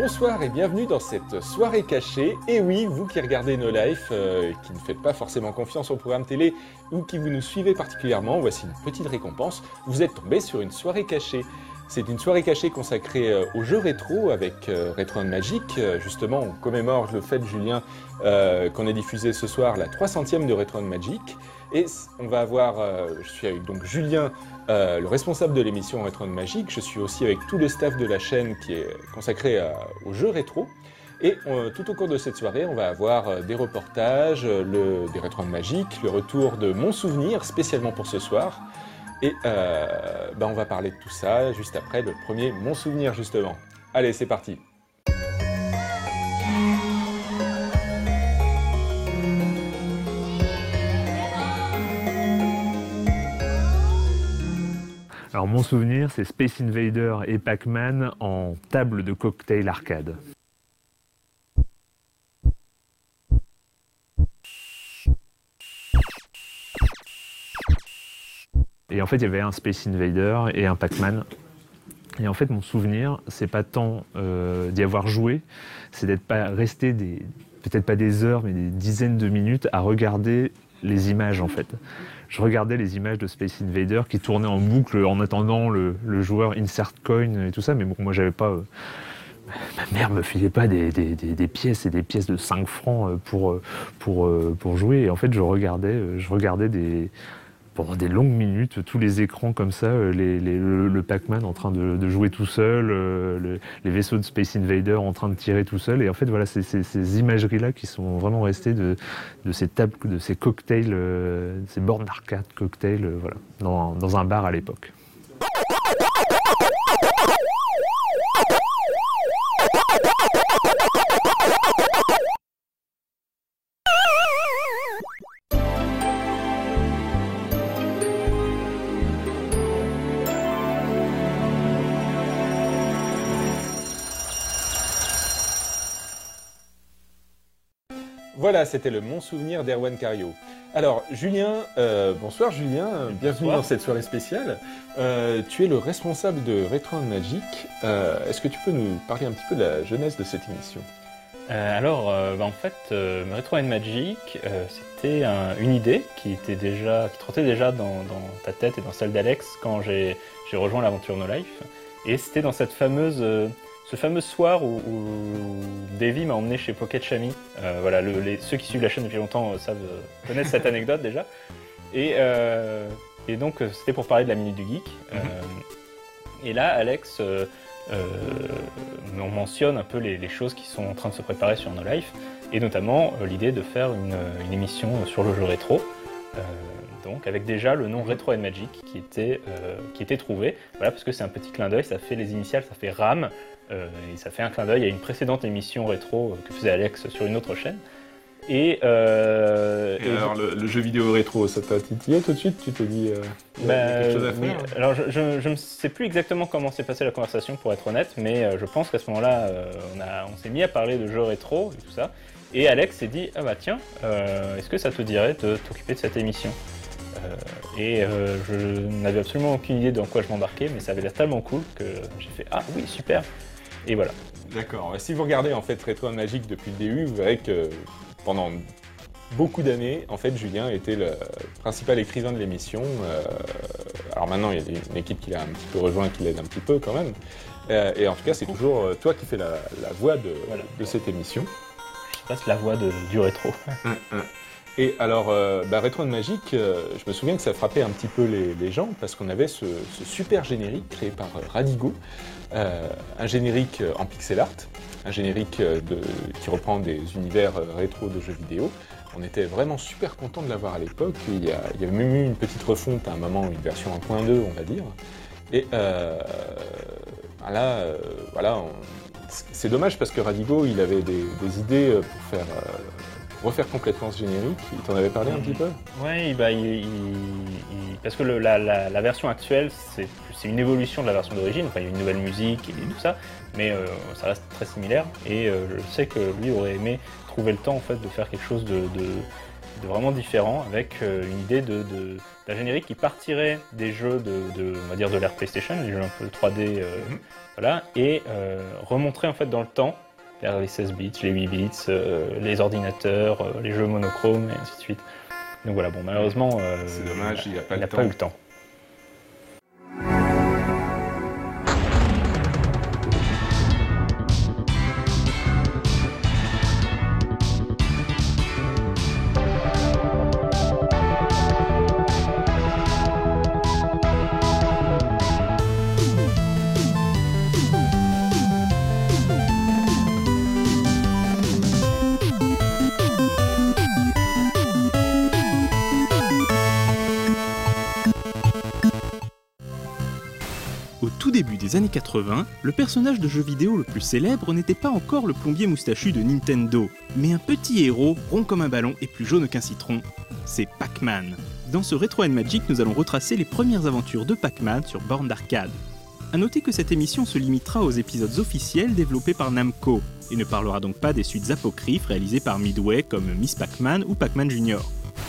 Bonsoir et bienvenue dans cette soirée cachée. Et oui, vous qui regardez No Life, qui ne faites pas forcément confiance au programme télé ou qui vous nous suivez particulièrement, voici une petite récompense. Vous êtes tombé sur une soirée cachée. C'est une soirée cachée consacrée aux jeux rétro avec Retro and Magic. Justement, on commémore le fait, Julien, qu'on ait diffusé ce soir la 300e de Retro and Magic. Et on va avoir, je suis avec donc Julien, le responsable de l'émission Retro and Magic. Je suis aussi avec tout le staff de la chaîne qui est consacré aux jeux rétro. Et tout au cours de cette soirée, on va avoir des reportages, des Retro and Magic, le retour de Mon Souvenir, spécialement pour ce soir. Et on va parler de tout ça juste après le premier Mon Souvenir, justement. Allez, c'est parti. Alors mon souvenir, c'est Space Invader et Pac-Man en table de cocktail arcade. Et en fait, il y avait un Space Invader et un Pac-Man. Et en fait, mon souvenir, c'est pas tant d'y avoir joué, c'est d'être pas resté peut-être pas des heures, mais des dizaines de minutes à regarder les images en fait. Je regardais les images de Space Invader qui tournaient en boucle en attendant le joueur insert coin et tout ça, mais bon, moi j'avais pas... ma mère me filait pas des pièces et des pièces de 5 francs pour jouer. Et en fait, je regardais pendant des longues minutes, tous les écrans comme ça, le Pac-Man en train de jouer tout seul, les vaisseaux de Space Invader en train de tirer tout seul. Et en fait, voilà, c'est ces imageries-là qui sont vraiment restées de ces tables, de ces cocktails, ces bornes d'arcade cocktails, voilà, dans un bar à l'époque. Voilà, c'était le Mon Souvenir d'Erwan Cario. Alors, Julien, bonsoir Julien, bienvenue dans cette soirée spéciale. Tu es le responsable de Retro and Magic. Est-ce que tu peux nous parler un petit peu de la jeunesse de cette émission ? En fait, Retro and Magic, c'était une idée qui trottait déjà dans ta tête et dans celle d'Alex quand j'ai rejoint l'aventure No Life. Et c'était dans ce fameux soir où Davy m'a emmené chez Pocket Chami. Voilà, ceux qui suivent la chaîne depuis longtemps connaissent cette anecdote déjà. Et donc c'était pour parler de la Minute du Geek. Et là, Alex on mentionne un peu les choses qui sont en train de se préparer sur No Life, et notamment l'idée de faire une émission sur le jeu rétro. Donc avec déjà le nom Retro and Magic qui était trouvé, voilà, parce que c'est un petit clin d'œil, ça fait les initiales, ça fait RAM, et ça fait un clin d'œil à une précédente émission rétro que faisait Alex sur une autre chaîne. Et alors le jeu vidéo rétro, ça t'a titillé tout de suite? Tu t'es dit il y a quelque chose à faire? Oui. Alors je ne sais plus exactement comment s'est passée la conversation pour être honnête, mais je pense qu'à ce moment-là, on s'est mis à parler de jeux rétro et tout ça. Et Alex s'est dit, ah bah tiens, est-ce que ça te dirait de t'occuper de cette émission? Je n'avais absolument aucune idée dans quoi je m'embarquais, mais ça avait l'air tellement cool que j'ai fait, ah oui, super. Et voilà. D'accord. Si vous regardez en fait Retro and Magic depuis le début, vous verrez que pendant beaucoup d'années, en fait, Julien était le principal écrivain de l'émission. Alors maintenant, il y a une équipe qui l'a un petit peu rejoint, qui l'aide un petit peu quand même. Et en tout cas, c'est toujours toi qui fais la voix de cette émission. Je passe la voix du rétro. Et alors, Retro and Magic, je me souviens que ça frappait un petit peu les gens parce qu'on avait ce super générique créé par Radigo, un générique en pixel art, un générique qui reprend des univers rétro de jeux vidéo. On était vraiment super contents de l'avoir à l'époque. Il y avait même eu une petite refonte à un moment, une version 1.2 on va dire. Et voilà, c'est dommage parce que Radigo il avait des idées pour refaire complètement ce générique. Il t'en avait parlé un petit peu? Oui, parce que la version actuelle, c'est une évolution de la version d'origine. Enfin, il y a une nouvelle musique et tout ça, mais ça reste très similaire. Et je sais que lui aurait aimé trouver le temps en fait, de faire quelque chose vraiment différent, avec une idée d'un générique qui partirait des jeux on va dire de l'ère PlayStation, les jeux un peu 3D, voilà, et remonterait en fait dans le temps vers les 16 bits, les 8 bits, les ordinateurs, les jeux monochromes et ainsi de suite. Donc voilà, bon, malheureusement, c'est dommage, il n'a pas eu le temps. Au tout début des années 80, le personnage de jeu vidéo le plus célèbre n'était pas encore le plombier moustachu de Nintendo, mais un petit héros rond comme un ballon et plus jaune qu'un citron, c'est Pac-Man. Dans ce Retro & Magic, nous allons retracer les premières aventures de Pac-Man sur borne d'arcade. A noter que cette émission se limitera aux épisodes officiels développés par Namco, et ne parlera donc pas des suites apocryphes réalisées par Midway comme Miss Pac-Man ou Pac-Man Jr.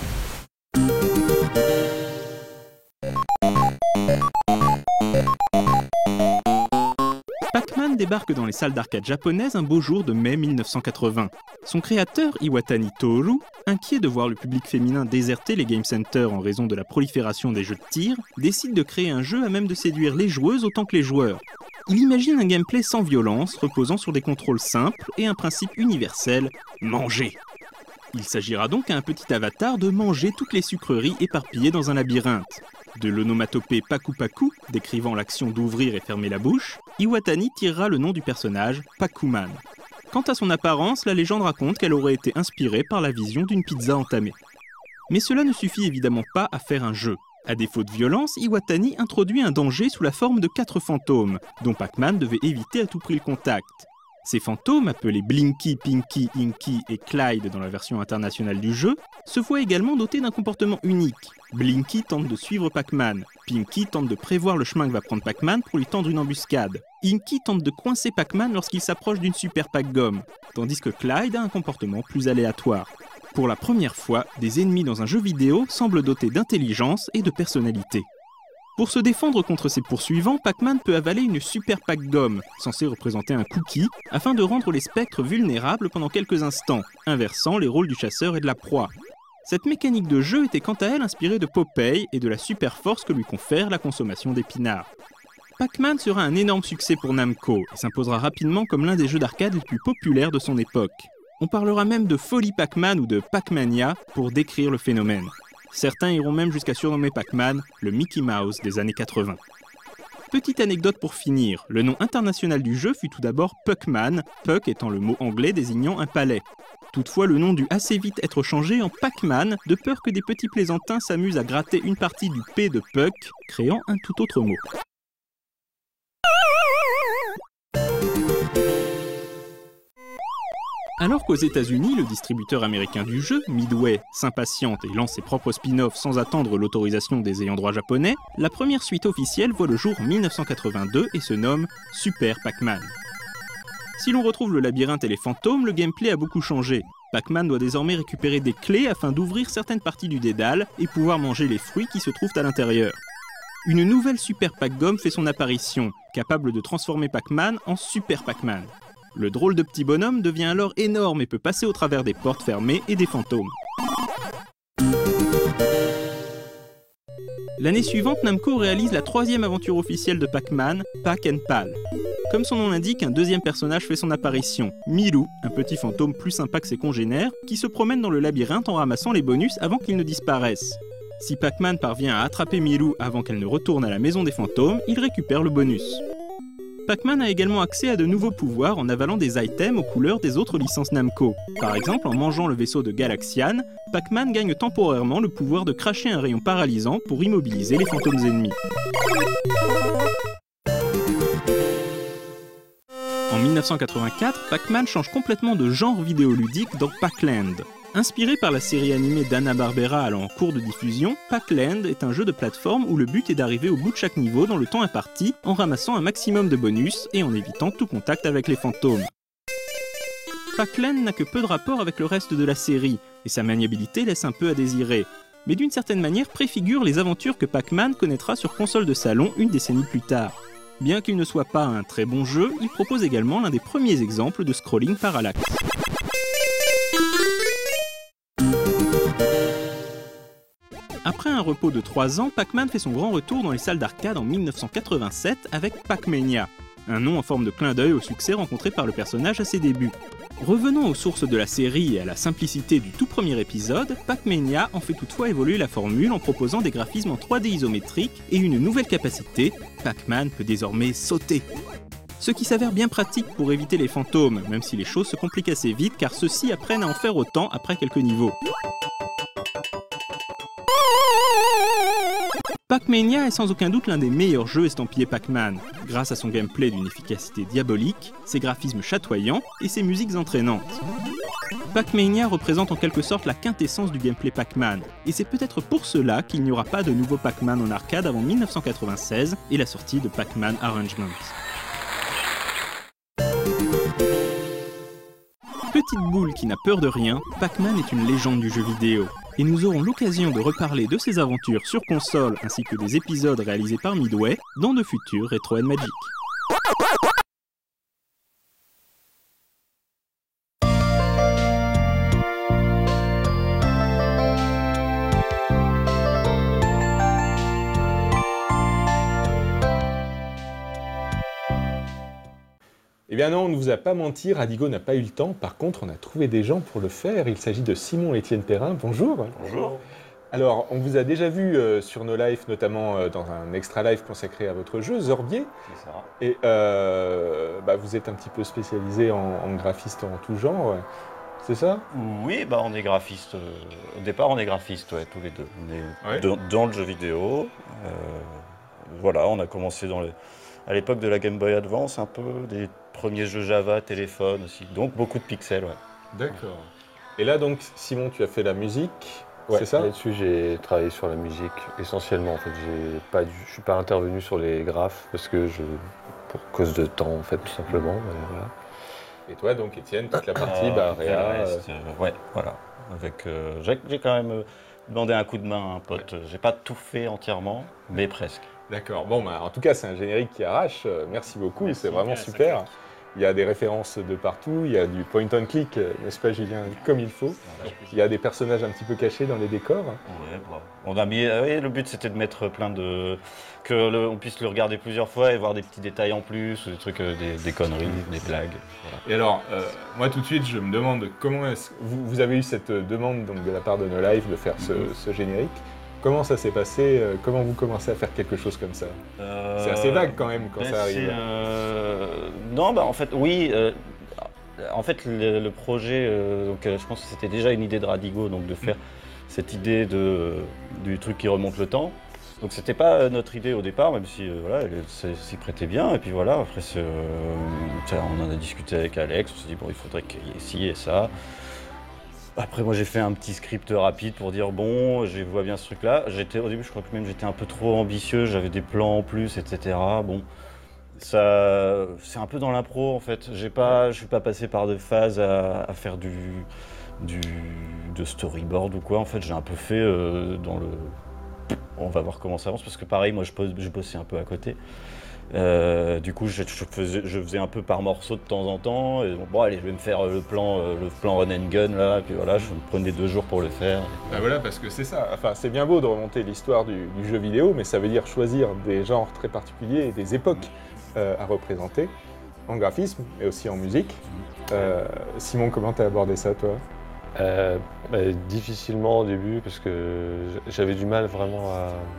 Pac-Man débarque dans les salles d'arcade japonaises un beau jour de mai 1980. Son créateur, Iwatani Toru, inquiet de voir le public féminin déserter les game centers en raison de la prolifération des jeux de tir, décide de créer un jeu à même de séduire les joueuses autant que les joueurs. Il imagine un gameplay sans violence, reposant sur des contrôles simples et un principe universel, manger. Il s'agira donc à un petit avatar de manger toutes les sucreries éparpillées dans un labyrinthe. De l'onomatopée Paku Paku, décrivant l'action d'ouvrir et fermer la bouche, Iwatani tirera le nom du personnage, Pac-Man. Quant à son apparence, la légende raconte qu'elle aurait été inspirée par la vision d'une pizza entamée. Mais cela ne suffit évidemment pas à faire un jeu. À défaut de violence, Iwatani introduit un danger sous la forme de 4 fantômes, dont Pac-Man devait éviter à tout prix le contact. Ces fantômes, appelés Blinky, Pinky, Inky et Clyde dans la version internationale du jeu, se voient également dotés d'un comportement unique. Blinky tente de suivre Pac-Man, Pinky tente de prévoir le chemin que va prendre Pac-Man pour lui tendre une embuscade, Inky tente de coincer Pac-Man lorsqu'il s'approche d'une super Pac-Gomme, tandis que Clyde a un comportement plus aléatoire. Pour la première fois, des ennemis dans un jeu vidéo semblent dotés d'intelligence et de personnalité. Pour se défendre contre ses poursuivants, Pac-Man peut avaler une super Pac-Gomme, censée représenter un cookie, afin de rendre les spectres vulnérables pendant quelques instants, inversant les rôles du chasseur et de la proie. Cette mécanique de jeu était quant à elle inspirée de Popeye et de la super force que lui confère la consommation d'épinards. Pac-Man sera un énorme succès pour Namco et s'imposera rapidement comme l'un des jeux d'arcade les plus populaires de son époque. On parlera même de Folie Pac-Man ou de Pac-Mania pour décrire le phénomène. Certains iront même jusqu'à surnommer Pac-Man le Mickey Mouse des années 80. Petite anecdote pour finir, le nom international du jeu fut tout d'abord Puckman, Puck étant le mot anglais désignant un palais. Toutefois, le nom dut assez vite être changé en Pac-Man, de peur que des petits plaisantins s'amusent à gratter une partie du P de Puck, créant un tout autre mot. Alors qu'aux États-Unis, le distributeur américain du jeu, Midway, s'impatiente et lance ses propres spin-offs sans attendre l'autorisation des ayants droit japonais, la première suite officielle voit le jour en 1982 et se nomme Super Pac-Man. Si l'on retrouve le labyrinthe et les fantômes, le gameplay a beaucoup changé. Pac-Man doit désormais récupérer des clés afin d'ouvrir certaines parties du dédale et pouvoir manger les fruits qui se trouvent à l'intérieur. Une nouvelle Super Pac-Gomme fait son apparition, capable de transformer Pac-Man en Super Pac-Man. Le drôle de petit bonhomme devient alors énorme et peut passer au travers des portes fermées et des fantômes. L'année suivante, Namco réalise la 3e aventure officielle de Pac-Man, Pac and Pal. Comme son nom l'indique, un deuxième personnage fait son apparition, Milou, un petit fantôme plus sympa que ses congénères, qui se promène dans le labyrinthe en ramassant les bonus avant qu'ils ne disparaissent. Si Pac-Man parvient à attraper Milou avant qu'elle ne retourne à la maison des fantômes, il récupère le bonus. Pac-Man a également accès à de nouveaux pouvoirs en avalant des items aux couleurs des autres licences Namco. Par exemple, en mangeant le vaisseau de Galaxian, Pac-Man gagne temporairement le pouvoir de cracher un rayon paralysant pour immobiliser les fantômes ennemis. En 1984, Pac-Man change complètement de genre vidéoludique dans Pac-Land. Inspiré par la série animée d'Hanna-Barbera allant en cours de diffusion, Pac-Land est un jeu de plateforme où le but est d'arriver au bout de chaque niveau dans le temps imparti en ramassant un maximum de bonus et en évitant tout contact avec les fantômes. Pac-Lan n'a que peu de rapport avec le reste de la série, et sa maniabilité laisse un peu à désirer. Mais d'une certaine manière préfigure les aventures que Pac-Man connaîtra sur console de salon une décennie plus tard. Bien qu'il ne soit pas un très bon jeu, il propose également l'un des premiers exemples de scrolling parallaxe. Après un repos de 3 ans, Pac-Man fait son grand retour dans les salles d'arcade en 1987 avec Pac-Mania, un nom en forme de clin d'œil au succès rencontré par le personnage à ses débuts. Revenons aux sources de la série et à la simplicité du tout premier épisode, Pac-Mania en fait toutefois évoluer la formule en proposant des graphismes en 3D isométriques et une nouvelle capacité, Pac-Man peut désormais sauter. Ce qui s'avère bien pratique pour éviter les fantômes, même si les choses se compliquent assez vite car ceux-ci apprennent à en faire autant après quelques niveaux. Pac-Mania est sans aucun doute l'un des meilleurs jeux estampillés Pac-Man, grâce à son gameplay d'une efficacité diabolique, ses graphismes chatoyants et ses musiques entraînantes. Pac-Mania représente en quelque sorte la quintessence du gameplay Pac-Man, et c'est peut-être pour cela qu'il n'y aura pas de nouveau Pac-Man en arcade avant 1996 et la sortie de Pac-Man Arrangement. Petite boule qui n'a peur de rien, Pac-Man est une légende du jeu vidéo. Et nous aurons l'occasion de reparler de ses aventures sur console ainsi que des épisodes réalisés par Midway dans de futurs Retro & Magic. Eh bien non, on ne vous a pas menti, Radigo n'a pas eu le temps. Par contre, on a trouvé des gens pour le faire. Il s'agit de Simon-Étienne Perrin. Bonjour. Bonjour. Alors, on vous a déjà vu sur No Life, notamment dans un extra live consacré à votre jeu, Zorbier. C'est ça. Et vous êtes un petit peu spécialisé en graphiste en tout genre. C'est ça? Oui, on est graphiste. Au départ, on est graphiste, ouais, tous les deux. On est dans le jeu vidéo. Voilà, on a commencé à l'époque de la Game Boy Advance, un peu des premiers jeux Java, téléphone aussi. Donc beaucoup de pixels, ouais. D'accord. Et là, donc, Simon, tu as fait la musique, ouais, c'est ça? Là-dessus, j'ai travaillé sur la musique essentiellement. En fait, je suis pas intervenu sur les graphes parce que pour cause de temps, en fait, tout simplement. Voilà. Et toi, donc, Étienne, toute la partie réa. Ouais, voilà. J'ai quand même demandé un coup de main à un pote. Ouais. J'ai pas tout fait entièrement, mais presque. D'accord. Bon, en tout cas, c'est un générique qui arrache. Merci beaucoup, c'est vraiment super. Il y a des références de partout, il y a du point and click, n'est-ce pas, Julien, comme il faut. Il y a des personnages un petit peu cachés dans les décors. Ouais, on a mis. Le but, c'était de mettre on puisse le regarder plusieurs fois et voir des petits détails en plus, ou des trucs, des conneries, des blagues. Voilà. Et alors, moi, tout de suite, je me demande comment est-ce que vous avez eu cette demande donc, de la part de No Life de faire ce générique. Comment ça s'est passé? Comment vous commencez à faire quelque chose comme ça? C'est assez vague quand même quand ça arrive. Non, en fait, oui. En fait, le projet, je pense que c'était déjà une idée de Radigo, donc de faire cette idée du truc qui remonte le temps. Donc c'était pas notre idée au départ, même si elle s'y prêtait bien. Et puis voilà, après on en a discuté avec Alex, on s'est dit il faudrait qu'il y ait ci et ça. Après, moi, j'ai fait un petit script rapide pour dire je vois bien ce truc-là. Au début, je crois que même j'étais un peu trop ambitieux, j'avais des plans en plus, etc. Bon, ça, c'est un peu dans l'impro en fait. Je suis pas passé par de phases à faire de storyboard ou quoi. En fait, j'ai un peu fait on va voir comment ça avance parce que pareil, moi, je bossais un peu à côté. Du coup, je faisais un peu par morceaux de temps en temps. Et allez, je vais me faire le plan run and gun là. Puis voilà, je me prenais 2 jours pour le faire. Voilà, parce que c'est ça. Enfin, c'est bien beau de remonter l'histoire du jeu vidéo, mais ça veut dire choisir des genres très particuliers et des époques à représenter en graphisme et aussi en musique. Simon, comment t'as abordé ça, toi? Difficilement au début parce que j'avais du mal vraiment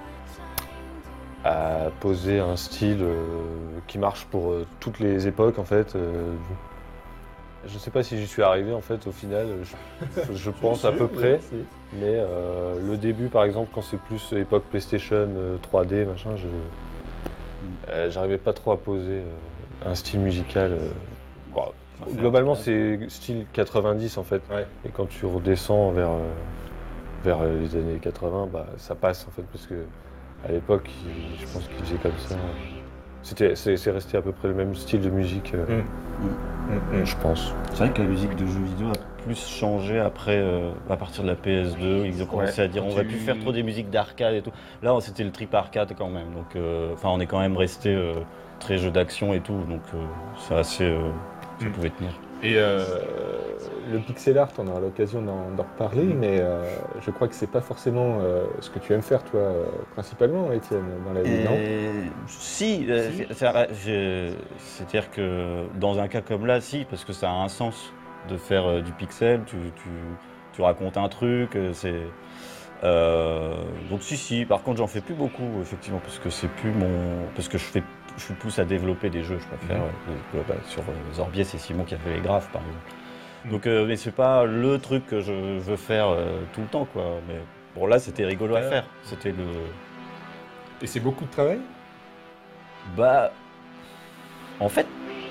à poser un style qui marche pour toutes les époques en fait. Je ne sais pas si j'y suis arrivé en fait au final, je pense à peu près, mais le début par exemple quand c'est plus époque PlayStation 3D machin, j'arrivais pas trop à poser un style musical. Globalement c'est style 90 en fait, et quand tu redescends vers les années 80, ça passe en fait parce que à l'époque, je pense qu'il faisait comme ça. c'est resté à peu près le même style de musique, je pense. C'est vrai que la musique de jeux vidéo a plus changé après, à partir de la PS2. Ils ont commencé à dire on va plus faire trop des musiques d'arcade et tout. Là, c'était le trip arcade quand même. Donc, on est quand même resté très jeu d'action et tout. Donc, c'est assez. Ça pouvait tenir. Et le pixel art, on aura l'occasion d'en reparler, mais je crois que c'est pas forcément ce que tu aimes faire, toi, principalement, Étienne, dans la vie, non? Si, c'est-à-dire que dans un cas comme là, si, parce que ça a un sens de faire du pixel, tu racontes un truc, donc si, par contre j'en fais plus beaucoup, effectivement, parce que c'est plus parce que je suis plus à développer des jeux, je préfère. Sur Zorbier, c'est Simon qui a fait les graphes, par exemple. Donc, mais c'est pas le truc que je veux faire tout le temps, quoi. Mais bon, là, c'était rigolo à faire. C'était le. Et c'est beaucoup de travail? Bah, en fait,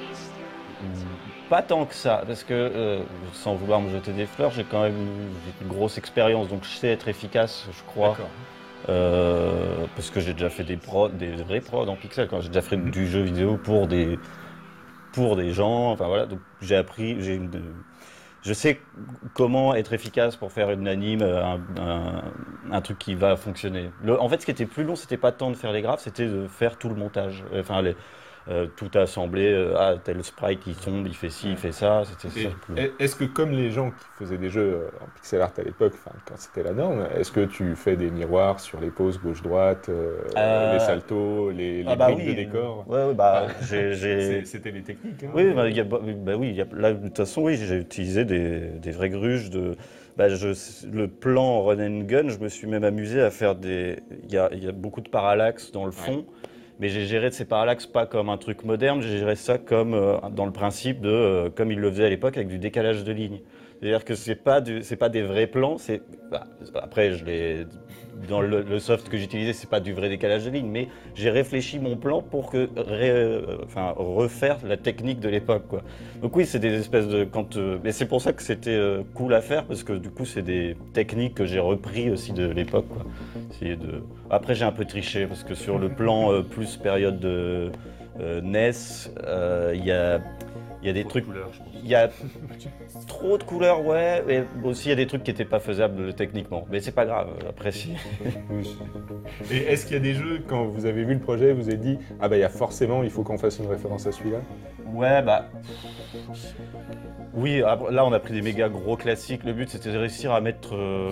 pas tant que ça, parce que sans vouloir me jeter des fleurs, j'ai quand même une grosse expérience, donc je sais être efficace, je crois. Parce que j'ai déjà fait des vrais prods en pixel, quand j'ai déjà fait du jeu vidéo pour des gens, enfin voilà, donc j'ai appris, je sais comment être efficace pour faire une anime, un truc qui va fonctionner. En fait, ce qui était plus long, c'était pas tant de faire les graphes, c'était de faire tout le montage, enfin tout assembler, tel sprite il tombe, il fait ci, il fait ça, c'était ça. Est-ce que comme les gens qui faisaient des jeux en pixel art à l'époque, quand c'était la norme, est-ce que tu fais des miroirs sur les poses gauche-droite, les saltos, les briques de décor? C'était les techniques. Hein, oui, là, de toute façon, oui, j'ai utilisé des vraies gruges le plan run and gun, je me suis même amusé à faire il y a beaucoup de parallaxe dans le fond. Mais j'ai géré ces parallaxes pas comme un truc moderne, j'ai géré ça comme dans le principe de comme ils le faisaient à l'époque avec du décalage de lignes. C'est-à-dire que c'est pas des vrais plans, après dans le soft que j'utilisais, c'est pas du vrai décalage de lignes, mais j'ai réfléchi mon plan pour refaire la technique de l'époque, quoi. Donc oui, c'est des espèces de mais c'est pour ça que c'était cool à faire, parce que du coup c'est des techniques que j'ai repris aussi de l'époque, quoi. Après j'ai un peu triché parce que sur le plan plus période de NES, il y a des trucs. Il y a trop de couleurs, ouais, mais aussi il y a des trucs qui n'étaient pas faisables techniquement. Mais c'est pas grave, après si. Et est-ce qu'il y a des jeux, quand vous avez vu le projet, vous avez dit ah bah il faut qu'on fasse une référence à celui-là? Ouais, oui, là on a pris des méga gros classiques. Le but c'était de réussir à mettre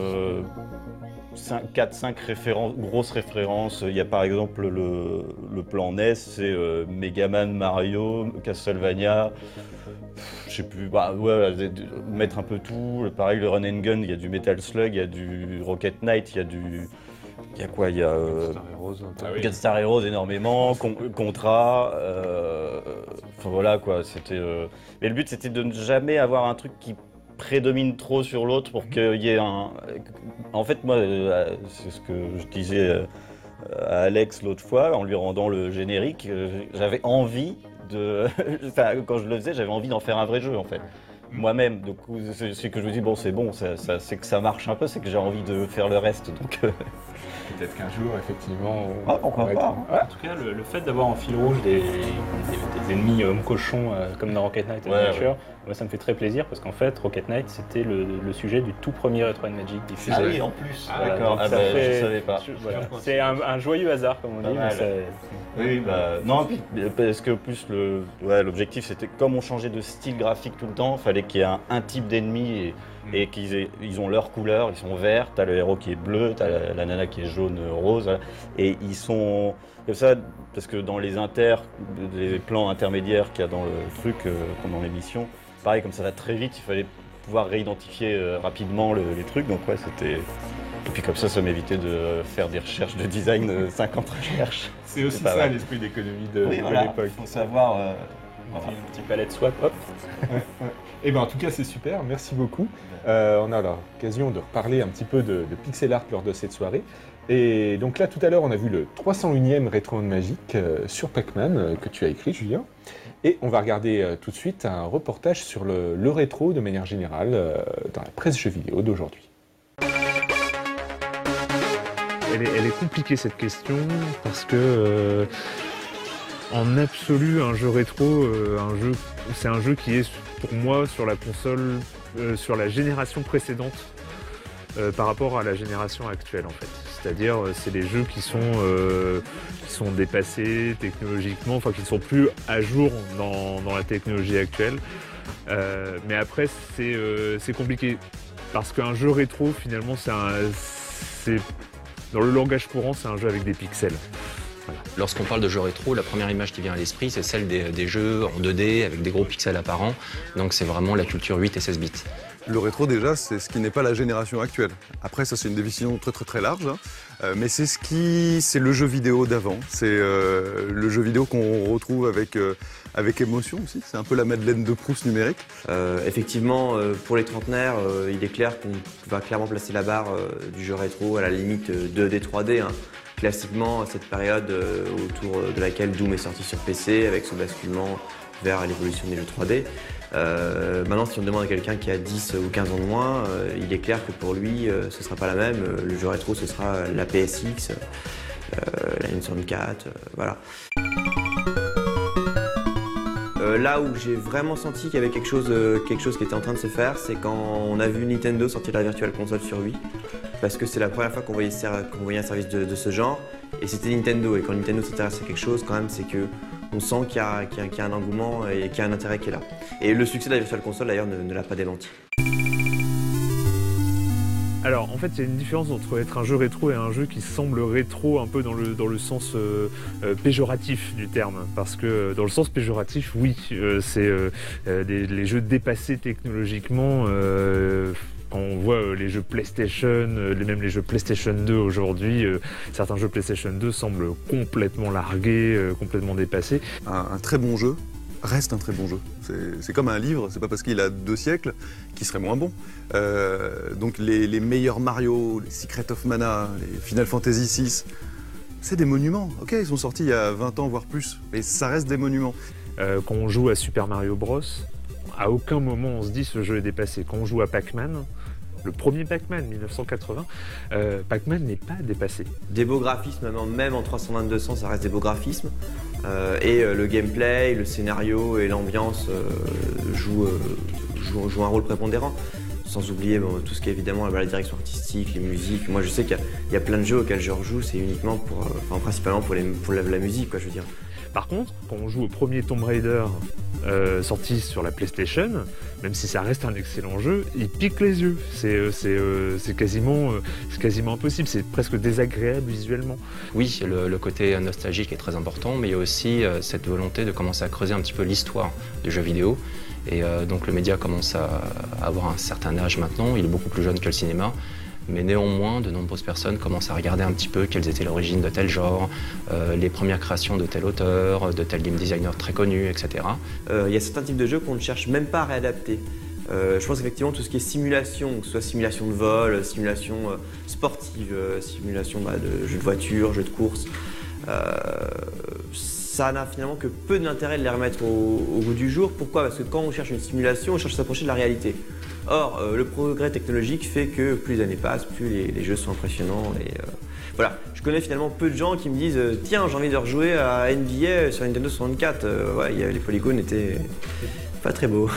4-5 grosses références. Il y a par exemple le plan NES, c'est Megaman, Mario, Castlevania, je sais plus, mettre un peu tout. Pareil, le Run and Gun, il y a du Metal Slug, il y a du Rocket Knight, il y a Gunstar Heroes énormément, Contra, enfin voilà quoi, c'était. Mais le but c'était de ne jamais avoir un truc qui prédomine trop sur l'autre pour qu'il y ait un. En fait, moi, c'est ce que je disais à Alex l'autre fois en lui rendant le générique. J'avais envie de. Quand je le faisais, j'avais envie d'en faire un vrai jeu en fait. Moi-même, donc c'est que je me dis bon, c'est que ça marche un peu, c'est que j'ai envie de faire le reste. Donc peut-être qu'un jour, effectivement. Pourquoi pas. En tout cas, le fait d'avoir en fil rouge des ennemis hommes cochons comme dans Rocket Knight Adventure, moi ça me fait très plaisir parce qu'en fait, Rocket Knight c'était le sujet du tout premier Retro Magic diffusé. Ah oui, en plus. D'accord. Je savais pas. C'est un joyeux hasard comme on dit. Oui, non, parce que plus l'objectif c'était comme on changeait de style graphique tout le temps, il fallait qu'il y ait un type d'ennemi et qu'ils ont leur couleur, ils sont verts, t'as le héros qui est bleu, t'as la nana qui est jaune, rose, et ils sont comme ça, parce que dans les plans intermédiaires qu'il y a dans le truc, comme dans l'émission, pareil, comme ça va très vite, il fallait pouvoir réidentifier rapidement les trucs, donc ouais, c'était. Et puis comme ça m'évitait de faire des recherches de design, 50 recherches. C'est aussi ça l'esprit d'économie de l'époque. Il faut savoir. Un petit palette swap, hop. Et en tout cas, c'est super, merci beaucoup. On a l'occasion de reparler un petit peu de pixel art lors de cette soirée. Et donc là, tout à l'heure, on a vu le 301e Retro Magic sur Pac-Man que tu as écrit, Julien. Et on va regarder tout de suite un reportage sur le rétro de manière générale dans la presse jeux vidéo d'aujourd'hui. Elle est compliquée cette question parce que En absolu, un jeu rétro, c'est un jeu qui est pour moi sur la console, sur la génération précédente par rapport à la génération actuelle en fait. C'est-à-dire c'est les jeux qui sont dépassés technologiquement, enfin qui ne sont plus à jour dans la technologie actuelle. Mais après c'est compliqué parce qu'un jeu rétro finalement c'est dans le langage courant c'est un jeu avec des pixels. Voilà. Lorsqu'on parle de jeux rétro, la première image qui vient à l'esprit, c'est celle des jeux en 2D avec des gros pixels apparents. Donc c'est vraiment la culture 8 et 16 bits. Le rétro, déjà, c'est ce qui n'est pas la génération actuelle. Après, ça, c'est une définition très large. Hein. Mais c'est le jeu vidéo d'avant. C'est le jeu vidéo qu'on retrouve avec émotion aussi. C'est un peu la Madeleine de Proust numérique. Effectivement, pour les trentenaires, il est clair qu'on va clairement placer la barre du jeu rétro à la limite 2D, 3D. Hein. Classiquement, cette période autour de laquelle Doom est sorti sur PC avec son basculement vers l'évolution des jeux 3D. Maintenant, si on demande à quelqu'un qui a 10 ou 15 ans de moins, il est clair que pour lui, ce ne sera pas la même. Le jeu rétro, ce sera la PSX, la N64, voilà. Là où j'ai vraiment senti qu'il y avait quelque chose qui était en train de se faire, c'est quand on a vu Nintendo sortir la Virtual Console sur Wii. Parce que c'est la première fois qu'on voyait un service de ce genre. Et c'était Nintendo. Et quand Nintendo s'intéresse à quelque chose, quand même, c'est qu'on sent qu'il y a un engouement et qu'il y a un intérêt qui est là. Et le succès de la Virtual Console, d'ailleurs, ne l'a pas démenti. Alors en fait il y a une différence entre être un jeu rétro et un jeu qui semble rétro un peu dans le sens péjoratif du terme. Parce que dans le sens péjoratif, oui, c'est les jeux dépassés technologiquement. Quand on voit les jeux PlayStation, même les jeux PlayStation 2 aujourd'hui, certains jeux PlayStation 2 semblent complètement largués, complètement dépassés. Un très bon jeu reste un très bon jeu. C'est comme un livre, c'est pas parce qu'il a 2 siècles qu'il serait moins bon. Donc les meilleurs Mario, les Secret of Mana, les Final Fantasy VI, c'est des monuments. Ok, ils sont sortis il y a 20 ans, voire plus, mais ça reste des monuments. Quand on joue à Super Mario Bros, à aucun moment on se dit ce jeu est dépassé. Quand on joue à Pac-Man, le premier Pac-Man, 1980, Pac-Man n'est pas dépassé. Des beaux graphismes, même en 320-200, ça reste des beaux graphismes. Et le gameplay, le scénario et l'ambiance jouent un rôle prépondérant. Sans oublier tout ce qui est évidemment la direction artistique, les musiques. Moi je sais qu'il y a plein de jeux auxquels je rejoue, c'est uniquement principalement pour la musique, quoi, je veux dire. Par contre, quand on joue au premier Tomb Raider sorti sur la PlayStation, même si ça reste un excellent jeu, il pique les yeux. C'est quasiment impossible, c'est presque désagréable visuellement. Oui, le côté nostalgique est très important, mais il y a aussi cette volonté de commencer à creuser un petit peu l'histoire du jeu vidéo. Et donc le média commence à avoir un certain âge maintenant, il est beaucoup plus jeune que le cinéma. Mais néanmoins, de nombreuses personnes commencent à regarder un petit peu quelles étaient l'origine de tel genre, les premières créations de tel auteur, de tel game designer très connu, etc. Il y a certains types de jeux qu'on ne cherche même pas à réadapter. Je pense qu'effectivement, tout ce qui est simulation, que ce soit simulation de vol, simulation sportive, simulation de jeux de voiture, jeux de course, ça n'a finalement que peu d'intérêt de les remettre au goût du jour. Pourquoi? Parce que quand on cherche une simulation, on cherche à s'approcher de la réalité. Or, le progrès technologique fait que plus les années passent, plus les jeux sont impressionnants. Et, voilà. Je connais finalement peu de gens qui me disent « Tiens, j'ai envie de rejouer à NBA sur Nintendo 64 ». Ouais, les polygones étaient pas très beaux.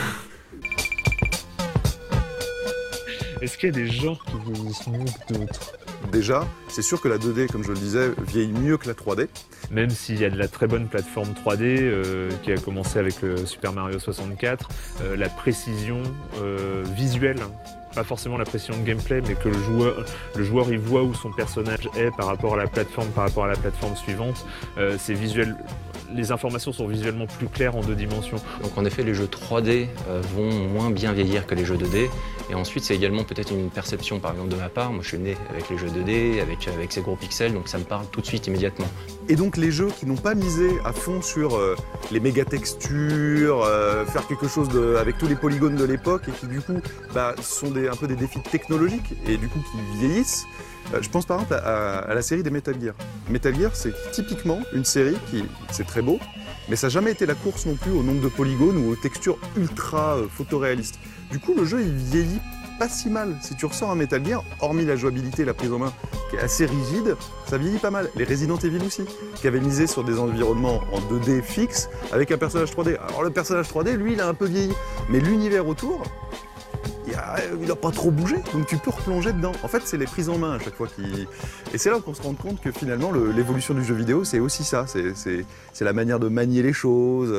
Est-ce qu'il y a des genres qui vieillissent mieux que d'autres? Déjà, c'est sûr que la 2D, comme je le disais, vieillit mieux que la 3D. Même s'il y a de la très bonne plateforme 3D qui a commencé avec le Super Mario 64, la précision visuelle, pas forcément la précision de gameplay, mais que le joueur il voit où son personnage est par rapport à la plateforme suivante, c'est visuel. Les informations sont visuellement plus claires en 2 dimensions. Donc en effet, les jeux 3D vont moins bien vieillir que les jeux 2D. Et ensuite, c'est également peut-être une perception, par exemple, de ma part. Moi, je suis né avec les jeux 2D, avec ces gros pixels, donc ça me parle tout de suite, immédiatement. Et donc les jeux qui n'ont pas misé à fond sur les méga textures, faire quelque chose avec tous les polygones de l'époque et qui du coup sont un peu des défis technologiques et du coup qui vieillissent. Je pense par exemple à la série des Metal Gear. Metal Gear, c'est typiquement une série c'est très beau, mais ça n'a jamais été la course non plus au nombre de polygones ou aux textures ultra photoréalistes. Du coup, le jeu, il vieillit pas si mal. Si tu ressors un Metal Gear, hormis la jouabilité, la prise en main qui est assez rigide, ça vieillit pas mal. Les Resident Evil aussi, qui avaient misé sur des environnements en 2D fixes avec un personnage 3D. Alors le personnage 3D, lui, il a un peu vieilli, mais l'univers autour, il n'a pas trop bougé, donc tu peux replonger dedans. En fait, c'est les prises en main à chaque fois qui... Et c'est là qu'on se rend compte que finalement, l'évolution du jeu vidéo, c'est aussi ça. C'est la manière de manier les choses.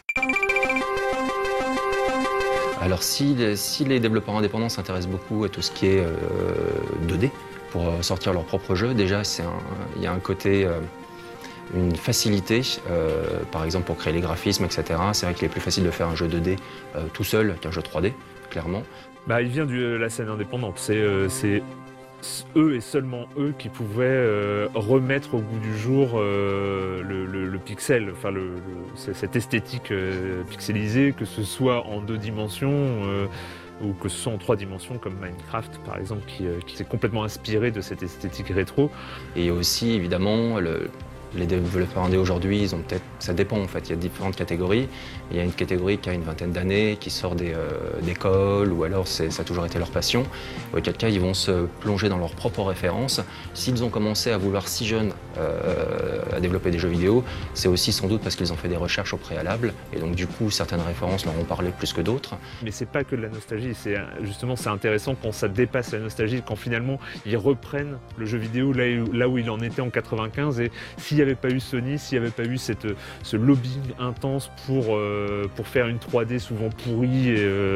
Alors si les développeurs indépendants s'intéressent beaucoup à tout ce qui est 2D pour sortir leur propre jeu, déjà il y a un côté, une facilité, par exemple pour créer les graphismes, etc. C'est vrai qu'il est plus facile de faire un jeu 2D tout seul qu'un jeu 3D, clairement. Bah, il vient de la scène indépendante, c'est eux et seulement eux qui pouvaient remettre au goût du jour le pixel, enfin cette esthétique pixelisée, que ce soit en 2 dimensions ou que ce soit en 3 dimensions comme Minecraft par exemple, qui s'est complètement inspiré de cette esthétique rétro. Et il y a aussi évidemment les développeurs indés aujourd'hui, ils ont peut-être, ça dépend en fait, il y a différentes catégories. Il y a une catégorie qui a une vingtaine d'années, qui sort d'école, ou alors ça a toujours été leur passion. Auquel cas, ils vont se plonger dans leurs propres références. S'ils ont commencé à vouloir si jeunes à développer des jeux vidéo, c'est aussi sans doute parce qu'ils ont fait des recherches au préalable. Et donc du coup, certaines références leur ont parlé plus que d'autres. Mais c'est pas que de la nostalgie, justement c'est intéressant quand ça dépasse la nostalgie, quand finalement ils reprennent le jeu vidéo là où il en était en 95. Et s'il n'y avait pas eu Sony, s'il n'y avait pas eu ce lobbying intense pour faire une 3D souvent pourrie,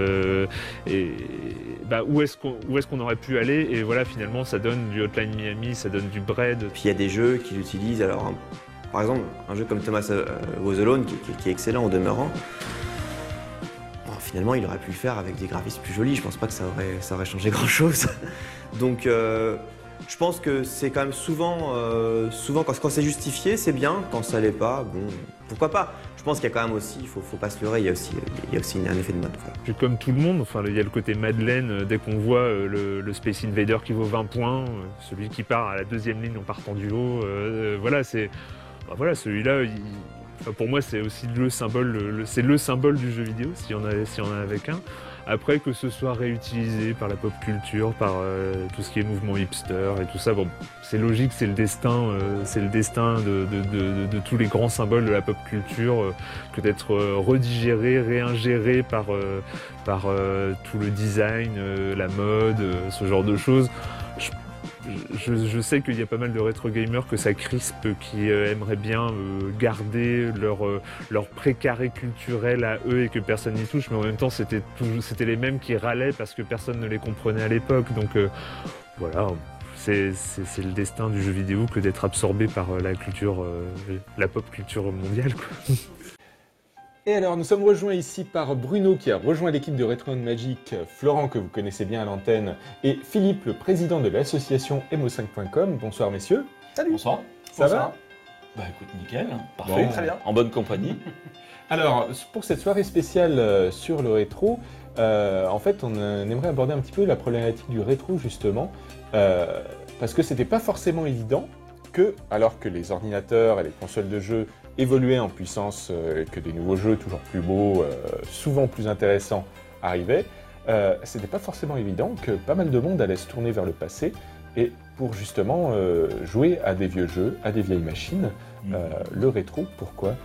où est-ce qu'on aurait pu aller? Et voilà, finalement ça donne du Hotline Miami, ça donne du Braid. Puis il y a des jeux qui l'utilisent, alors par exemple un jeu comme Thomas Was Alone qui est excellent au demeurant. Finalement, il aurait pu le faire avec des graphismes plus jolis. Je pense pas que ça aurait changé grand-chose. Donc, je pense que c'est quand même souvent quand c'est justifié, c'est bien. Quand ça l'est pas, bon, pourquoi pas. Je pense qu'il y a quand même aussi, il faut pas se leurrer, il y a aussi un effet de mode. Voilà. Puis comme tout le monde, enfin, il y a le côté Madeleine, dès qu'on voit le Space Invader qui vaut 20 points, celui qui part à la 2e ligne en partant du haut, voilà, celui-là, pour moi, c'est aussi le symbole, c'est le symbole du jeu vidéo, s'il y en avait qu'un. Après, que ce soit réutilisé par la pop culture, par tout ce qui est mouvement hipster et tout ça, bon, c'est logique, c'est le destin de tous les grands symboles de la pop culture, que d'être redigéré, réingéré par tout le design, la mode, ce genre de choses. Je sais qu'il y a pas mal de rétro gamers que ça crispe, qui aimeraient bien garder leur précaré culturel à eux et que personne n'y touche, mais en même temps c'était les mêmes qui râlaient parce que personne ne les comprenait à l'époque. Donc voilà, c'est le destin du jeu vidéo que d'être absorbé par la pop culture mondiale, quoi. Et alors, nous sommes rejoints ici par Bruno qui a rejoint l'équipe de Retro Magic, Florent que vous connaissez bien à l'antenne, et Philippe, le président de l'association Emo5.com. Bonsoir messieurs. Salut. Bonsoir. Ça va? Bah écoute, nickel. Parfait. Bon, très bien. En bonne compagnie. Alors, pour cette soirée spéciale sur le rétro, en fait, on aimerait aborder un petit peu la problématique du rétro justement, parce que c'était pas forcément évident que, alors que les ordinateurs et les consoles de jeux évoluaient en puissance, que des nouveaux jeux toujours plus beaux, souvent plus intéressants arrivaient, c'était pas forcément évident que pas mal de monde allait se tourner vers le passé et pour justement jouer à des vieux jeux, à des vieilles machines. Le rétro, pourquoi?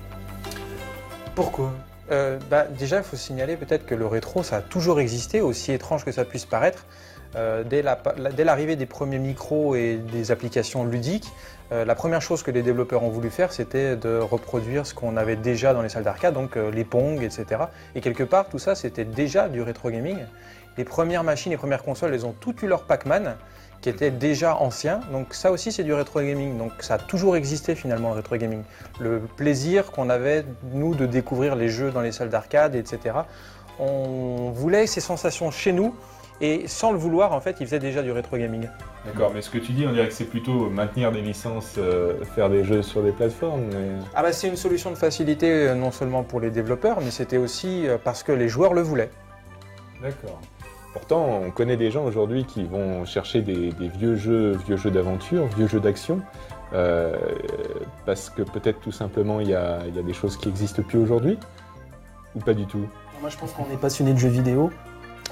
Pourquoi déjà, il faut signaler peut-être que le rétro, ça a toujours existé, aussi étrange que ça puisse paraître. Dès l'arrivée des premiers micros et des applications ludiques, la première chose que les développeurs ont voulu faire, c'était de reproduire ce qu'on avait déjà dans les salles d'arcade, donc les Pong, etc. Et quelque part, tout ça, c'était déjà du rétro gaming. Les premières machines, les premières consoles, elles ont toutes eu leur Pac-Man, qui était déjà ancien, donc ça aussi c'est du rétro gaming, donc ça a toujours existé finalement le rétro gaming. Le plaisir qu'on avait, nous, de découvrir les jeux dans les salles d'arcade, etc. On voulait ces sensations chez nous, et sans le vouloir, en fait, ils faisaient déjà du rétro gaming. D'accord, mais ce que tu dis, on dirait que c'est plutôt maintenir des licences, faire des jeux sur des plateformes. Mais... Ah bah c'est une solution de facilité, non seulement pour les développeurs, mais c'était aussi parce que les joueurs le voulaient. D'accord. Pourtant, on connaît des gens aujourd'hui qui vont chercher des vieux jeux d'aventure, vieux jeux d'action, parce que peut-être tout simplement il y a des choses qui n'existent plus aujourd'hui, ou pas du tout? Moi je pense qu'on est passionné de jeux vidéo,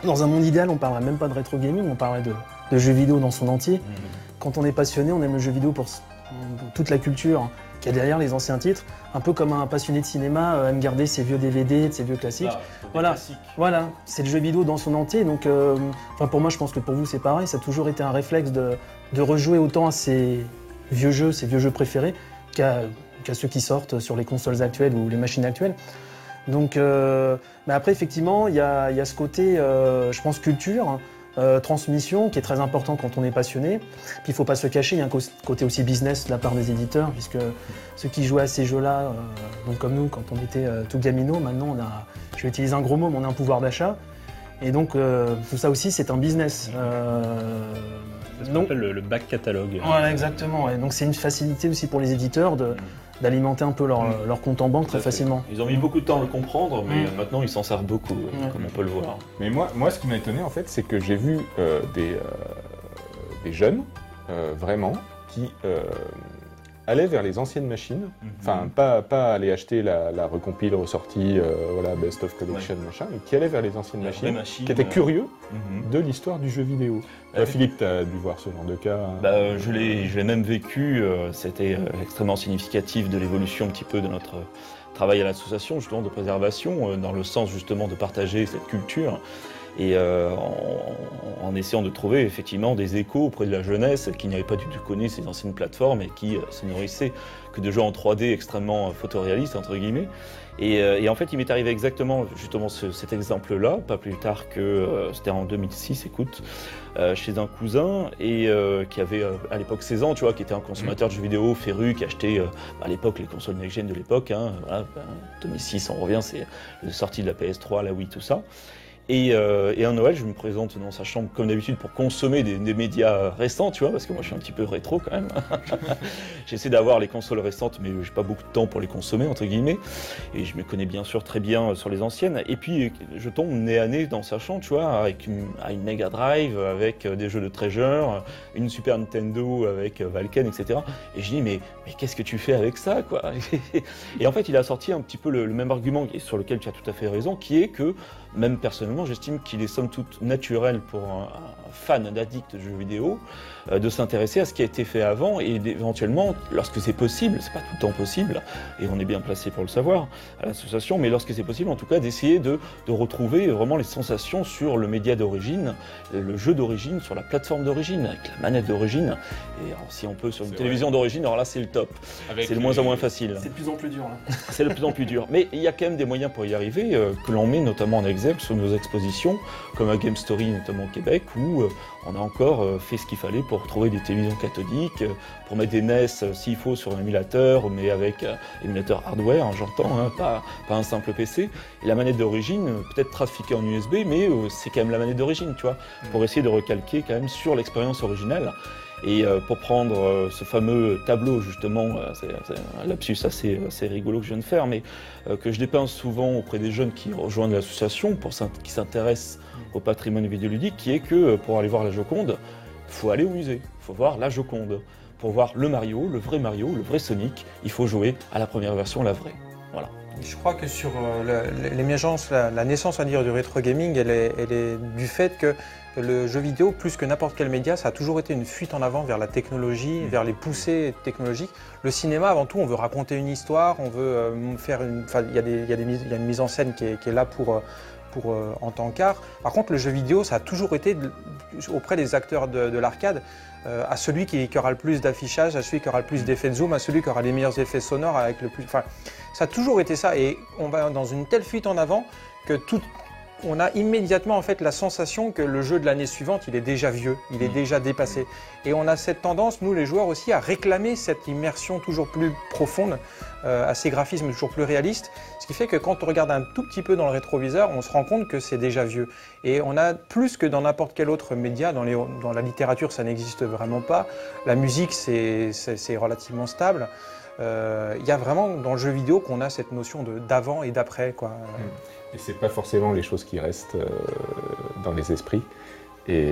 Dans un monde idéal, on parlerait même pas de rétro gaming, on parlerait de jeux vidéo dans son entier. Quand on est passionné, on aime le jeu vidéo pour toute la culture qu'il y a derrière les anciens titres, un peu comme un passionné de cinéma aime garder ses vieux DVD, ses vieux classiques. Voilà, c'est le jeu vidéo dans son entier. Donc, pour moi, je pense que pour vous, c'est pareil. Ça a toujours été un réflexe de rejouer autant à ses vieux jeux préférés, qu'à ceux qui sortent sur les consoles actuelles ou les machines actuelles. Donc, mais après, effectivement, il y a ce côté, je pense, culture, transmission, qui est très important quand on est passionné. Puis il ne faut pas se cacher, il y a un côté aussi business de la part des éditeurs, puisque ceux qui jouaient à ces jeux-là, donc comme nous, quand on était tout gamino, maintenant, je vais utiliser un gros mot, mais on a un pouvoir d'achat. Et donc, tout ça aussi, c'est un business. C'est ce qu'on appelle le back catalogue. Voilà, exactement. Et donc, c'est une facilité aussi pour les éditeurs d'alimenter un peu leur compte en banque très facilement. Ils ont mis beaucoup de temps à le comprendre, mais maintenant ils s'en servent beaucoup, comme on peut le voir. Mais moi, ce qui m'a étonné en fait, c'est que j'ai vu des jeunes, vraiment, qui allaient vers les anciennes machines, enfin pas aller acheter la recompile ressortie, voilà, Best of Collection, machin, mais qui allaient vers les anciennes machines, qui étaient curieux de l'histoire du jeu vidéo. Philippe, tu as dû voir ce genre de cas. Je l'ai même vécu, c'était extrêmement significatif de l'évolution un petit peu de notre travail à l'association, justement de préservation, dans le sens justement de partager cette culture. Et en essayant de trouver effectivement des échos auprès de la jeunesse qui n'avait pas du tout connu ces anciennes plateformes et qui se nourrissaient que de jeux en 3D extrêmement photoréalistes, entre guillemets. Et en fait, il m'est arrivé exactement justement cet exemple-là, pas plus tard que c'était en 2006, écoute, chez un cousin et qui avait à l'époque 16 ans, tu vois, qui était un consommateur de jeux vidéo féru, qui achetait à l'époque les consoles next-gen de l'époque. 2006, on revient, c'est la sortie de la PS3, la Wii, tout ça. Et un Noël, je me présente dans sa chambre comme d'habitude pour consommer des médias récents, tu vois, parce que moi je suis un petit peu rétro quand même. J'essaie d'avoir les consoles récentes, mais j'ai pas beaucoup de temps pour les consommer, entre guillemets. Et je me connais bien sûr très bien sur les anciennes. Et puis je tombe nez à nez dans sa chambre, tu vois, avec une Mega Drive, avec des jeux de Treasure, une Super Nintendo avec Valken, etc. Et je dis, mais qu'est-ce que tu fais avec ça, quoi? Et en fait, il a sorti un petit peu le même argument, sur lequel tu as tout à fait raison, qui est que, même personnellement, j'estime qu'il est somme toute naturel pour un fan d'addict de jeux vidéo de s'intéresser à ce qui a été fait avant et éventuellement, lorsque c'est possible, c'est pas tout le temps possible, et on est bien placé pour le savoir à l'association, mais lorsque c'est possible, en tout cas, d'essayer de retrouver vraiment les sensations sur le média d'origine, le jeu d'origine, sur la plateforme d'origine, avec la manette d'origine. Et alors, si on peut sur une télévision d'origine, alors là, c'est le top. C'est de moins en moins facile. C'est de plus en plus dur, là. C'est de plus en plus dur. Mais il y a quand même des moyens pour y arriver, que l'on met notamment en exemple sur nos expositions, comme à Game Story, notamment au Québec, où on a encore fait ce qu'il fallait pour trouver des télévisions cathodiques, pour mettre des NES s'il faut sur un émulateur, mais avec émulateur hardware, j'entends, pas un simple PC. Et la manette d'origine, peut-être trafiquée en USB, mais c'est quand même la manette d'origine, tu vois, pour essayer de recalquer quand même sur l'expérience originale. Et pour prendre ce fameux tableau, justement, c'est un lapsus assez rigolo que je viens de faire, mais que je dépeins souvent auprès des jeunes qui rejoignent l'association, qui s'intéressent au patrimoine vidéoludique, qui est que pour aller voir la Joconde, il faut aller au musée, il faut voir la Joconde. Pour voir le Mario, le vrai Sonic, il faut jouer à la première version, la vraie. Voilà. Je crois que sur l'émergence, la naissance à dire du rétro gaming, elle est du fait que le jeu vidéo, plus que n'importe quel média, ça a toujours été une fuite en avant vers la technologie, vers les poussées technologiques. Le cinéma, avant tout, on veut raconter une histoire, on veut faire il y a une mise en scène qui est là pour en tant qu'art. Par contre, le jeu vidéo, ça a toujours été auprès des acteurs de l'arcade, à celui qui aura le plus d'affichage, à celui qui aura le plus d'effets de zoom, à celui qui aura les meilleurs effets sonores avec le plus. Enfin, ça a toujours été ça, et on va dans une telle fuite en avant que on a immédiatement en fait la sensation que le jeu de l'année suivante, il est déjà vieux, il est déjà dépassé. Et on a cette tendance, nous les joueurs aussi, à réclamer cette immersion toujours plus profonde, à ces graphismes toujours plus réalistes. Ce qui fait que quand on regarde un tout petit peu dans le rétroviseur, on se rend compte que c'est déjà vieux. Et on a plus que dans n'importe quel autre média, dans la littérature ça n'existe vraiment pas, la musique c'est relativement stable. Il y a vraiment dans le jeu vidéo qu'on a cette notion d'avant et d'après, quoi. Et c'est pas forcément les choses qui restent dans les esprits. Et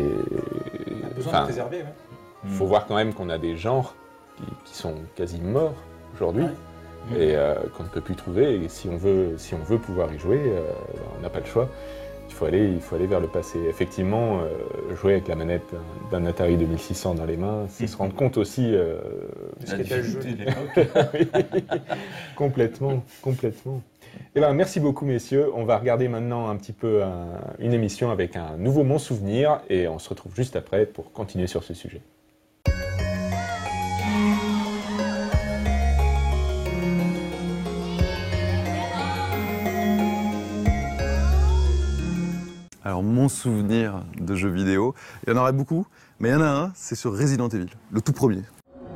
on a besoin de préserver. Il faut voir quand même qu'on a des genres qui sont quasi morts aujourd'hui, et qu'on ne peut plus trouver. Et si on veut pouvoir y jouer, on n'a pas le choix. il faut aller vers le passé. Effectivement, jouer avec la manette d'un Atari 2600 dans les mains, c'est se rendre compte aussi de La difficulté de l'époque. Oui, complètement, complètement. Eh ben, merci beaucoup, messieurs. On va regarder maintenant un petit peu une émission avec un nouveau Mon Souvenir et on se retrouve juste après pour continuer sur ce sujet. Alors, mon souvenir de jeux vidéo, il y en aurait beaucoup, mais il y en a un, c'est sur Resident Evil, le tout premier.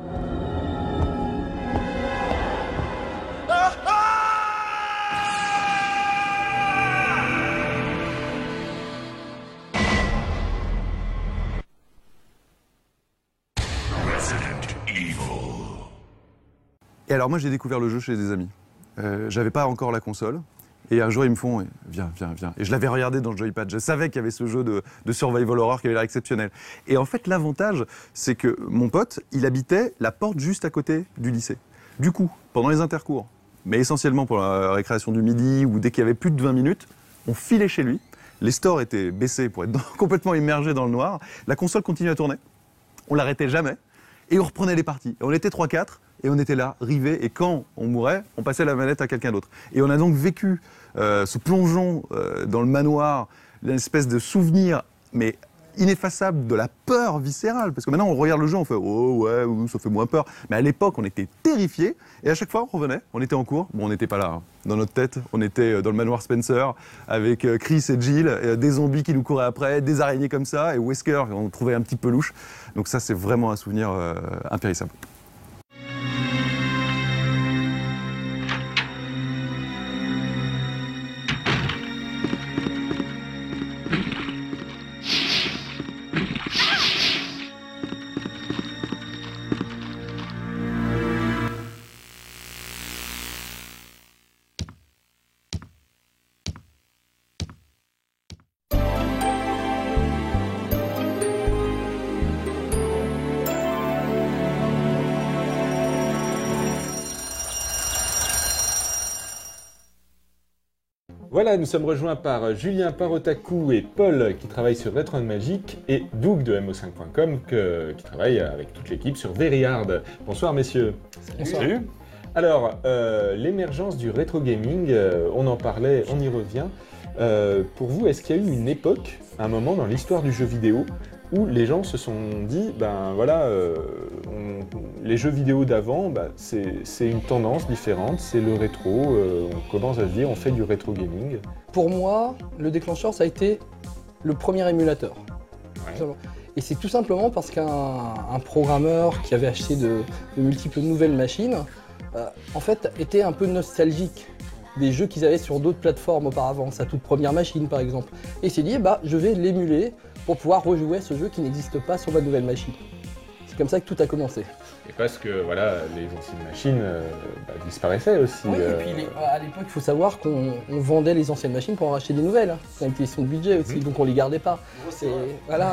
Et alors moi j'ai découvert le jeu chez des amis. J'avais pas encore la console. Et un jour ils me font viens, viens, viens. Et je l'avais regardé dans le joypad. Je savais qu'il y avait ce jeu de survival horror qui avait l'air exceptionnel. Et en fait l'avantage c'est que mon pote il habitait la porte juste à côté du lycée. Du coup pendant les intercours, mais essentiellement pour la récréation du midi ou dès qu'il y avait plus de 20 minutes, on filait chez lui. Les stores étaient baissés pour être complètement immergés dans le noir. La console continuait à tourner. On l'arrêtait jamais. Et on reprenait les parties. Et on était 3-4. Et on était là, rivés, et quand on mourait, on passait la manette à quelqu'un d'autre. Et on a donc vécu ce plongeon dans le manoir, une espèce de souvenir, mais ineffaçable de la peur viscérale. Parce que maintenant, on regarde le jeu, on fait « Oh ouais, ça fait moins peur ». Mais à l'époque, on était terrifiés, et à chaque fois, on revenait, on était en cours. Bon, on n'était pas là, hein. Dans notre tête, on était dans le manoir Spencer, avec Chris et Jill, des zombies qui nous couraient après, des araignées comme ça, et Wesker, on trouvait un petit peu louche. Donc ça, c'est vraiment un souvenir impérissable. Voilà, nous sommes rejoints par Julien Parotaku et Paul qui travaillent sur Retro Magic et Doug de MO5.com qui travaille avec toute l'équipe sur Very Hard. Bonsoir messieurs. Salut. Alors, l'émergence du rétro gaming, on en parlait, on y revient. Pour vous, est-ce qu'il y a eu une époque, un moment dans l'histoire du jeu vidéo où les gens se sont dit, ben voilà, les jeux vidéo d'avant, ben, c'est une tendance différente, c'est le rétro, on commence à se dire, on fait du rétro gaming. Pour moi, le déclencheur, ça a été le premier émulateur. Ouais. Et c'est tout simplement parce qu'un programmeur qui avait acheté de multiples nouvelles machines, en fait, était un peu nostalgique des jeux qu'ils avaient sur d'autres plateformes auparavant, sa toute première machine par exemple. Et il s'est dit, bah, je vais l'émuler pour pouvoir rejouer à ce jeu qui n'existe pas sur ma nouvelle machine. C'est comme ça que tout a commencé. Et parce que voilà, les anciennes machines disparaissaient aussi. Oui, et puis à l'époque, il faut savoir qu'on vendait les anciennes machines pour en racheter des nouvelles. Hein. C'est une question de budget aussi, donc on les gardait pas. C'est voilà.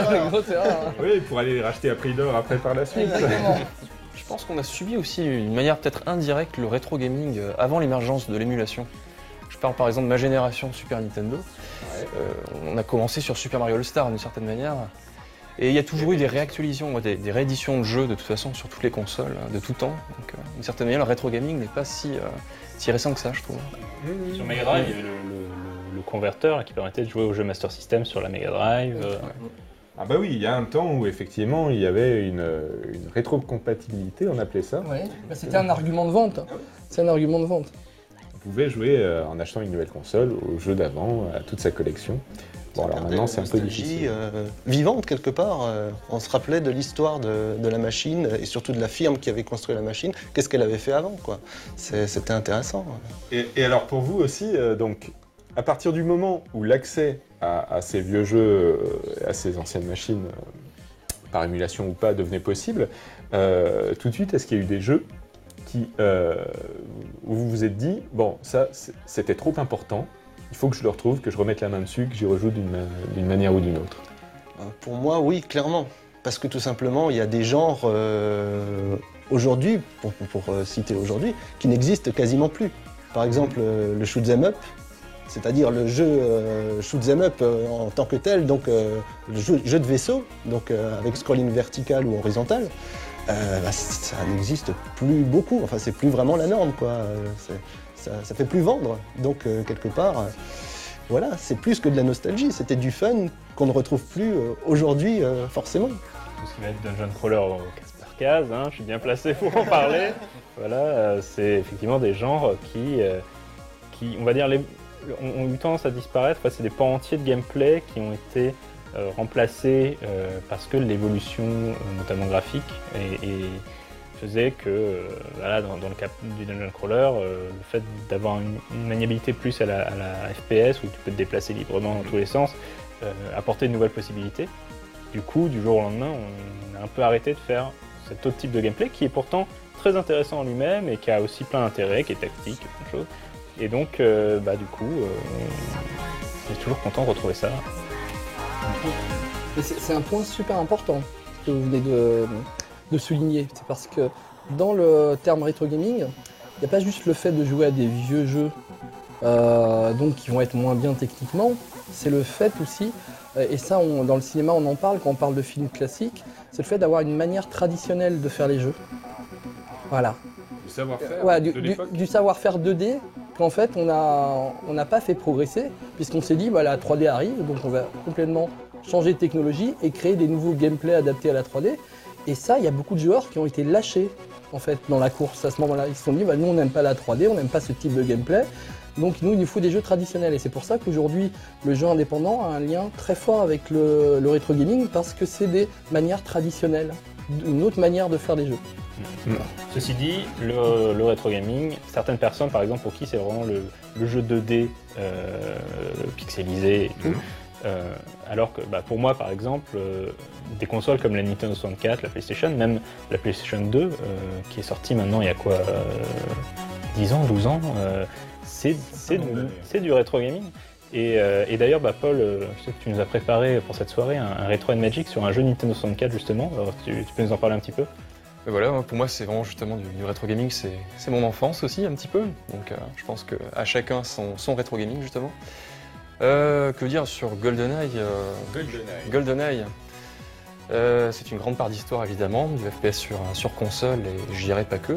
Oui, pour aller les racheter à prix d'or après par la suite. Exactement. Je pense qu'on a subi aussi d'une manière peut-être indirecte le rétro gaming avant l'émergence de l'émulation. Je parle par exemple de ma génération Super Nintendo. Ouais. On a commencé sur Super Mario All-Star d'une certaine manière. Et il y a toujours eu des réactualisations, des rééditions de jeux de toute façon sur toutes les consoles de tout temps. Donc d'une certaine manière, le rétro gaming n'est pas si récent que ça, je trouve. Sur Mega Drive, il y avait le converteur qui permettait de jouer aux jeux Master System sur la Mega Drive. Ah bah oui, il y a un temps où effectivement il y avait une rétrocompatibilité, on appelait ça. Ouais, bah, c'était un argument de vente. C'est un argument de vente. On pouvait jouer en achetant une nouvelle console au jeu d'avant, à toute sa collection. Bon alors maintenant c'est un peu difficile. Vivante quelque part, on se rappelait de l'histoire de la machine et surtout de la firme qui avait construit la machine, qu'est-ce qu'elle avait fait avant quoi. C'était intéressant. Et alors pour vous aussi, donc à partir du moment où l'accès à ces vieux jeux, à ces anciennes machines, par émulation ou pas, devenait possible, tout de suite est-ce qu'il y a eu des jeux où vous vous êtes dit, bon ça c'était trop important, il faut que je le retrouve, que je remette la main dessus, que j'y rejoue d'une manière ou d'une autre? Pour moi, oui, clairement. Parce que tout simplement, il y a des genres aujourd'hui, pour citer aujourd'hui, qui n'existent quasiment plus. Par exemple, le shoot 'em up, c'est-à-dire le jeu shoot 'em up en tant que tel, donc le jeu de vaisseau, donc avec scrolling vertical ou horizontal, ça n'existe plus beaucoup. Enfin, c'est plus vraiment la norme, quoi. Ça fait plus vendre. Donc quelque part, voilà, c'est plus que de la nostalgie. C'était du fun qu'on ne retrouve plus aujourd'hui forcément. Tout ce qui va être dungeon crawler au case par case, hein, je suis bien placé pour en parler. Voilà, c'est effectivement des genres qui on va dire, ont eu tendance à disparaître. Enfin, c'est des pans entiers de gameplay qui ont été remplacés parce que l'évolution, notamment graphique, faisait que, voilà, dans le cas du dungeon crawler, le fait d'avoir une maniabilité plus à la FPS, où tu peux te déplacer librement dans tous les sens, apportait de nouvelles possibilités. Du coup, du jour au lendemain, on a un peu arrêté de faire cet autre type de gameplay qui est pourtant très intéressant en lui-même et qui a aussi plein d'intérêt, qui est tactique, plein de choses. Et donc, du coup, on est toujours content de retrouver ça. C'est un point super important que vous venez de souligner. C'est parce que dans le terme rétro gaming, il n'y a pas juste le fait de jouer à des vieux jeux donc qui vont être moins bien techniquement, c'est le fait aussi, et ça dans le cinéma on en parle quand on parle de films classiques, c'est le fait d'avoir une manière traditionnelle de faire les jeux. Voilà. Du savoir-faire du savoir-faire 2D qu'en fait on n'a pas fait progresser puisqu'on s'est dit la 3D arrive, donc on va complètement changer de technologie et créer des nouveaux gameplays adaptés à la 3D. Et ça, il y a beaucoup de joueurs qui ont été lâchés en fait dans la course à ce moment-là. Ils se sont dit nous on n'aime pas la 3D, on n'aime pas ce type de gameplay. Donc nous il nous faut des jeux traditionnels et c'est pour ça qu'aujourd'hui le jeu indépendant a un lien très fort avec le rétro gaming parce que c'est des manières traditionnelles, une autre manière de faire des jeux. Ceci dit, le rétro gaming, certaines personnes par exemple pour qui c'est vraiment le jeu 2D pixelisé et tout, alors que pour moi par exemple, des consoles comme la Nintendo 64, la PlayStation, même la PlayStation 2 qui est sortie maintenant il y a quoi 10 ans, 12 ans, c'est du rétro gaming. Et d'ailleurs, Paul, je sais que tu nous as préparé pour cette soirée un Retro & Magic sur un jeu Nintendo 64 justement. Alors, tu peux nous en parler un petit peu? Et voilà, pour moi c'est vraiment justement du rétro gaming, c'est mon enfance aussi un petit peu. Donc je pense qu'à chacun son rétro gaming justement. Que dire sur GoldenEye GoldenEye. C'est une grande part d'histoire évidemment, du FPS sur console et je dirais pas que.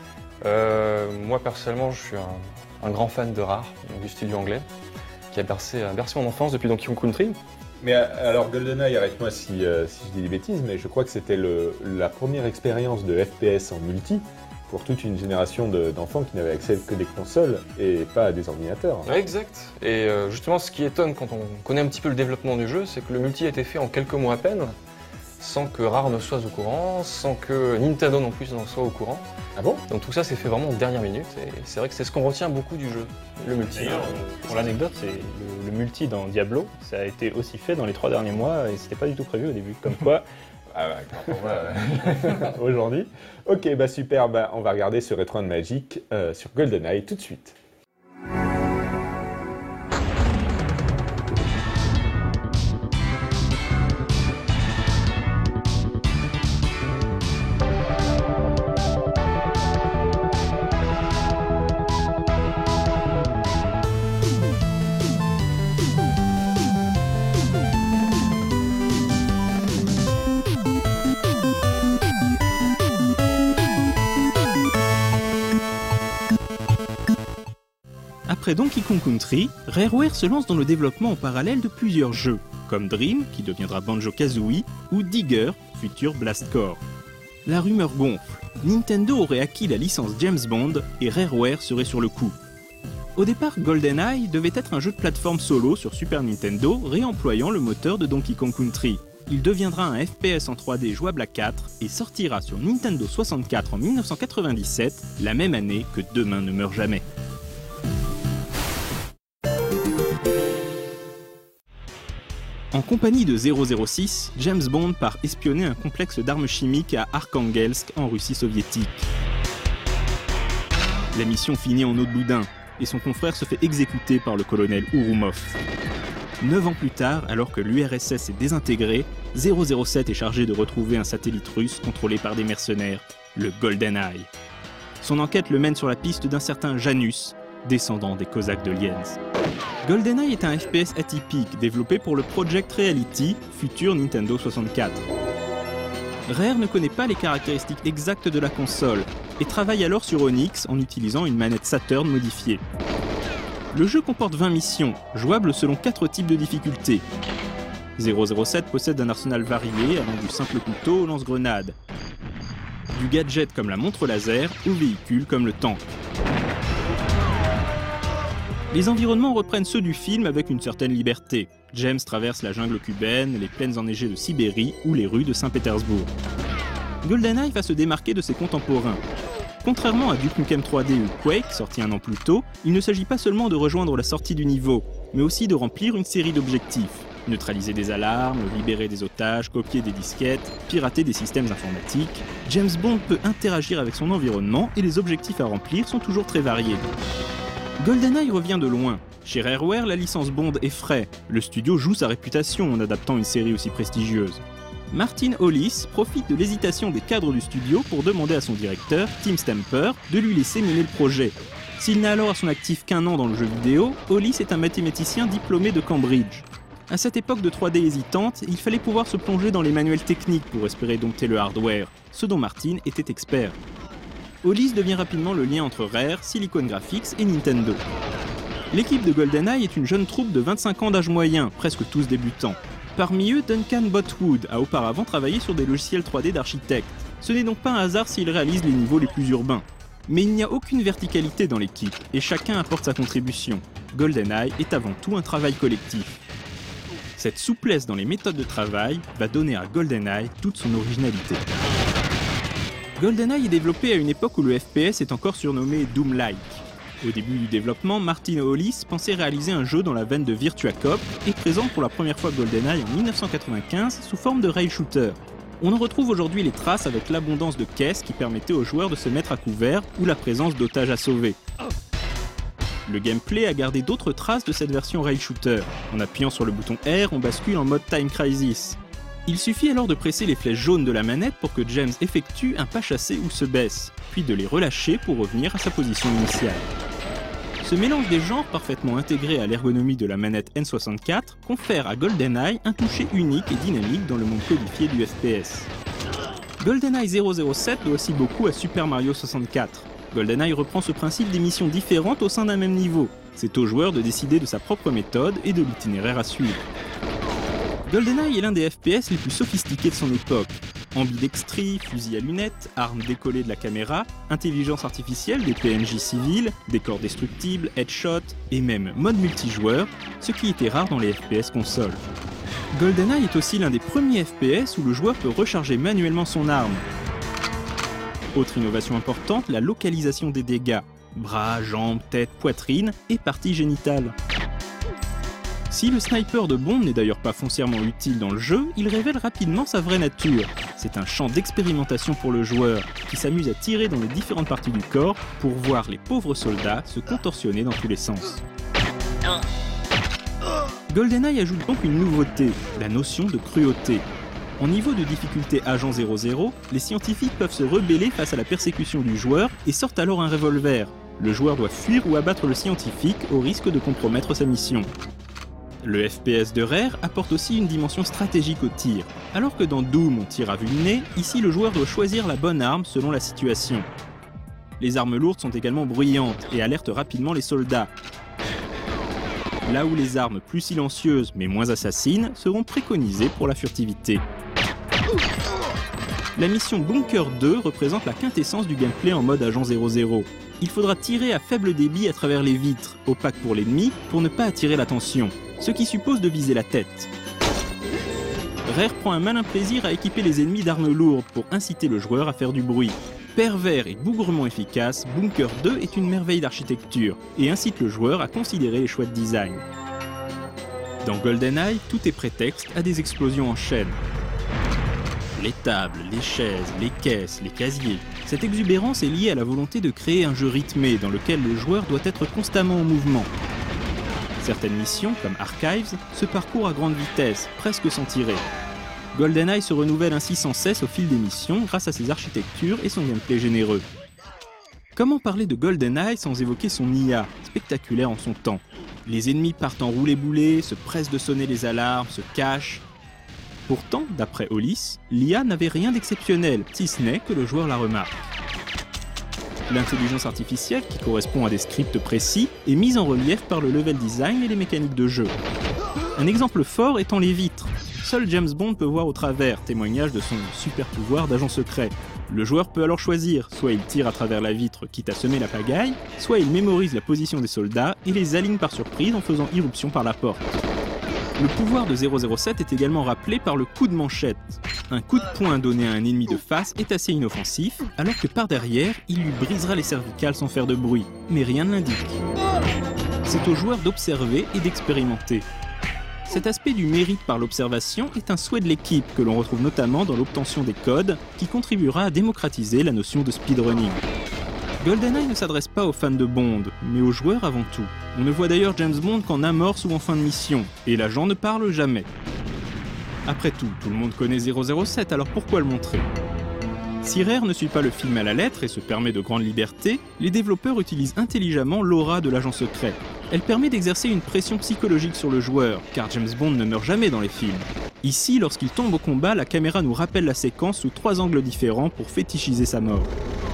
Moi personnellement je suis un grand fan de Rare, donc du studio anglais, qui a bercé mon enfance depuis Donkey Kong Country. Mais alors GoldenEye, arrête-moi si je dis des bêtises, mais je crois que c'était la première expérience de FPS en multi pour toute une génération d'enfants qui n'avaient accès que des consoles et pas à des ordinateurs. Ouais, exact. Et justement, ce qui étonne quand on connaît un petit peu le développement du jeu, c'est que le multi a été fait en quelques mois à peine, sans que Rare ne soit au courant, sans que Nintendo non plus n'en soit au courant. Ah bon? Donc tout ça s'est fait vraiment en dernière minute, et c'est vrai que c'est ce qu'on retient beaucoup du jeu, le multi. D'ailleurs, pour l'anecdote, c'est le multi dans Diablo, ça a été aussi fait dans les 3 derniers mois, et c'était pas du tout prévu au début, comme quoi... Aujourd'hui. Ok, super, on va regarder ce Retro & Magic sur GoldenEye tout de suite. Après Donkey Kong Country, Rareware se lance dans le développement en parallèle de plusieurs jeux, comme Dream, qui deviendra Banjo-Kazooie, ou Digger, futur Blast Corps. La rumeur gonfle, Nintendo aurait acquis la licence James Bond et Rareware serait sur le coup. Au départ, GoldenEye devait être un jeu de plateforme solo sur Super Nintendo, réemployant le moteur de Donkey Kong Country. Il deviendra un FPS en 3D jouable à 4 et sortira sur Nintendo 64 en 1997, la même année que Demain ne meurt jamais. En compagnie de 006, James Bond part espionner un complexe d'armes chimiques à Arkhangelsk en Russie soviétique. La mission finit en eau de boudin et son confrère se fait exécuter par le colonel Ourumov. 9 ans plus tard, alors que l'URSS est désintégrée, 007 est chargé de retrouver un satellite russe contrôlé par des mercenaires, le GoldenEye. Son enquête le mène sur la piste d'un certain Janus, descendant des Cosaques de Lienz. GoldenEye est un FPS atypique développé pour le Project Reality, futur Nintendo 64. Rare ne connaît pas les caractéristiques exactes de la console et travaille alors sur Onyx en utilisant une manette Saturn modifiée. Le jeu comporte 20 missions, jouables selon 4 types de difficultés. 007 possède un arsenal varié allant du simple couteau au lance-grenade, du gadget comme la montre laser au véhicule comme le tank. Les environnements reprennent ceux du film avec une certaine liberté. James traverse la jungle cubaine, les plaines enneigées de Sibérie ou les rues de Saint-Pétersbourg. GoldenEye va se démarquer de ses contemporains. Contrairement à Duke Nukem 3D ou Quake, sorti un an plus tôt, il ne s'agit pas seulement de rejoindre la sortie du niveau, mais aussi de remplir une série d'objectifs. Neutraliser des alarmes, libérer des otages, copier des disquettes, pirater des systèmes informatiques. James Bond peut interagir avec son environnement et les objectifs à remplir sont toujours très variés. GoldenEye revient de loin. Chez Rareware, la licence Bond est frais. Le studio joue sa réputation en adaptant une série aussi prestigieuse. Martin Hollis profite de l'hésitation des cadres du studio pour demander à son directeur, Tim Stamper, de lui laisser mener le projet. S'il n'a alors à son actif qu'1 an dans le jeu vidéo, Hollis est un mathématicien diplômé de Cambridge. À cette époque de 3D hésitante, il fallait pouvoir se plonger dans les manuels techniques pour espérer dompter le hardware, ce dont Martin était expert. Hollis devient rapidement le lien entre Rare, Silicon Graphics et Nintendo. L'équipe de GoldenEye est une jeune troupe de 25 ans d'âge moyen, presque tous débutants. Parmi eux, Duncan Botwood a auparavant travaillé sur des logiciels 3D d'architecte. Ce n'est donc pas un hasard s'il réalise les niveaux les plus urbains. Mais il n'y a aucune verticalité dans l'équipe, et chacun apporte sa contribution. GoldenEye est avant tout un travail collectif. Cette souplesse dans les méthodes de travail va donner à GoldenEye toute son originalité. GoldenEye est développé à une époque où le FPS est encore surnommé Doom-like. Au début du développement, Martin Hollis pensait réaliser un jeu dans la veine de Virtua Cop et présente pour la première fois GoldenEye en 1995 sous forme de rail shooter. On en retrouve aujourd'hui les traces avec l'abondance de caisses qui permettaient aux joueurs de se mettre à couvert ou la présence d'otages à sauver. Le gameplay a gardé d'autres traces de cette version rail shooter. En appuyant sur le bouton R, on bascule en mode Time Crisis. Il suffit alors de presser les flèches jaunes de la manette pour que James effectue un pas chassé ou se baisse, puis de les relâcher pour revenir à sa position initiale. Ce mélange des genres parfaitement intégré à l'ergonomie de la manette N64 confère à GoldenEye un toucher unique et dynamique dans le monde codifié du FPS. GoldenEye 007 doit aussi beaucoup à Super Mario 64. GoldenEye reprend ce principe des missions différentes au sein d'un même niveau. C'est au joueur de décider de sa propre méthode et de l'itinéraire à suivre. GoldenEye est l'un des FPS les plus sophistiqués de son époque. Ambidextrie, fusil à lunettes, armes décollées de la caméra, intelligence artificielle des PNJ civils, décors destructibles, headshot et même mode multijoueur, ce qui était rare dans les FPS consoles. GoldenEye est aussi l'un des premiers FPS où le joueur peut recharger manuellement son arme. Autre innovation importante, la localisation des dégâts. Bras, jambes, tête, poitrine et parties génitales. Si le sniper de Bond n'est d'ailleurs pas foncièrement utile dans le jeu, il révèle rapidement sa vraie nature. C'est un champ d'expérimentation pour le joueur, qui s'amuse à tirer dans les différentes parties du corps pour voir les pauvres soldats se contorsionner dans tous les sens. GoldenEye ajoute donc une nouveauté, la notion de cruauté. En niveau de difficulté Agent 00, les scientifiques peuvent se rebeller face à la persécution du joueur et sortent alors un revolver. Le joueur doit fuir ou abattre le scientifique au risque de compromettre sa mission. Le FPS de Rare apporte aussi une dimension stratégique au tir. Alors que dans Doom on tire à vue de nez, ici le joueur doit choisir la bonne arme selon la situation. Les armes lourdes sont également bruyantes et alertent rapidement les soldats. Là où les armes plus silencieuses mais moins assassines seront préconisées pour la furtivité. La mission Bunker 2 représente la quintessence du gameplay en mode Agent 00. Il faudra tirer à faible débit à travers les vitres, opaques pour l'ennemi, pour ne pas attirer l'attention, ce qui suppose de viser la tête. Rare prend un malin plaisir à équiper les ennemis d'armes lourdes pour inciter le joueur à faire du bruit. Pervers et bougrement efficace, Bunker 2 est une merveille d'architecture et incite le joueur à considérer les choix de design. Dans GoldenEye, tout est prétexte à des explosions en chaîne. Les tables, les chaises, les caisses, les casiers. Cette exubérance est liée à la volonté de créer un jeu rythmé dans lequel le joueur doit être constamment en mouvement. Certaines missions, comme Archives, se parcourent à grande vitesse, presque sans tirer. GoldenEye se renouvelle ainsi sans cesse au fil des missions grâce à ses architectures et son gameplay généreux. Comment parler de GoldenEye sans évoquer son IA, spectaculaire en son temps? Les ennemis partent en roulé-boulé, se pressent de sonner les alarmes, se cachent. Pourtant, d'après Hollis, l'IA n'avait rien d'exceptionnel, si ce n'est que le joueur la remarque. L'intelligence artificielle, qui correspond à des scripts précis, est mise en relief par le level design et les mécaniques de jeu. Un exemple fort étant les vitres. Seul James Bond peut voir au travers, témoignage de son super pouvoir d'agent secret. Le joueur peut alors choisir, soit il tire à travers la vitre quitte à semer la pagaille, soit il mémorise la position des soldats et les aligne par surprise en faisant irruption par la porte. Le pouvoir de 007 est également rappelé par le coup de manchette. Un coup de poing donné à un ennemi de face est assez inoffensif, alors que par derrière, il lui brisera les cervicales sans faire de bruit, mais rien ne l'indique. C'est au joueur d'observer et d'expérimenter. Cet aspect du mérite par l'observation est un souhait de l'équipe que l'on retrouve notamment dans l'obtention des codes, qui contribuera à démocratiser la notion de speedrunning. GoldenEye ne s'adresse pas aux fans de Bond, mais aux joueurs avant tout. On ne voit d'ailleurs James Bond qu'en amorce ou en fin de mission, et l'agent ne parle jamais. Après tout le monde connaît 007, alors pourquoi le montrer? Si Rare ne suit pas le film à la lettre et se permet de grandes libertés, les développeurs utilisent intelligemment l'aura de l'agent secret. Elle permet d'exercer une pression psychologique sur le joueur, car James Bond ne meurt jamais dans les films. Ici, lorsqu'il tombe au combat, la caméra nous rappelle la séquence sous 3 angles différents pour fétichiser sa mort.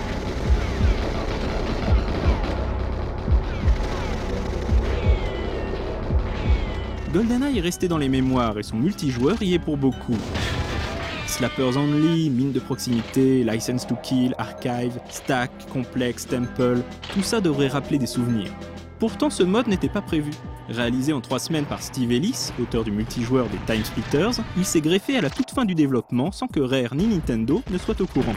GoldenEye est resté dans les mémoires et son multijoueur y est pour beaucoup. Slappers Only, mine de proximité, License to Kill, Archive, Stack, Complex, Temple, tout ça devrait rappeler des souvenirs. Pourtant ce mode n'était pas prévu. Réalisé en 3 semaines par Steve Ellis, auteur du multijoueur des Time Splitters, il s'est greffé à la toute fin du développement sans que Rare ni Nintendo ne soient au courant.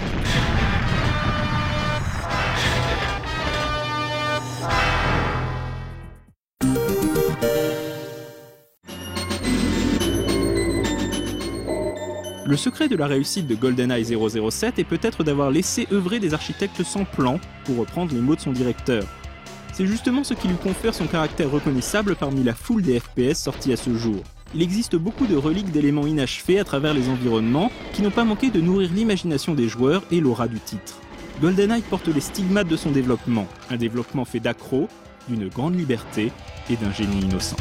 Le secret de la réussite de GoldenEye 007 est peut-être d'avoir laissé œuvrer des architectes sans plan, pour reprendre les mots de son directeur. C'est justement ce qui lui confère son caractère reconnaissable parmi la foule des FPS sortis à ce jour. Il existe beaucoup de reliques d'éléments inachevés à travers les environnements qui n'ont pas manqué de nourrir l'imagination des joueurs et l'aura du titre. GoldenEye porte les stigmates de son développement, un développement fait d'accro, d'une grande liberté et d'un génie innocent.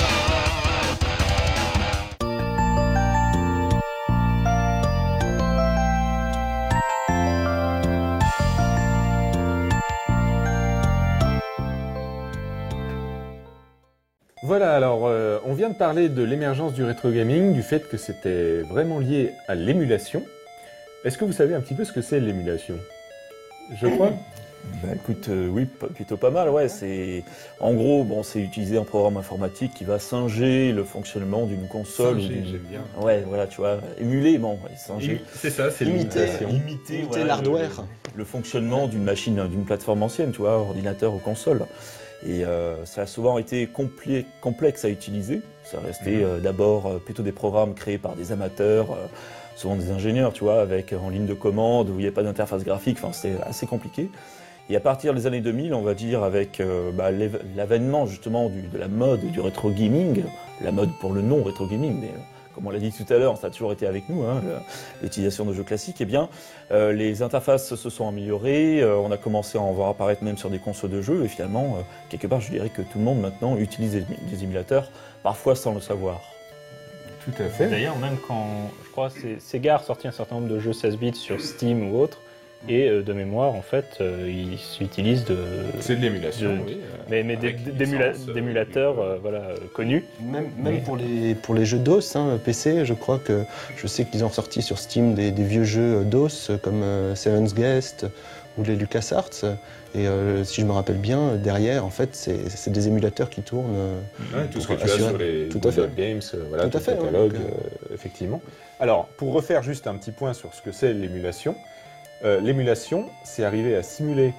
Voilà, alors on vient de parler de l'émergence du rétro gaming, du fait que c'était vraiment lié à l'émulation. Est-ce que vous savez un petit peu ce que c'est l'émulation? Je crois. Bah écoute, oui, plutôt pas mal, ouais. En gros, bon, c'est utiliser un programme informatique qui va singer le fonctionnement d'une console. Singer, j'aime bien. Ouais, voilà, tu vois, émuler, bon, ouais, singer. C'est ça, c'est Imiter voilà, l'hardware. Le fonctionnement d'une machine, d'une plateforme ancienne, tu vois, ordinateur ou console. Et ça a souvent été complexe à utiliser. Ça restait d'abord plutôt des programmes créés par des amateurs, souvent des ingénieurs, tu vois, avec en ligne de commande, où il n'y a pas d'interface graphique, enfin c'était assez compliqué. Et à partir des années 2000, on va dire, avec l'avènement justement de la mode du rétro gaming, la mode pour le non rétro gaming, mais comme on l'a dit tout à l'heure, ça a toujours été avec nous, hein, l'utilisation de jeux classiques, eh bien, les interfaces se sont améliorées, on a commencé à en voir apparaître même sur des consoles de jeux, et finalement, quelque part, je dirais que tout le monde maintenant utilise des émulateurs, parfois sans le savoir. Tout à fait. D'ailleurs, même quand, je crois, Sega a sorti un certain nombre de jeux 16 bits sur Steam ou autre, et de mémoire, en fait, ils s'utilisent de... C'est de l'émulation, oui. Mais d'émulateurs voilà, connus. Même pour les jeux DOS, hein, PC, je sais qu'ils ont sorti sur Steam des vieux jeux DOS comme Seven's Guest ou les LucasArts. Et si je me rappelle bien, derrière, en fait, c'est des émulateurs qui tournent. Tout ce que tu as sur les Good Games, voilà, tout le catalogue, effectivement. Alors, pour refaire juste un petit point sur ce que c'est l'émulation, l'émulation, c'est arriver à simuler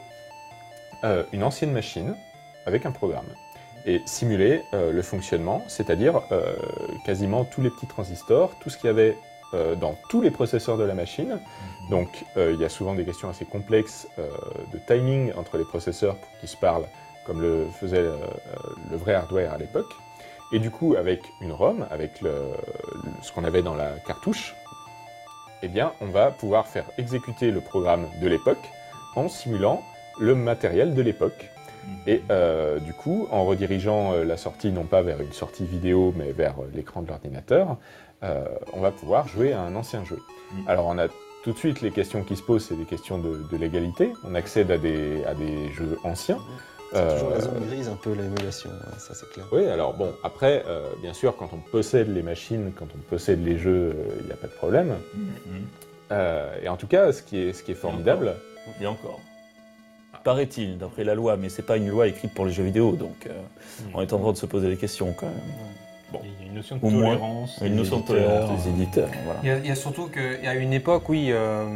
une ancienne machine avec un programme. Et simuler le fonctionnement, c'est-à-dire quasiment tous les petits transistors, tout ce qu'il y avait dans tous les processeurs de la machine. Donc il y a souvent des questions assez complexes de timing entre les processeurs pour qu'ils se parlent comme le faisait le vrai hardware à l'époque. Et du coup, avec une ROM, avec ce qu'on avait dans la cartouche, eh bien, on va pouvoir faire exécuter le programme de l'époque en simulant le matériel de l'époque. Et du coup, en redirigeant la sortie non pas vers une sortie vidéo, mais vers l'écran de l'ordinateur, on va pouvoir jouer à un ancien jeu. Alors on a tout de suite les questions qui se posent, c'est des questions de légalité. On accède à des jeux anciens. C'est toujours la zone grise, un peu l'émulation, ça c'est clair. Oui, alors bon, après, bien sûr, quand on possède les machines, quand on possède les jeux, il n'y a pas de problème. Et en tout cas, ce qui est formidable... Et encore. Paraît-il, d'après la loi, mais c'est pas une loi écrite pour les jeux vidéo, donc on est en train de se poser des questions quand même. Bon. Il y a une notion de tolérance. Une notion de tolérance des éditeurs. Voilà. Il y a surtout qu'à une époque, oui,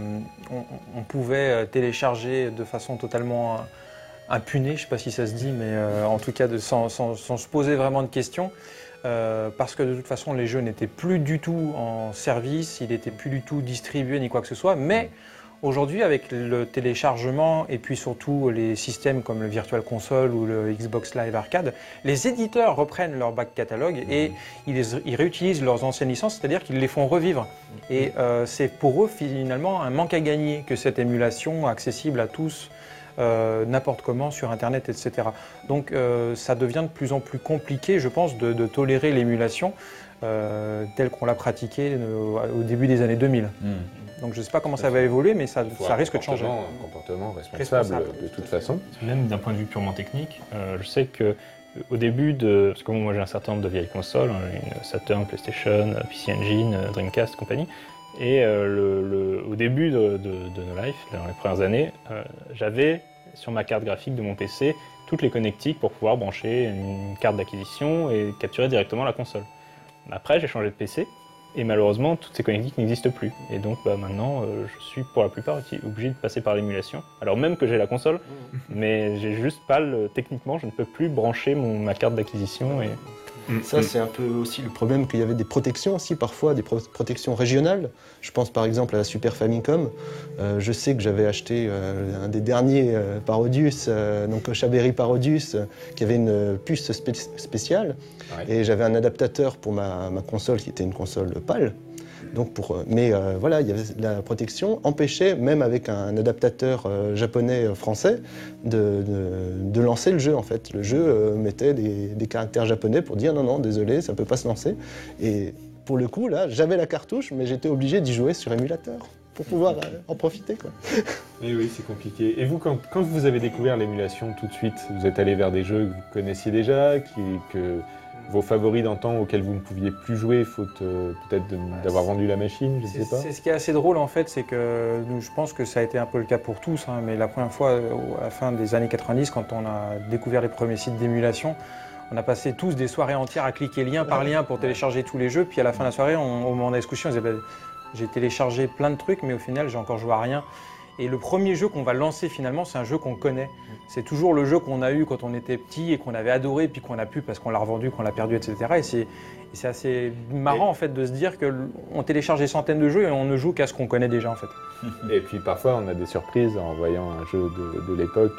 on pouvait télécharger de façon totalement impunée, je ne sais pas si ça se dit, mais en tout cas sans se poser vraiment de questions. Parce que de toute façon, les jeux n'étaient plus du tout en service, ils n'étaient plus du tout distribués ni quoi que ce soit, mais aujourd'hui, avec le téléchargement et puis surtout les systèmes comme le Virtual Console ou le Xbox Live Arcade, les éditeurs reprennent leur back catalogue et ils réutilisent leurs anciennes licences, c'est-à-dire qu'ils les font revivre. Et c'est pour eux finalement un manque à gagner que cette émulation accessible à tous, n'importe comment sur Internet, etc. Donc ça devient de plus en plus compliqué, je pense, de tolérer l'émulation telle qu'on l'a pratiquée au début des années 2000. Donc je ne sais pas comment ça va évoluer, mais ça risque de changer. Un comportement responsable de toute façon. Même d'un point de vue purement technique, je sais qu'au début de... Parce que moi j'ai un certain nombre de vieilles consoles, une Saturn, PlayStation, PC Engine, Dreamcast, compagnie. Et au début de No Life, dans les premières années, j'avais sur ma carte graphique de mon PC toutes les connectiques pour pouvoir brancher une carte d'acquisition et capturer directement la console. Après, j'ai changé de PC et malheureusement, toutes ces connectiques n'existent plus. Et donc maintenant, je suis pour la plupart obligé de passer par l'émulation. Alors même que j'ai la console, mais j'ai juste pas techniquement, je ne peux plus brancher ma carte d'acquisition. Et... Ça, c'est un peu aussi le problème qu'il y avait des protections aussi, parfois des protections régionales. Je pense par exemple à la Super Famicom. Je sais que j'avais acheté un des derniers Parodius, donc Chaberi Parodius, qui avait une puce spéciale. Ouais. Et j'avais un adaptateur pour ma console qui était une console PAL. Donc mais voilà, il y avait la protection empêchait, même avec un adaptateur japonais-français, de lancer le jeu en fait. Le jeu mettait des caractères japonais pour dire non, désolé, ça ne peut pas se lancer. Et pour le coup, là, j'avais la cartouche, mais j'étais obligé d'y jouer sur émulateur pour pouvoir en profiter, quoi. Et oui, c'est compliqué. Et vous, quand vous avez découvert l'émulation tout de suite, vous êtes allé vers des jeux que vous connaissiez déjà, que vos favoris d'antan auxquels vous ne pouviez plus jouer, faute peut-être d'avoir vendu la machine, je ne sais pas. C'est ce qui est assez drôle en fait, c'est que je pense que ça a été un peu le cas pour tous, hein, mais la première fois, à la fin des années 90, quand on a découvert les premiers sites d'émulation, on a passé tous des soirées entières à cliquer lien par lien pour télécharger tous les jeux, puis à la fin de la soirée, au moment de la discussion, on disait j'ai téléchargé plein de trucs, mais au final, j'ai encore joué à rien. Et le premier jeu qu'on va lancer finalement, c'est un jeu qu'on connaît. C'est toujours le jeu qu'on a eu quand on était petit et qu'on avait adoré, puis qu'on a pu parce qu'on l'a revendu, qu'on l'a perdu, etc. Et c'est assez marrant en fait de se dire qu'on télécharge des centaines de jeux et on ne joue qu'à ce qu'on connaît déjà en fait. Et puis parfois on a des surprises en voyant un jeu de l'époque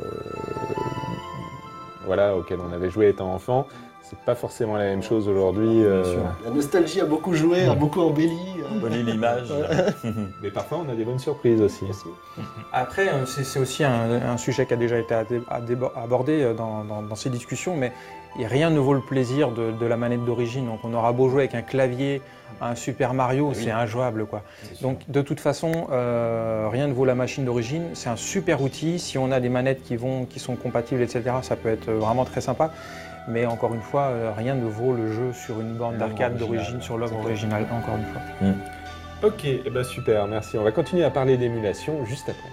voilà, auquel on avait joué étant enfant. C'est pas forcément la même chose aujourd'hui. La nostalgie a beaucoup joué, a beaucoup embelli. Embelli l'image. Mais parfois on a des bonnes surprises aussi. Après, c'est aussi un sujet qui a déjà été abordé dans ces discussions, mais rien ne vaut le plaisir de la manette d'origine. Donc on aura beau jouer avec un clavier, un Super Mario, c'est injouable, quoi. Donc de toute façon, rien ne vaut la machine d'origine. C'est un super outil. Si on a des manettes qui sont compatibles, etc., ça peut être vraiment très sympa. Mais encore une fois, rien ne vaut le jeu sur une borne d'arcade d'origine, sur l'œuvre originale, encore une fois. Ok, eh ben super, merci. On va continuer à parler d'émulation juste après.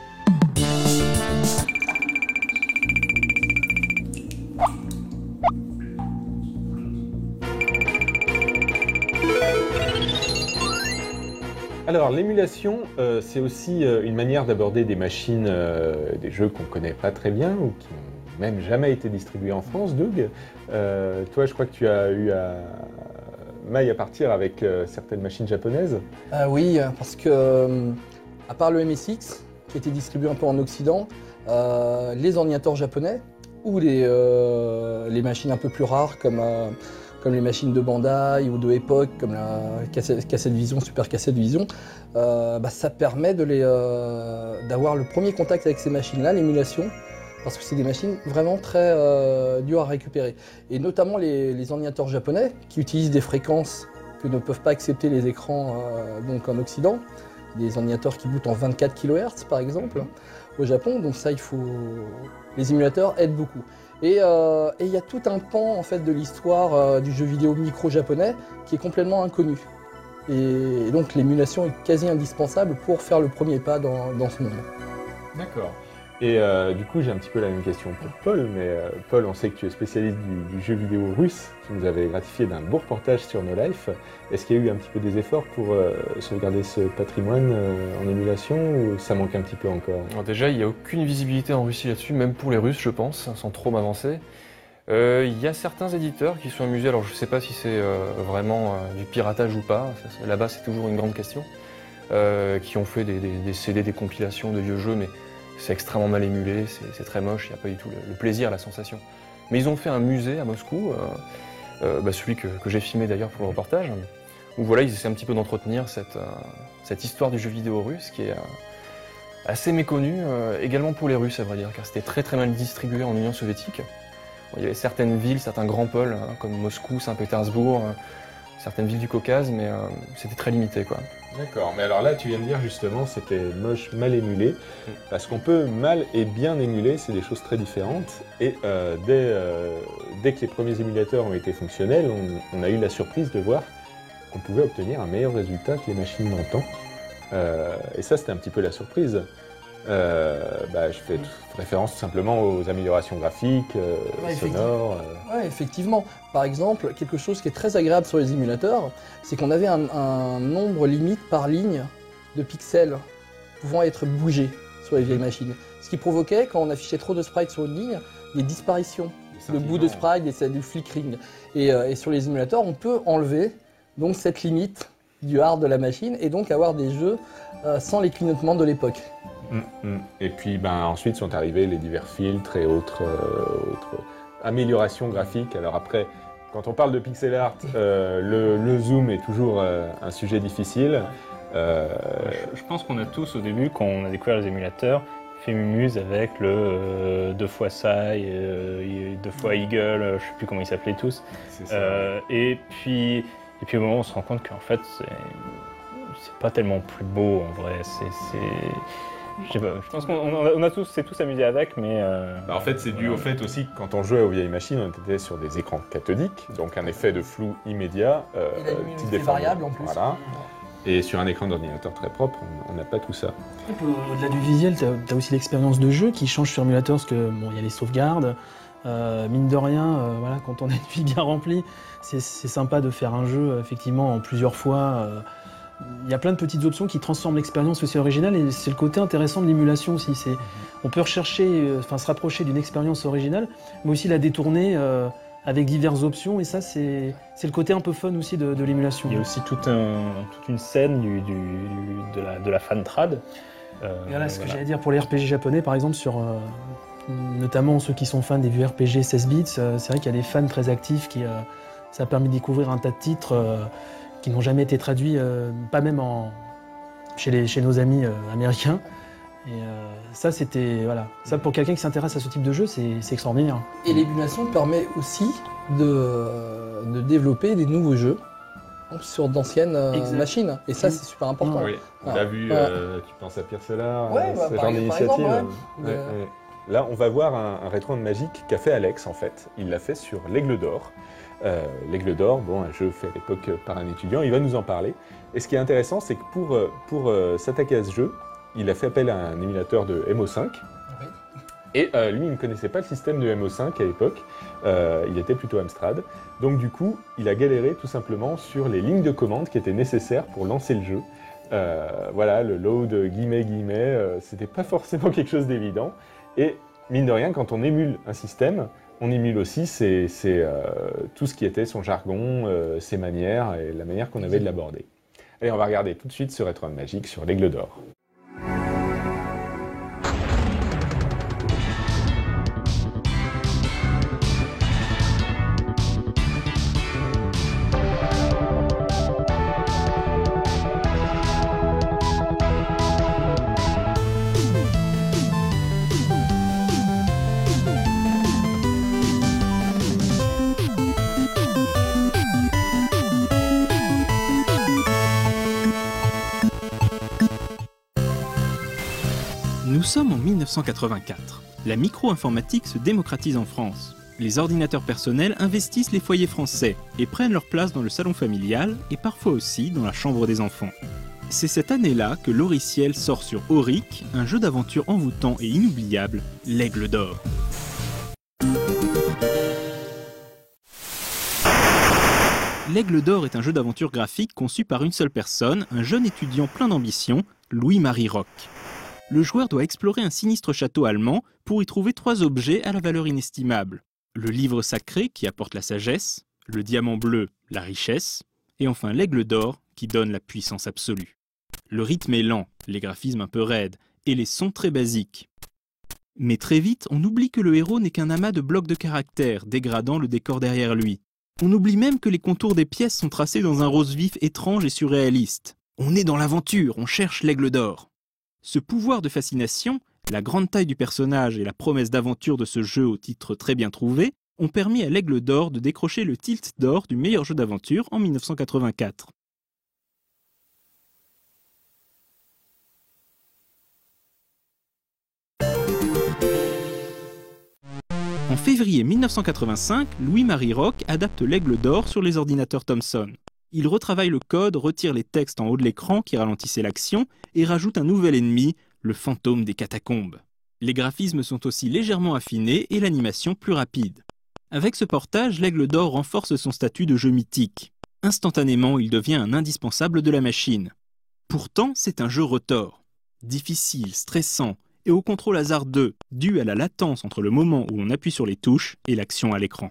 Alors l'émulation, c'est aussi une manière d'aborder des machines, des jeux qu'on ne connaît pas très bien ou qui n'ont même jamais été distribués en France, Doug. Toi, je crois que tu as eu maille à partir avec certaines machines japonaises. Oui, parce que à part le MSX, qui était distribué un peu en Occident, les ordinateurs japonais ou les machines un peu plus rares comme comme les machines de Bandai ou de Epoch, comme la Cassette Vision, Super Cassette Vision, ça permet d'avoir le premier contact avec ces machines-là, l'émulation, parce que c'est des machines vraiment très dures à récupérer. Et notamment les ordinateurs japonais, qui utilisent des fréquences que ne peuvent pas accepter les écrans donc en Occident, des ordinateurs qui bootent en 24 kHz par exemple, au Japon, donc ça les émulateurs aident beaucoup. Et il y a tout un pan en fait de l'histoire du jeu vidéo micro japonais qui est complètement inconnu. Et donc l'émulation est quasi indispensable pour faire le premier pas dans ce monde. D'accord. Et du coup, j'ai un petit peu la même question pour Paul, mais Paul, on sait que tu es spécialiste du jeu vidéo russe. Tu nous avais gratifié d'un beau reportage sur No Life. Est-ce qu'il y a eu un petit peu des efforts pour sauvegarder ce patrimoine en émulation ou ça manque un petit peu encore? Alors déjà, il n'y a aucune visibilité en Russie là-dessus, même pour les Russes, je pense, sans trop m'avancer. Il y a certains éditeurs qui sont amusés, alors je ne sais pas si c'est vraiment du piratage ou pas, là-bas c'est toujours une grande question, qui ont fait des CD, des compilations de vieux jeux, mais c'est extrêmement mal émulé, c'est très moche, il n'y a pas du tout le plaisir, la sensation. Mais ils ont fait un musée à Moscou, celui que j'ai filmé d'ailleurs pour le reportage, où voilà, ils essaient un petit peu d'entretenir cette histoire du jeu vidéo russe qui est assez méconnue, également pour les Russes à vrai dire, car c'était très très mal distribué en Union soviétique. Bon, il y avait certaines villes, certains grands pôles, comme Moscou, Saint-Pétersbourg, certaines villes du Caucase, mais c'était très limité quoi. D'accord, mais alors là tu viens de dire justement c'était moche, mal émulé, parce qu'on peut mal et bien émuler, c'est des choses très différentes, et dès que les premiers émulateurs ont été fonctionnels, on a eu la surprise de voir qu'on pouvait obtenir un meilleur résultat que les machines d'antan, et ça c'était un petit peu la surprise. Je fais référence tout simplement aux améliorations graphiques, sonores. Ouais, effectivement. Par exemple, quelque chose qui est très agréable sur les émulateurs, c'est qu'on avait un nombre limite par ligne de pixels pouvant être bougés sur les vieilles machines. Ce qui provoquait, quand on affichait trop de sprites sur une ligne, des disparitions, de bouts de sprite et du flickering. Et sur les émulateurs, on peut enlever donc cette limite du hard de la machine et donc avoir des jeux sans les clignotements de l'époque. Et puis ensuite sont arrivés les divers filtres et autres améliorations graphiques. Alors après, quand on parle de pixel art, le zoom est toujours un sujet difficile. Je pense qu'on a tous au début, quand on a découvert les émulateurs, fait mumuse avec le 2 fois Sai, 2 fois Eagle, je sais plus comment ils s'appelaient tous. Et puis au moment où on se rend compte qu'en fait c'est pas tellement plus beau en vrai. Je sais pas, je pense qu'on s'est tous amusés avec, mais... En fait, c'est dû au fait aussi que quand on jouait aux vieilles machines, on était sur des écrans cathodiques, donc un effet de flou immédiat. Et la luminosité variable en plus. Voilà. Et sur un écran d'ordinateur très propre, on n'a pas tout ça. Au-delà du visuel, tu as aussi l'expérience de jeu qui change sur émulateur, parce que il y a les sauvegardes. Mine de rien, quand on a une vie bien remplie, c'est sympa de faire un jeu effectivement en plusieurs fois. Il y a plein de petites options qui transforment l'expérience aussi originale et c'est le côté intéressant de l'émulation aussi. On peut se rapprocher d'une expérience originale, mais aussi la détourner avec diverses options et ça c'est le côté un peu fun aussi de l'émulation. Il y a aussi toute une scène de la fan trad. Voilà ce que j'allais dire pour les RPG japonais par exemple, notamment ceux qui sont fans des vieux RPG 16 bits, c'est vrai qu'il y a des fans très actifs ça a permis de découvrir un tas de titres qui n'ont jamais été traduits, pas même chez nos amis américains. Et ça, ça pour quelqu'un qui s'intéresse à ce type de jeu, c'est extraordinaire. Et l'émulation permet aussi de développer des nouveaux jeux sur d'anciennes machines. Et ça, c'est super important. Oui, on l'a vu, tu penses à Pierre Solar, ce genre d'initiative. Là, on va voir un rétro magique qu'a fait Alex, en fait. Il l'a fait sur l'Aigle d'Or. L'Aigle d'Or, un jeu fait à l'époque par un étudiant, il va nous en parler. Et ce qui est intéressant, c'est que pour s'attaquer à ce jeu, il a fait appel à un émulateur de MO5. Oui. Et lui, il ne connaissait pas le système de MO5 à l'époque. Il était plutôt Amstrad. Donc du coup, il a galéré tout simplement sur les lignes de commande qui étaient nécessaires pour lancer le jeu. Le load, guillemets, c'était pas forcément quelque chose d'évident. Et mine de rien, quand on émule un système, on émule aussi tout ce qui était son jargon, ses manières et la manière qu'on avait de l'aborder. Allez, on va regarder tout de suite ce rétro magique sur l'Aigle d'Or. sommes en 1984. La micro-informatique se démocratise en France. Les ordinateurs personnels investissent les foyers français et prennent leur place dans le salon familial et parfois aussi dans la chambre des enfants. C'est cette année-là que Loriciel sort sur Auric, un jeu d'aventure envoûtant et inoubliable, l'Aigle d'Or. L'Aigle d'Or est un jeu d'aventure graphique conçu par une seule personne, un jeune étudiant plein d'ambition, Louis-Marie Roch. Le joueur doit explorer un sinistre château allemand pour y trouver 3 objets à la valeur inestimable. Le livre sacré qui apporte la sagesse, le diamant bleu, la richesse, et enfin l'Aigle d'Or qui donne la puissance absolue. Le rythme est lent, les graphismes un peu raides, et les sons très basiques. Mais très vite, on oublie que le héros n'est qu'un amas de blocs de caractères, dégradant le décor derrière lui. On oublie même que les contours des pièces sont tracés dans un rose vif étrange et surréaliste. On est dans l'aventure, on cherche l'Aigle d'Or. Ce pouvoir de fascination, la grande taille du personnage et la promesse d'aventure de ce jeu au titre très bien trouvé, ont permis à l'Aigle d'Or de décrocher le Tilt d'Or du meilleur jeu d'aventure en 1984. En février 1985, Louis-Marie Roch adapte l'Aigle d'Or sur les ordinateurs Thomson. Il retravaille le code, retire les textes en haut de l'écran qui ralentissaient l'action et rajoute un nouvel ennemi, le fantôme des catacombes. Les graphismes sont aussi légèrement affinés et l'animation plus rapide. Avec ce portage, l'Aigle d'Or renforce son statut de jeu mythique. Instantanément, il devient un indispensable de la machine. Pourtant, c'est un jeu retors. Difficile, stressant et au contrôle hasardeux, dû à la latence entre le moment où on appuie sur les touches et l'action à l'écran.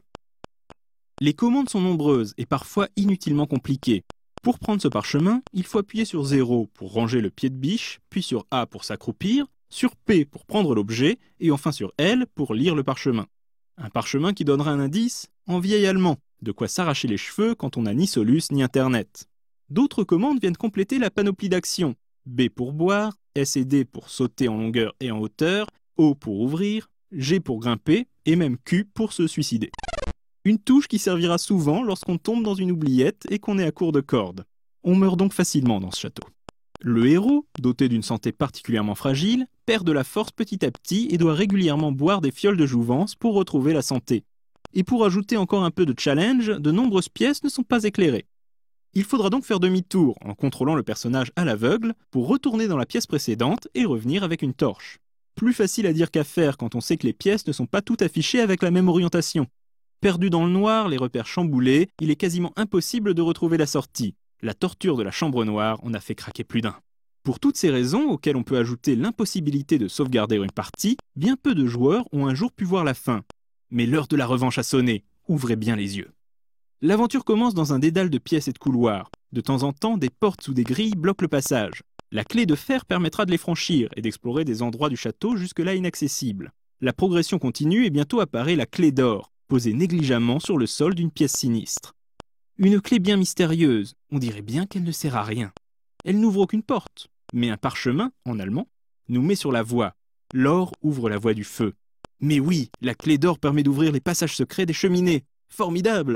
Les commandes sont nombreuses et parfois inutilement compliquées. Pour prendre ce parchemin, il faut appuyer sur 0 pour ranger le pied de biche, puis sur A pour s'accroupir, sur P pour prendre l'objet, et enfin sur L pour lire le parchemin. Un parchemin qui donnera un indice en vieil allemand, de quoi s'arracher les cheveux quand on n'a ni Solus ni Internet. D'autres commandes viennent compléter la panoplie d'actions. B pour boire, S et D pour sauter en longueur et en hauteur, O pour ouvrir, G pour grimper, et même Q pour se suicider. Une touche qui servira souvent lorsqu'on tombe dans une oubliette et qu'on est à court de cordes. On meurt donc facilement dans ce château. Le héros, doté d'une santé particulièrement fragile, perd de la force petit à petit et doit régulièrement boire des fioles de jouvence pour retrouver la santé. Et pour ajouter encore un peu de challenge, de nombreuses pièces ne sont pas éclairées. Il faudra donc faire demi-tour en contrôlant le personnage à l'aveugle pour retourner dans la pièce précédente et revenir avec une torche. Plus facile à dire qu'à faire quand on sait que les pièces ne sont pas toutes affichées avec la même orientation. Perdu dans le noir, les repères chamboulés, il est quasiment impossible de retrouver la sortie. La torture de la chambre noire en a fait craquer plus d'un. Pour toutes ces raisons, auxquelles on peut ajouter l'impossibilité de sauvegarder une partie, bien peu de joueurs ont un jour pu voir la fin. Mais l'heure de la revanche a sonné, ouvrez bien les yeux. L'aventure commence dans un dédale de pièces et de couloirs. De temps en temps, des portes ou des grilles bloquent le passage. La clé de fer permettra de les franchir et d'explorer des endroits du château jusque-là inaccessibles. La progression continue et bientôt apparaît la clé d'or, posée négligemment sur le sol d'une pièce sinistre. Une clé bien mystérieuse, on dirait bien qu'elle ne sert à rien. Elle n'ouvre aucune porte, mais un parchemin, en allemand, nous met sur la voie. L'or ouvre la voie du feu. Mais oui, la clé d'or permet d'ouvrir les passages secrets des cheminées. Formidable!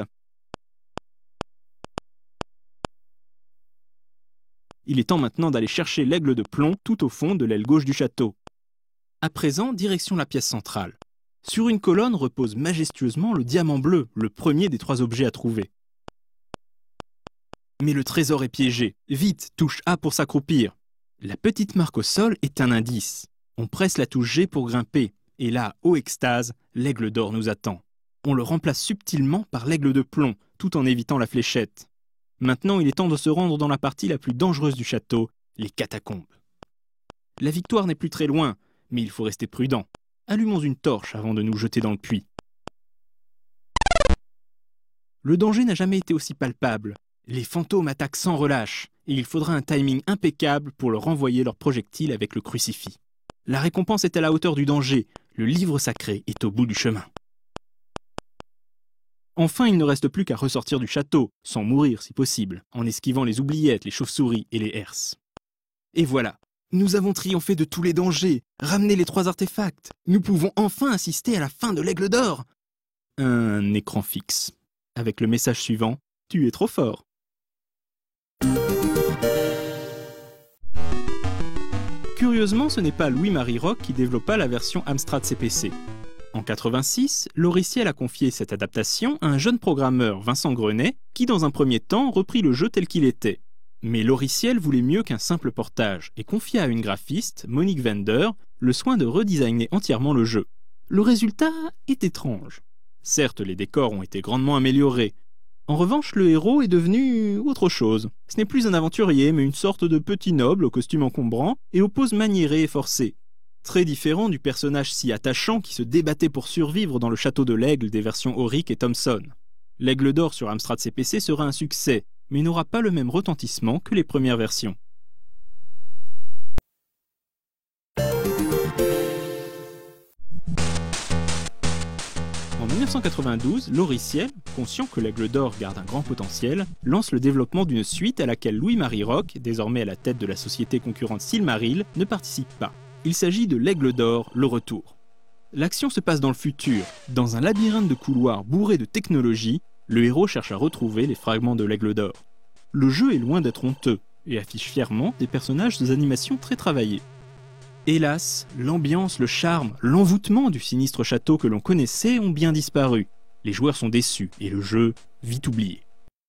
Il est temps maintenant d'aller chercher l'aigle de plomb tout au fond de l'aile gauche du château. À présent, direction la pièce centrale. Sur une colonne repose majestueusement le diamant bleu, le premier des 3 objets à trouver. Mais le trésor est piégé. Vite, touche A pour s'accroupir. La petite marque au sol est un indice. On presse la touche G pour grimper. Et là, ô extase, l'aigle d'or nous attend. On le remplace subtilement par l'aigle de plomb, tout en évitant la fléchette. Maintenant, il est temps de se rendre dans la partie la plus dangereuse du château, les catacombes. La victoire n'est plus très loin, mais il faut rester prudent. Allumons une torche avant de nous jeter dans le puits. Le danger n'a jamais été aussi palpable. Les fantômes attaquent sans relâche, et il faudra un timing impeccable pour leur renvoyer leurs projectiles avec le crucifix. La récompense est à la hauteur du danger, le livre sacré est au bout du chemin. Enfin, il ne reste plus qu'à ressortir du château, sans mourir si possible, en esquivant les oubliettes, les chauves-souris et les herses. Et voilà, nous avons triomphé de tous les dangers, ramené les 3 artefacts. Nous pouvons enfin assister à la fin de l'aigle d'or. Un écran fixe, avec le message suivant, « Tu es trop fort ». Curieusement, ce n'est pas Louis-Marie Roch qui développa la version Amstrad CPC. En 86, Loriciel a confié cette adaptation à un jeune programmeur, Vincent Grenet, qui dans un premier temps reprit le jeu tel qu'il était. Mais Loriciel voulait mieux qu'un simple portage et confia à une graphiste, Monique Wender, le soin de redesigner entièrement le jeu. Le résultat est étrange. Certes, les décors ont été grandement améliorés. En revanche, le héros est devenu autre chose. Ce n'est plus un aventurier, mais une sorte de petit noble au costume encombrant et aux poses maniérées et forcées. Très différent du personnage si attachant qui se débattait pour survivre dans le château de l'Aigle des versions Auric et Thomson. L'Aigle d'Or sur Amstrad CPC sera un succès, mais n'aura pas le même retentissement que les premières versions. En 1992, Loriciel, conscient que l'Aigle d'Or garde un grand potentiel, lance le développement d'une suite à laquelle Louis-Marie Roch, désormais à la tête de la société concurrente Silmaril, ne participe pas. Il s'agit de l'Aigle d'Or, le retour. L'action se passe dans le futur. Dans un labyrinthe de couloirs bourré de technologie, le héros cherche à retrouver les fragments de l'Aigle d'Or. Le jeu est loin d'être honteux et affiche fièrement des personnages d'animation très travaillés. Hélas, l'ambiance, le charme, l'envoûtement du sinistre château que l'on connaissait ont bien disparu. Les joueurs sont déçus et le jeu vite oublié.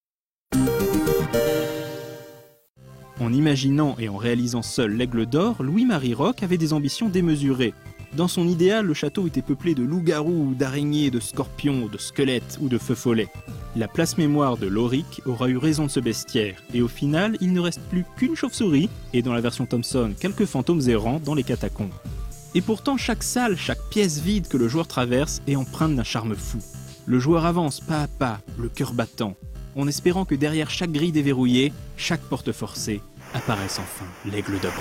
En imaginant et en réalisant seul l'Aigle d'Or, Louis-Marie Roch avait des ambitions démesurées. Dans son idéal, le château était peuplé de loups-garous, d'araignées, de scorpions, de squelettes ou de feux follets. La place-mémoire de Loric aura eu raison de ce bestiaire, et au final, il ne reste plus qu'une chauve-souris, et dans la version Thomson, quelques fantômes errants dans les catacombes. Et pourtant, chaque salle, chaque pièce vide que le joueur traverse est empreinte d'un charme fou. Le joueur avance pas à pas, le cœur battant, en espérant que derrière chaque grille déverrouillée, chaque porte forcée, apparaisse enfin l'Aigle d'Or.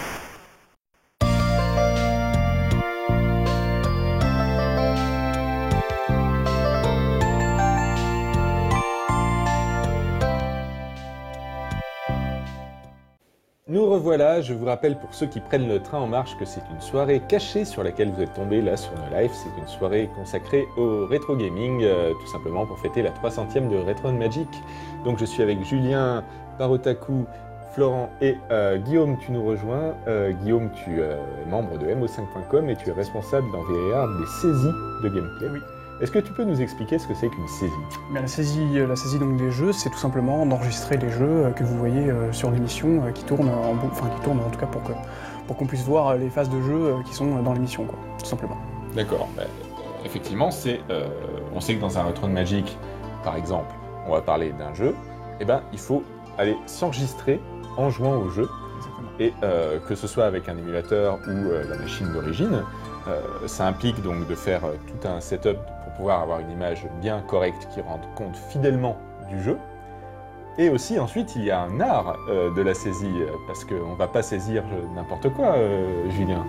Nous revoilà, je vous rappelle pour ceux qui prennent le train en marche que c'est une soirée cachée sur laquelle vous êtes tombés là sur No Life. C'est une soirée consacrée au rétro gaming, tout simplement pour fêter la 300e de Retro Magic. Donc je suis avec Julien, Parotaku, Florent et Guillaume, tu nous rejoins. Guillaume, tu es membre de mo5.com et tu es responsable dans VAR des saisies de gameplay. Oui. Est-ce que tu peux nous expliquer ce que c'est qu'une saisie? Bien, la saisie donc, des jeux, c'est tout simplement d'enregistrer les jeux que vous voyez sur l'émission qui tournent en tout cas pour qu'on puisse voir les phases de jeu qui sont dans l'émission, quoi, tout simplement. D'accord. Effectivement, on sait que dans un Retro Magic, par exemple, on va parler d'un jeu, et il faut aller s'enregistrer en jouant au jeu. Exactement. Et que ce soit avec un émulateur ou la machine d'origine, ça implique donc de faire tout un setup pour pouvoir avoir une image bien correcte qui rende compte fidèlement du jeu. Et aussi ensuite il y a un art de la saisie, parce qu'on ne va pas saisir n'importe quoi, Julien.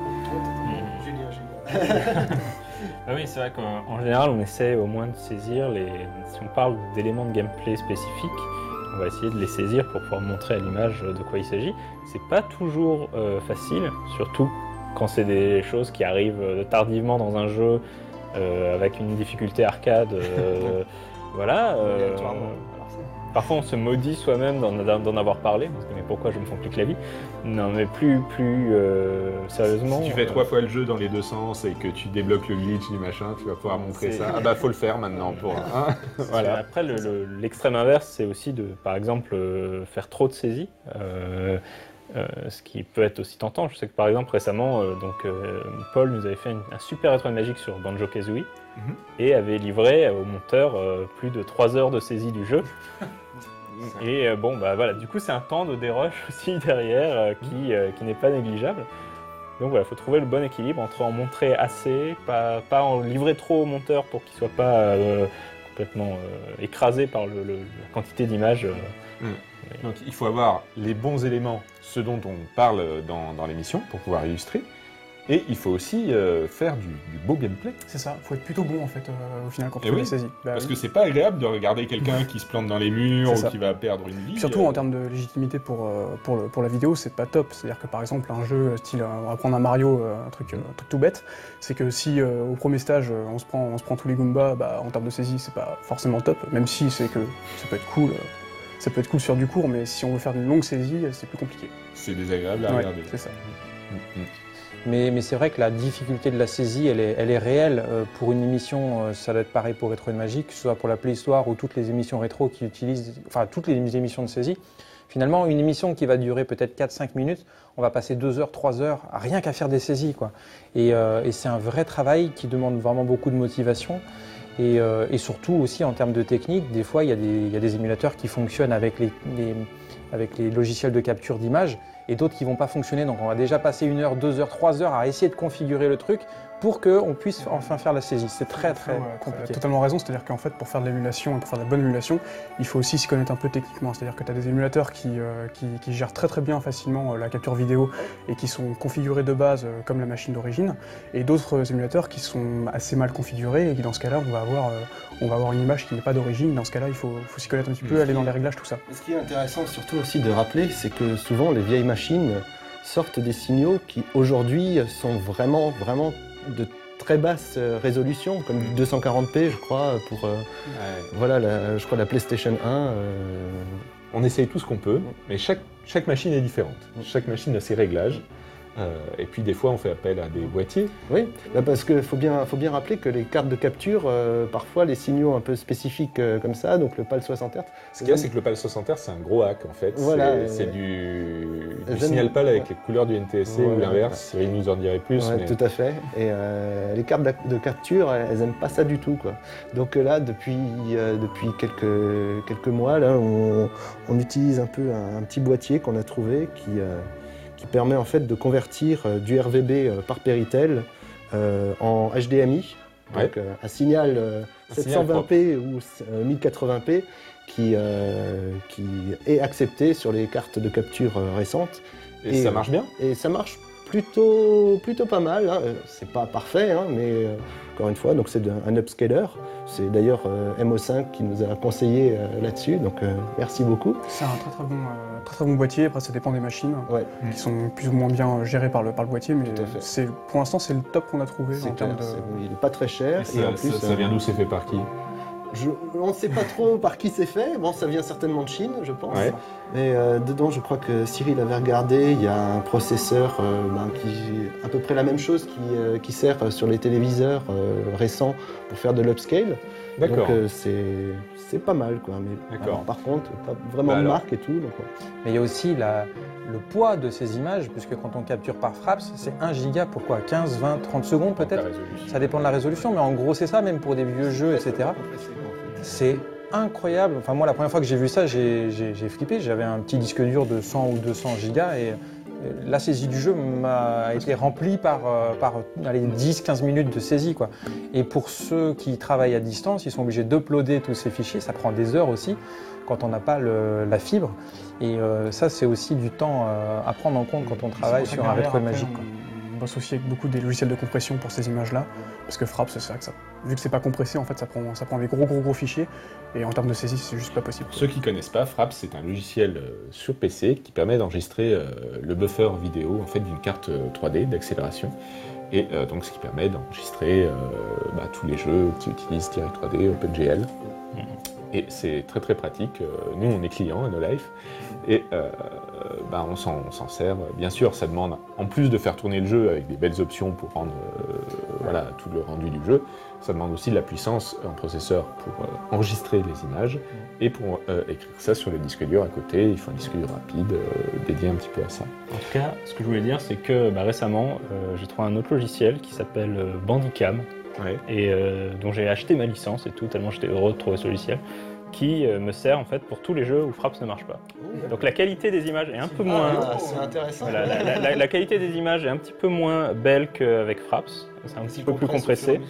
Ah oui, c'est vrai qu'en général on essaie au moins de saisir si on parle d'éléments de gameplay spécifiques, on va essayer de les saisir pour pouvoir montrer à l'image de quoi il s'agit. C'est pas toujours facile, surtout quand c'est des choses qui arrivent tardivement dans un jeu avec une difficulté arcade, voilà. Parfois on se maudit soi-même d'en avoir parlé, on se dit mais pourquoi je me fais plus que la vie? Non mais plus sérieusement... Si tu fais 3 fois le jeu dans les deux sens et que tu débloques le glitch du machin, tu vas pouvoir montrer ça. Ah faut le faire maintenant pour... Voilà. Après l'extrême inverse c'est aussi de par exemple faire trop de saisies. Ce qui peut être aussi tentant. Je sais que par exemple récemment, Paul nous avait fait un super Retro Magic sur Banjo-Kazooie et avait livré au monteur plus de 3 heures de saisie du jeu. Et voilà, du coup c'est un temps de dérush aussi derrière qui n'est pas négligeable. Donc voilà, il faut trouver le bon équilibre entre en montrer assez, pas en livrer trop au monteur pour qu'il ne soit pas complètement écrasé par la quantité d'images. Donc il faut avoir les bons éléments, ce dont on parle dans l'émission, pour pouvoir illustrer. Et il faut aussi faire du beau gameplay. C'est ça, il faut être plutôt bon en fait au final quand tu fais la saisie. Parce que c'est pas agréable de regarder quelqu'un qui se plante dans les murs ou qui va perdre une vie. Surtout en termes de légitimité pour la vidéo, c'est pas top. C'est-à-dire que par exemple un jeu style, on va prendre un Mario, un truc tout bête, c'est que si au premier stage on se prend tous les Goombas, en termes de saisie c'est pas forcément top, même si c'est que ça peut être cool. Ça peut être cool sur du court, mais si on veut faire une longue saisie, c'est plus compliqué. C'est désagréable à regarder. C'est ça. Mais c'est vrai que la difficulté de la saisie, elle est réelle. Pour une émission, ça doit être pareil pour Retro Magic, que ce soit pour la Playhistoire ou toutes les émissions rétro qui utilisent, enfin toutes les émissions de saisie. Finalement, une émission qui va durer peut-être 4-5 minutes, on va passer 2 heures, 3 heures, rien qu'à faire des saisies, quoi. Et c'est un vrai travail qui demande vraiment beaucoup de motivation. Et surtout aussi en termes de technique, des fois il y a des émulateurs qui fonctionnent avec les logiciels de capture d'image et d'autres qui ne vont pas fonctionner. Donc on va déjà passer 1 heure, 2 heures, 3 heures à essayer de configurer le truc pour qu'on puisse enfin faire la saisie. C'est très compliqué. Tu as totalement raison, c'est-à-dire qu'en fait pour faire de l'émulation et pour faire de la bonne émulation, il faut aussi s'y connaître un peu techniquement. C'est-à-dire que tu as des émulateurs qui gèrent très bien facilement la capture vidéo et qui sont configurés de base comme la machine d'origine, et d'autres émulateurs qui sont assez mal configurés et qui dans ce cas-là on va avoir une image qui n'est pas d'origine. Dans ce cas-là il faut s'y connaître un petit peu, aller dans les réglages, tout ça. Ce qui est intéressant surtout aussi de rappeler, c'est que souvent les vieilles machines sortent des signaux qui aujourd'hui sont vraiment de très basse résolution, comme du 240p je crois, pour voilà, je crois la PlayStation 1. On essaye tout ce qu'on peut, mais chaque machine est différente. Chaque machine a ses réglages. Et puis des fois on fait appel à des boîtiers. Oui, parce qu'il faut bien rappeler que les cartes de capture, parfois les signaux un peu spécifiques comme ça, donc le PAL 60 Hz. Ce qu'il y a, c'est que le PAL 60 Hz c'est un gros hack en fait. Voilà, c'est du signal PAL avec les couleurs du NTSC ou l'inverse, Cyril nous en dirait plus. Ouais, mais... Tout à fait, et les cartes de capture, elles n'aiment pas ça du tout, quoi. Donc là, depuis quelques mois, là, on utilise un peu un petit boîtier qu'on a trouvé qui permet en fait de convertir du RVB par Péritel en HDMI, donc un signal 720p ou 1080p qui est accepté sur les cartes de capture récentes. Et ça marche bien? Et ça marche plutôt pas mal, hein. C'est pas parfait, hein, mais encore une fois, donc c'est un upscaler. C'est d'ailleurs MO5 qui nous a conseillé là-dessus, donc merci beaucoup. C'est un très bon boîtier. Après, ça dépend des machines qui sont plus ou moins bien gérées par le boîtier, mais pour l'instant, c'est le top qu'on a trouvé en termes de... Il n'est pas très cher. Et en plus, ça vient d'où? C'est fait par qui? On ne sait pas trop par qui c'est fait. Bon, ça vient certainement de Chine, je pense. Ouais. Mais dedans, je crois que Cyril avait regardé, il y a un processeur qui est à peu près la même chose qui sert sur les téléviseurs récents pour faire de l'upscale. D'accord. Donc c'est pas mal, quoi. Mais par contre, pas vraiment de marque et tout. Donc, Mais il y a aussi le poids de ces images, puisque quand on capture par Fraps, c'est 1 giga pour quoi, 15, 20, 30 secondes peut-être. Ça dépend de la résolution, mais en gros c'est ça, même pour des vieux jeux, etc. C'est incroyable. Enfin moi la première fois que j'ai vu ça, j'ai flippé. J'avais un petit disque dur de 100 ou 200 gigas et la saisie du jeu a été remplie par 10-15 minutes de saisie, quoi. Et pour ceux qui travaillent à distance, ils sont obligés d'uploader tous ces fichiers. Ça prend des heures aussi quand on n'a pas la fibre. Et ça c'est aussi du temps à prendre en compte quand on travaille sur un Retro Magic, quoi. On bosse aussi avec beaucoup des logiciels de compression pour ces images-là, parce que Fraps, c'est vrai que vu que c'est pas compressé, en fait, ça prend des gros fichiers, et en termes de saisie, c'est juste pas possible. Pour ceux qui connaissent pas, Fraps, c'est un logiciel sur PC qui permet d'enregistrer le buffer vidéo en fait d'une carte 3D d'accélération, et donc ce qui permet d'enregistrer tous les jeux qui utilisent Direct3D, OpenGL. Et c'est très pratique. Nous, on est clients à No Life et on s'en sert. Bien sûr, ça demande, en plus de faire tourner le jeu avec des belles options pour rendre tout le rendu du jeu, ça demande aussi de la puissance en processeur pour enregistrer les images et pour écrire ça sur le disque dur à côté. Il faut un disque dur rapide dédié un petit peu à ça. En tout cas, ce que je voulais dire, c'est que récemment, j'ai trouvé un autre logiciel qui s'appelle Bandicam. Et dont j'ai acheté ma licence et tout, tellement j'étais heureux de trouver ce logiciel, qui me sert en fait pour tous les jeux où Fraps ne marche pas. Donc la qualité des images est un peu moins... c'est intéressant. Voilà, la qualité des images est un petit peu moins belle qu'avec Fraps, c'est un petit peu plus compressé.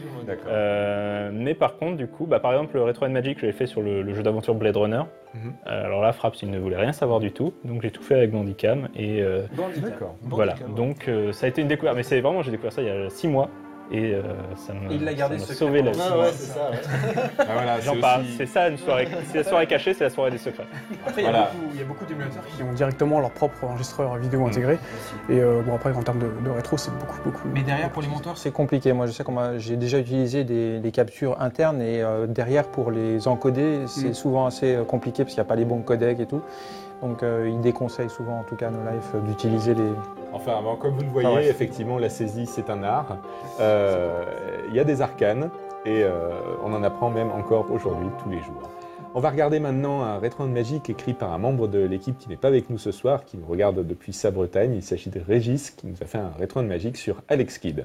Mais par contre, du coup, par exemple le Retro Magic, je l'ai fait sur le jeu d'aventure Blade Runner. Alors là, Fraps, il ne voulait rien savoir du tout, donc j'ai tout fait avec Bandicam. Et voilà, donc ça a été une découverte, mais c'est vraiment, j'ai découvert ça il y a 6 mois. Et ça m'a sauvé la vie. Ah ouais, c'est ça. Ouais. J'en parle. C'est ça une soirée. C'est la soirée cachée, c'est la soirée des secrets. Après, il y a beaucoup d'émulateurs qui ont directement leur propre enregistreur vidéo intégré. Et après, en termes de rétro, c'est beaucoup. Mais derrière, pour les monteurs, c'est compliqué. Moi, je sais que j'ai déjà utilisé des captures internes et derrière, pour les encoder, c'est souvent assez compliqué parce qu'il n'y a pas les bons codecs et tout. Donc il déconseille souvent, en tout cas, No Life, d'utiliser les... Enfin, bon, comme vous le voyez, effectivement, la saisie, c'est un art. Il y a des arcanes et on en apprend même encore aujourd'hui, tous les jours. On va regarder maintenant un Retro and Magic écrit par un membre de l'équipe qui n'est pas avec nous ce soir, qui nous regarde depuis sa Bretagne. Il s'agit de Régis, qui nous a fait un Retro and Magic sur Alex Kidd.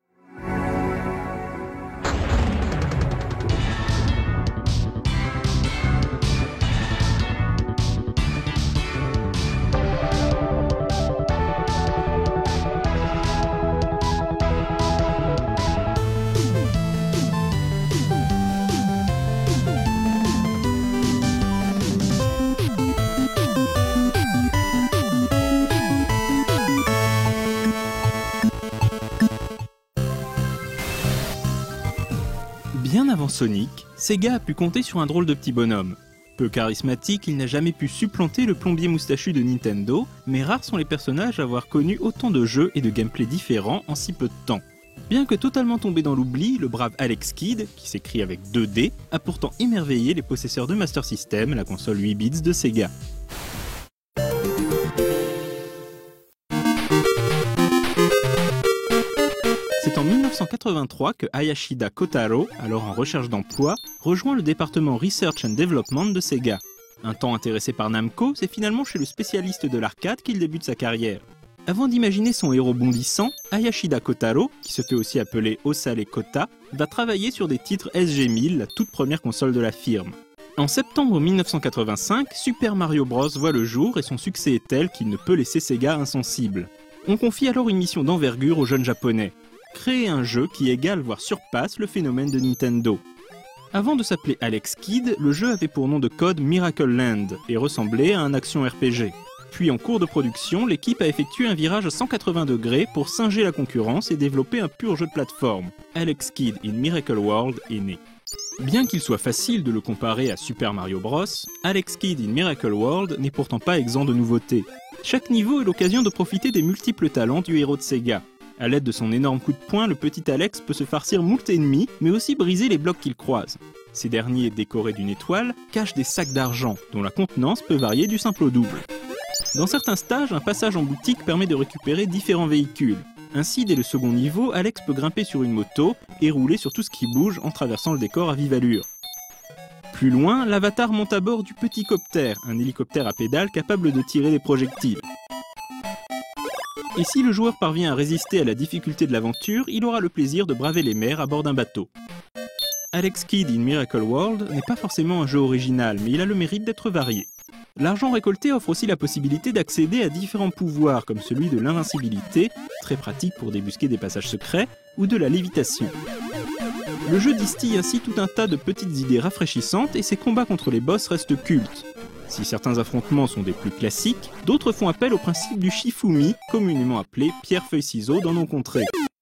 Bien avant Sonic, Sega a pu compter sur un drôle de petit bonhomme. Peu charismatique, il n'a jamais pu supplanter le plombier moustachu de Nintendo, mais rares sont les personnages à avoir connu autant de jeux et de gameplay différents en si peu de temps. Bien que totalement tombé dans l'oubli, le brave Alex Kidd, qui s'écrit avec 2 D, a pourtant émerveillé les possesseurs de Master System, la console 8 bits de Sega. C'est en 1983 que Hayashida Kotaro, alors en recherche d'emploi, rejoint le département Research and Development de Sega. Un temps intéressé par Namco, c'est finalement chez le spécialiste de l'arcade qu'il débute sa carrière. Avant d'imaginer son héros bondissant, Hayashida Kotaro, qui se fait aussi appeler Osale Kota, va travailler sur des titres SG-1000, la toute première console de la firme. En septembre 1985, Super Mario Bros voit le jour et son succès est tel qu'il ne peut laisser Sega insensible. On confie alors une mission d'envergure au jeune japonais. Créer un jeu qui égale voire surpasse le phénomène de Nintendo. Avant de s'appeler Alex Kidd, le jeu avait pour nom de code Miracle Land et ressemblait à un action RPG. Puis en cours de production, l'équipe a effectué un virage à 180 degrés pour singer la concurrence et développer un pur jeu de plateforme. Alex Kidd in Miracle World est né. Bien qu'il soit facile de le comparer à Super Mario Bros, Alex Kidd in Miracle World n'est pourtant pas exempt de nouveautés. Chaque niveau est l'occasion de profiter des multiples talents du héros de Sega. À l'aide de son énorme coup de poing, le petit Alex peut se farcir moult ennemis, mais aussi briser les blocs qu'il croise. Ces derniers, décorés d'une étoile, cachent des sacs d'argent, dont la contenance peut varier du simple au double. Dans certains stages, un passage en boutique permet de récupérer différents véhicules. Ainsi, dès le second niveau, Alex peut grimper sur une moto et rouler sur tout ce qui bouge en traversant le décor à vive allure. Plus loin, l'avatar monte à bord du petit coptère, un hélicoptère à pédales capable de tirer des projectiles. Et si le joueur parvient à résister à la difficulté de l'aventure, il aura le plaisir de braver les mers à bord d'un bateau. Alex Kidd in Miracle World n'est pas forcément un jeu original, mais il a le mérite d'être varié. L'argent récolté offre aussi la possibilité d'accéder à différents pouvoirs, comme celui de l'invincibilité, très pratique pour débusquer des passages secrets, ou de la lévitation. Le jeu distille ainsi tout un tas de petites idées rafraîchissantes et ses combats contre les boss restent cultes. Si certains affrontements sont des plus classiques, d'autres font appel au principe du Shifumi, communément appelé pierre-feuille-ciseaux dans nos contrées.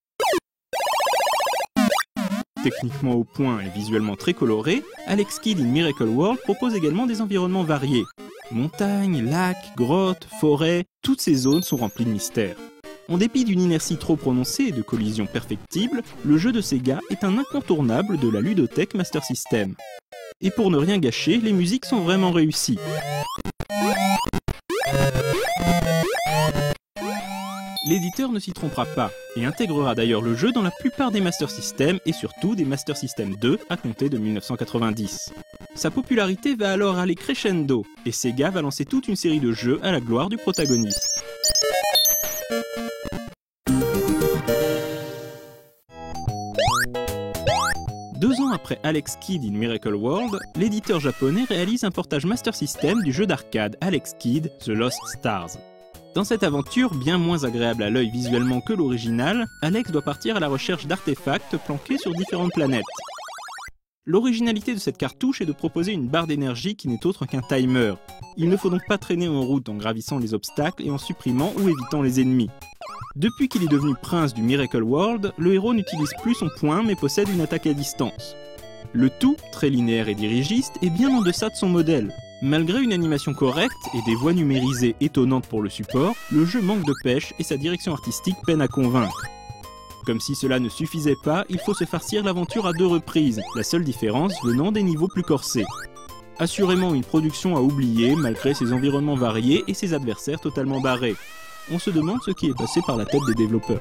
Techniquement au point et visuellement très coloré, Alex Kidd in Miracle World propose également des environnements variés. Montagnes, lacs, grottes, forêts, toutes ces zones sont remplies de mystères. En dépit d'une inertie trop prononcée et de collisions perfectibles, le jeu de Sega est un incontournable de la ludothèque Master System. Et pour ne rien gâcher, les musiques sont vraiment réussies. L'éditeur ne s'y trompera pas, et intégrera d'ailleurs le jeu dans la plupart des Master System et surtout des Master System 2 à compter de 1990. Sa popularité va alors aller crescendo, et Sega va lancer toute une série de jeux à la gloire du protagoniste. Deux ans après Alex Kidd in Miracle World, l'éditeur japonais réalise un portage Master System du jeu d'arcade Alex Kidd The Lost Stars. Dans cette aventure, bien moins agréable à l'œil visuellement que l'original, Alex doit partir à la recherche d'artefacts planqués sur différentes planètes. L'originalité de cette cartouche est de proposer une barre d'énergie qui n'est autre qu'un timer. Il ne faut donc pas traîner en route en gravissant les obstacles et en supprimant ou évitant les ennemis. Depuis qu'il est devenu prince du Miracle World, le héros n'utilise plus son poing mais possède une attaque à distance. Le tout, très linéaire et dirigiste, est bien en deçà de son modèle. Malgré une animation correcte et des voix numérisées étonnantes pour le support, le jeu manque de pêche et sa direction artistique peine à convaincre. Comme si cela ne suffisait pas, il faut se farcir l'aventure à 2 reprises, la seule différence venant des niveaux plus corsés. Assurément une production à oublier malgré ses environnements variés et ses adversaires totalement barrés. On se demande ce qui est passé par la tête des développeurs.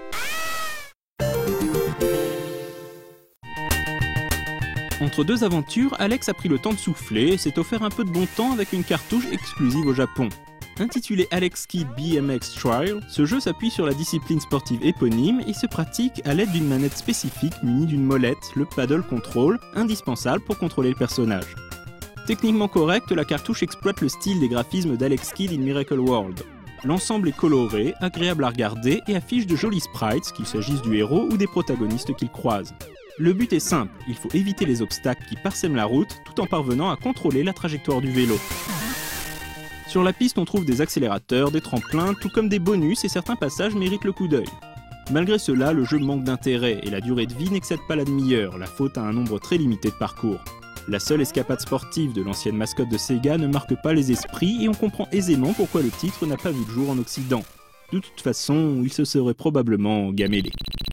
Entre deux aventures, Alex a pris le temps de souffler et s'est offert un peu de bon temps avec une cartouche exclusive au Japon. Intitulé Alex Kidd BMX Trial, ce jeu s'appuie sur la discipline sportive éponyme et se pratique à l'aide d'une manette spécifique munie d'une molette, le paddle control, indispensable pour contrôler le personnage. Techniquement correcte, la cartouche exploite le style des graphismes d'Alex Kidd in Miracle World. L'ensemble est coloré, agréable à regarder et affiche de jolis sprites, qu'il s'agisse du héros ou des protagonistes qu'il croise. Le but est simple, il faut éviter les obstacles qui parsèment la route tout en parvenant à contrôler la trajectoire du vélo. Sur la piste, on trouve des accélérateurs, des tremplins, tout comme des bonus et certains passages méritent le coup d'œil. Malgré cela, le jeu manque d'intérêt et la durée de vie n'excède pas la demi-heure, la faute à un nombre très limité de parcours. La seule escapade sportive de l'ancienne mascotte de Sega ne marque pas les esprits et on comprend aisément pourquoi le titre n'a pas vu le jour en Occident. De toute façon, il se serait probablement gamellé.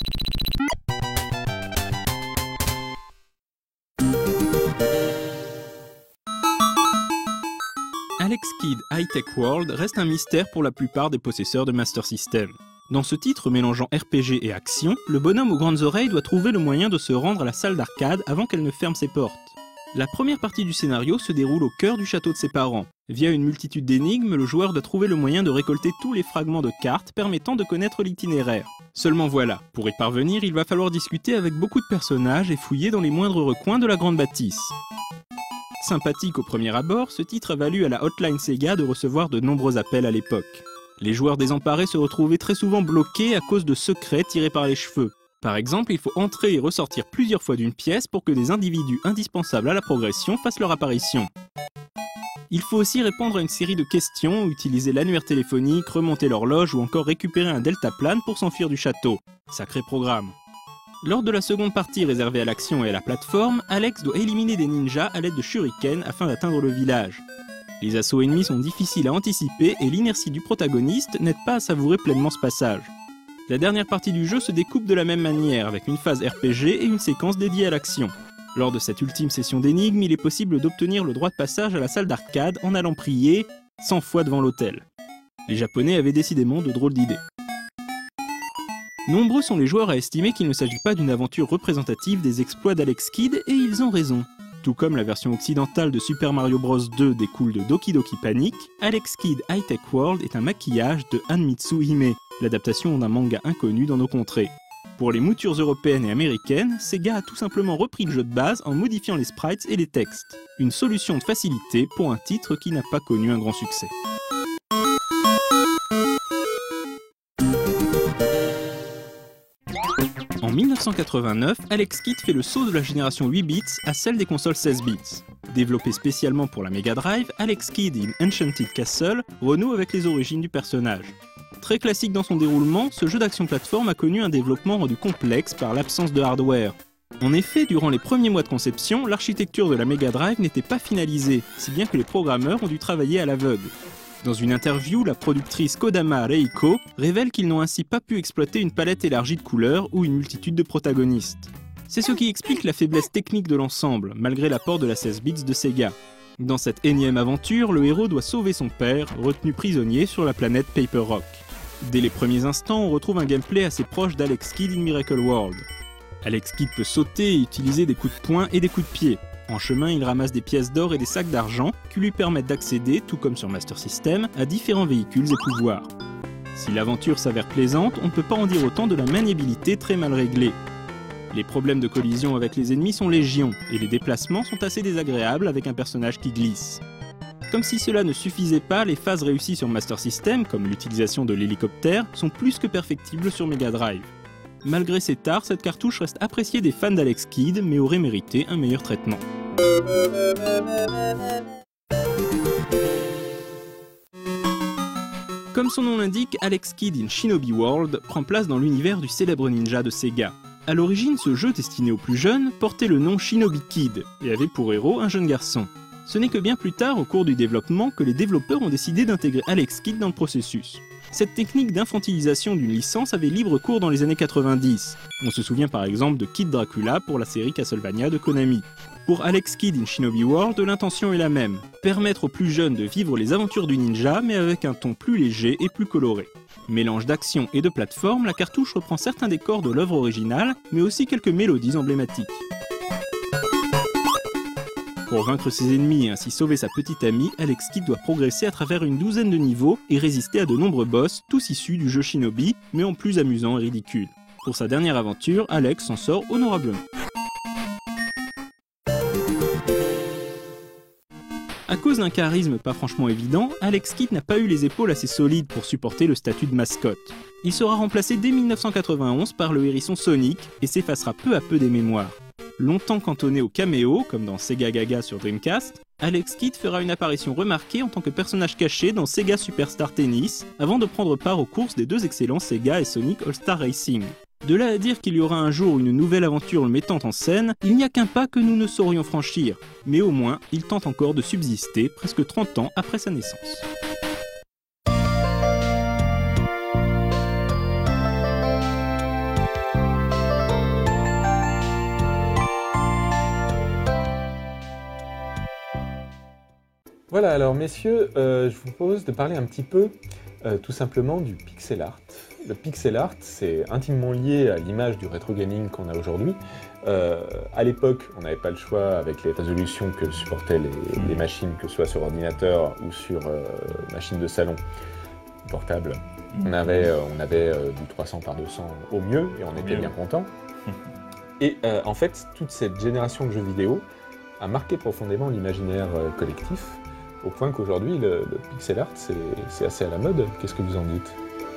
Alex Kidd High-Tech World reste un mystère pour la plupart des possesseurs de Master System. Dans ce titre mélangeant RPG et action, le bonhomme aux grandes oreilles doit trouver le moyen de se rendre à la salle d'arcade avant qu'elle ne ferme ses portes. La première partie du scénario se déroule au cœur du château de ses parents. Via une multitude d'énigmes, le joueur doit trouver le moyen de récolter tous les fragments de cartes permettant de connaître l'itinéraire. Seulement voilà, pour y parvenir, il va falloir discuter avec beaucoup de personnages et fouiller dans les moindres recoins de la grande bâtisse. Sympathique au premier abord, ce titre a valu à la hotline Sega de recevoir de nombreux appels à l'époque. Les joueurs désemparés se retrouvaient très souvent bloqués à cause de secrets tirés par les cheveux. Par exemple, il faut entrer et ressortir plusieurs fois d'une pièce pour que des individus indispensables à la progression fassent leur apparition. Il faut aussi répondre à une série de questions, utiliser l'annuaire téléphonique, remonter l'horloge ou encore récupérer un deltaplane pour s'enfuir du château. Sacré programme. Lors de la seconde partie réservée à l'action et à la plateforme, Alex doit éliminer des ninjas à l'aide de shurikens afin d'atteindre le village. Les assauts ennemis sont difficiles à anticiper et l'inertie du protagoniste n'aide pas à savourer pleinement ce passage. La dernière partie du jeu se découpe de la même manière, avec une phase RPG et une séquence dédiée à l'action. Lors de cette ultime session d'énigmes, il est possible d'obtenir le droit de passage à la salle d'arcade en allant prier 100 fois devant l'hôtel. Les Japonais avaient décidément de drôles d'idées. Nombreux sont les joueurs à estimer qu'il ne s'agit pas d'une aventure représentative des exploits d'Alex Kidd, et ils ont raison. Tout comme la version occidentale de Super Mario Bros 2 découle de Doki Doki Panic, Alex Kidd High-Tech World est un maquillage de Hanmitsu Hime, l'adaptation d'un manga inconnu dans nos contrées. Pour les moutures européennes et américaines, Sega a tout simplement repris le jeu de base en modifiant les sprites et les textes. Une solution de facilité pour un titre qui n'a pas connu un grand succès. En 1989, Alex Kidd fait le saut de la génération 8 bits à celle des consoles 16 bits. Développé spécialement pour la Mega Drive, Alex Kidd in Enchanted Castle renoue avec les origines du personnage. Très classique dans son déroulement, ce jeu d'action plateforme a connu un développement rendu complexe par l'absence de hardware. En effet, durant les premiers mois de conception, l'architecture de la Mega Drive n'était pas finalisée, si bien que les programmeurs ont dû travailler à l'aveugle. Dans une interview, la productrice Kodama Reiko révèle qu'ils n'ont ainsi pas pu exploiter une palette élargie de couleurs ou une multitude de protagonistes. C'est ce qui explique la faiblesse technique de l'ensemble, malgré l'apport de la 16 bits de Sega. Dans cette énième aventure, le héros doit sauver son père, retenu prisonnier sur la planète Paper Rock. Dès les premiers instants, on retrouve un gameplay assez proche d'Alex Kidd in Miracle World. Alex Kidd peut sauter et utiliser des coups de poing et des coups de pied. En chemin, il ramasse des pièces d'or et des sacs d'argent qui lui permettent d'accéder, tout comme sur Master System, à différents véhicules et pouvoirs. Si l'aventure s'avère plaisante, on ne peut pas en dire autant de la maniabilité très mal réglée. Les problèmes de collision avec les ennemis sont légion, et les déplacements sont assez désagréables avec un personnage qui glisse. Comme si cela ne suffisait pas, les phases réussies sur Master System, comme l'utilisation de l'hélicoptère, sont plus que perfectibles sur Mega Drive. Malgré ses tares, cette cartouche reste appréciée des fans d'Alex Kidd, mais aurait mérité un meilleur traitement. Comme son nom l'indique, Alex Kidd in Shinobi World prend place dans l'univers du célèbre ninja de Sega. A l'origine, ce jeu destiné aux plus jeunes portait le nom Shinobi Kid et avait pour héros un jeune garçon. Ce n'est que bien plus tard, au cours du développement, que les développeurs ont décidé d'intégrer Alex Kidd dans le processus. Cette technique d'infantilisation d'une licence avait libre cours dans les années 90. On se souvient par exemple de Kid Dracula pour la série Castlevania de Konami. Pour Alex Kidd in Shinobi World, l'intention est la même. Permettre aux plus jeunes de vivre les aventures du ninja, mais avec un ton plus léger et plus coloré. Mélange d'action et de plateforme, la cartouche reprend certains décors de l'œuvre originale, mais aussi quelques mélodies emblématiques. Pour vaincre ses ennemis et ainsi sauver sa petite amie, Alex Kidd doit progresser à travers une douzaine de niveaux et résister à de nombreux boss, tous issus du jeu Shinobi, mais en plus amusant et ridicule. Pour sa dernière aventure, Alex s'en sort honorablement. À cause d'un charisme pas franchement évident, Alex Kidd n'a pas eu les épaules assez solides pour supporter le statut de mascotte. Il sera remplacé dès 1991 par le hérisson Sonic et s'effacera peu à peu des mémoires. Longtemps cantonné au caméo, comme dans Sega Gaga sur Dreamcast, Alex Kidd fera une apparition remarquée en tant que personnage caché dans Sega Superstar Tennis, avant de prendre part aux courses des deux excellents Sega et Sonic All-Star Racing. De là à dire qu'il y aura un jour une nouvelle aventure le mettant en scène, il n'y a qu'un pas que nous ne saurions franchir. Mais au moins, il tente encore de subsister presque 30 ans après sa naissance. Voilà, alors messieurs, je vous propose de parler un petit peu tout simplement du pixel art. Le pixel art, c'est intimement lié à l'image du rétro gaming qu'on a aujourd'hui. À l'époque, on n'avait pas le choix avec les résolutions que supportaient les machines, que ce soit sur ordinateur ou sur machine de salon portable. On avait du 300 par 200 au mieux et on était bien content. Et en fait, toute cette génération de jeux vidéo a marqué profondément l'imaginaire collectif, au point qu'aujourd'hui, le pixel art, c'est assez à la mode. Qu'est-ce que vous en dites ?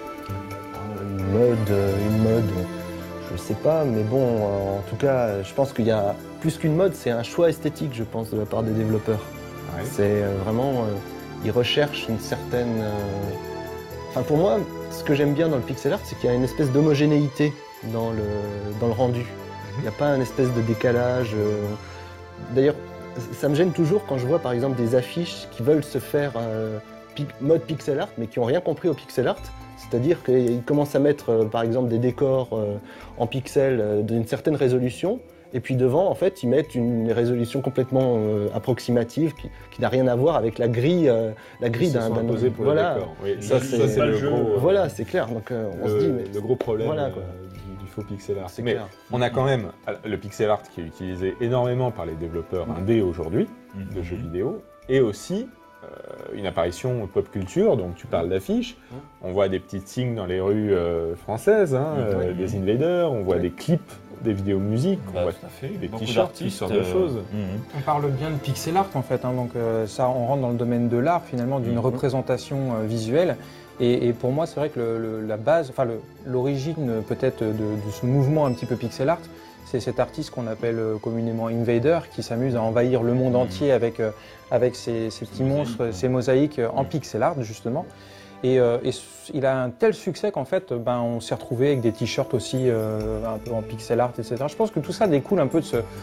Une mode, je sais pas, mais bon, en tout cas, je pense qu'il y a plus qu'une mode, c'est un choix esthétique, je pense, de la part des développeurs. Ouais. C'est vraiment, ils recherchent une certaine... Enfin, pour moi, ce que j'aime bien dans le pixel art, c'est qu'il y a une espèce d'homogénéité dans le rendu. Il n'y a pas une espèce de décalage. D'ailleurs, ça me gêne toujours quand je vois, par exemple, des affiches qui veulent se faire mode pixel art, mais qui n'ont rien compris au pixel art. C'est-à-dire qu'ils commencent à mettre, par exemple, des décors en pixels d'une certaine résolution, et puis devant, en fait, ils mettent une résolution complètement approximative qui n'a rien à voir avec la grille d'un... Voilà, oui, ça c'est le gros... Voilà, c'est clair. Donc on se dit... Mais... Le gros problème voilà, du faux pixel art. Mais on a quand même le pixel art qui est utilisé énormément par les développeurs indés aujourd'hui, de jeux vidéo, et aussi... une apparition pop culture, donc tu parles d'affiches, on voit des petits signes dans les rues françaises, des invaders, on voit des clips, des vidéos musique, on voit des t-shirts, toutes sortes de choses. On parle bien de pixel art en fait, donc ça on rentre dans le domaine de l'art finalement, d'une représentation visuelle. Et pour moi c'est vrai que la base, enfin l'origine peut-être de ce mouvement un petit peu pixel art, c'est cet artiste qu'on appelle communément Invader, qui s'amuse à envahir le monde entier avec ces petits monstres, ces mosaïques en pixel art justement. Et il a un tel succès qu'en fait, on s'est retrouvé avec des t-shirts aussi un peu en pixel art, etc. Je pense que tout ça découle un peu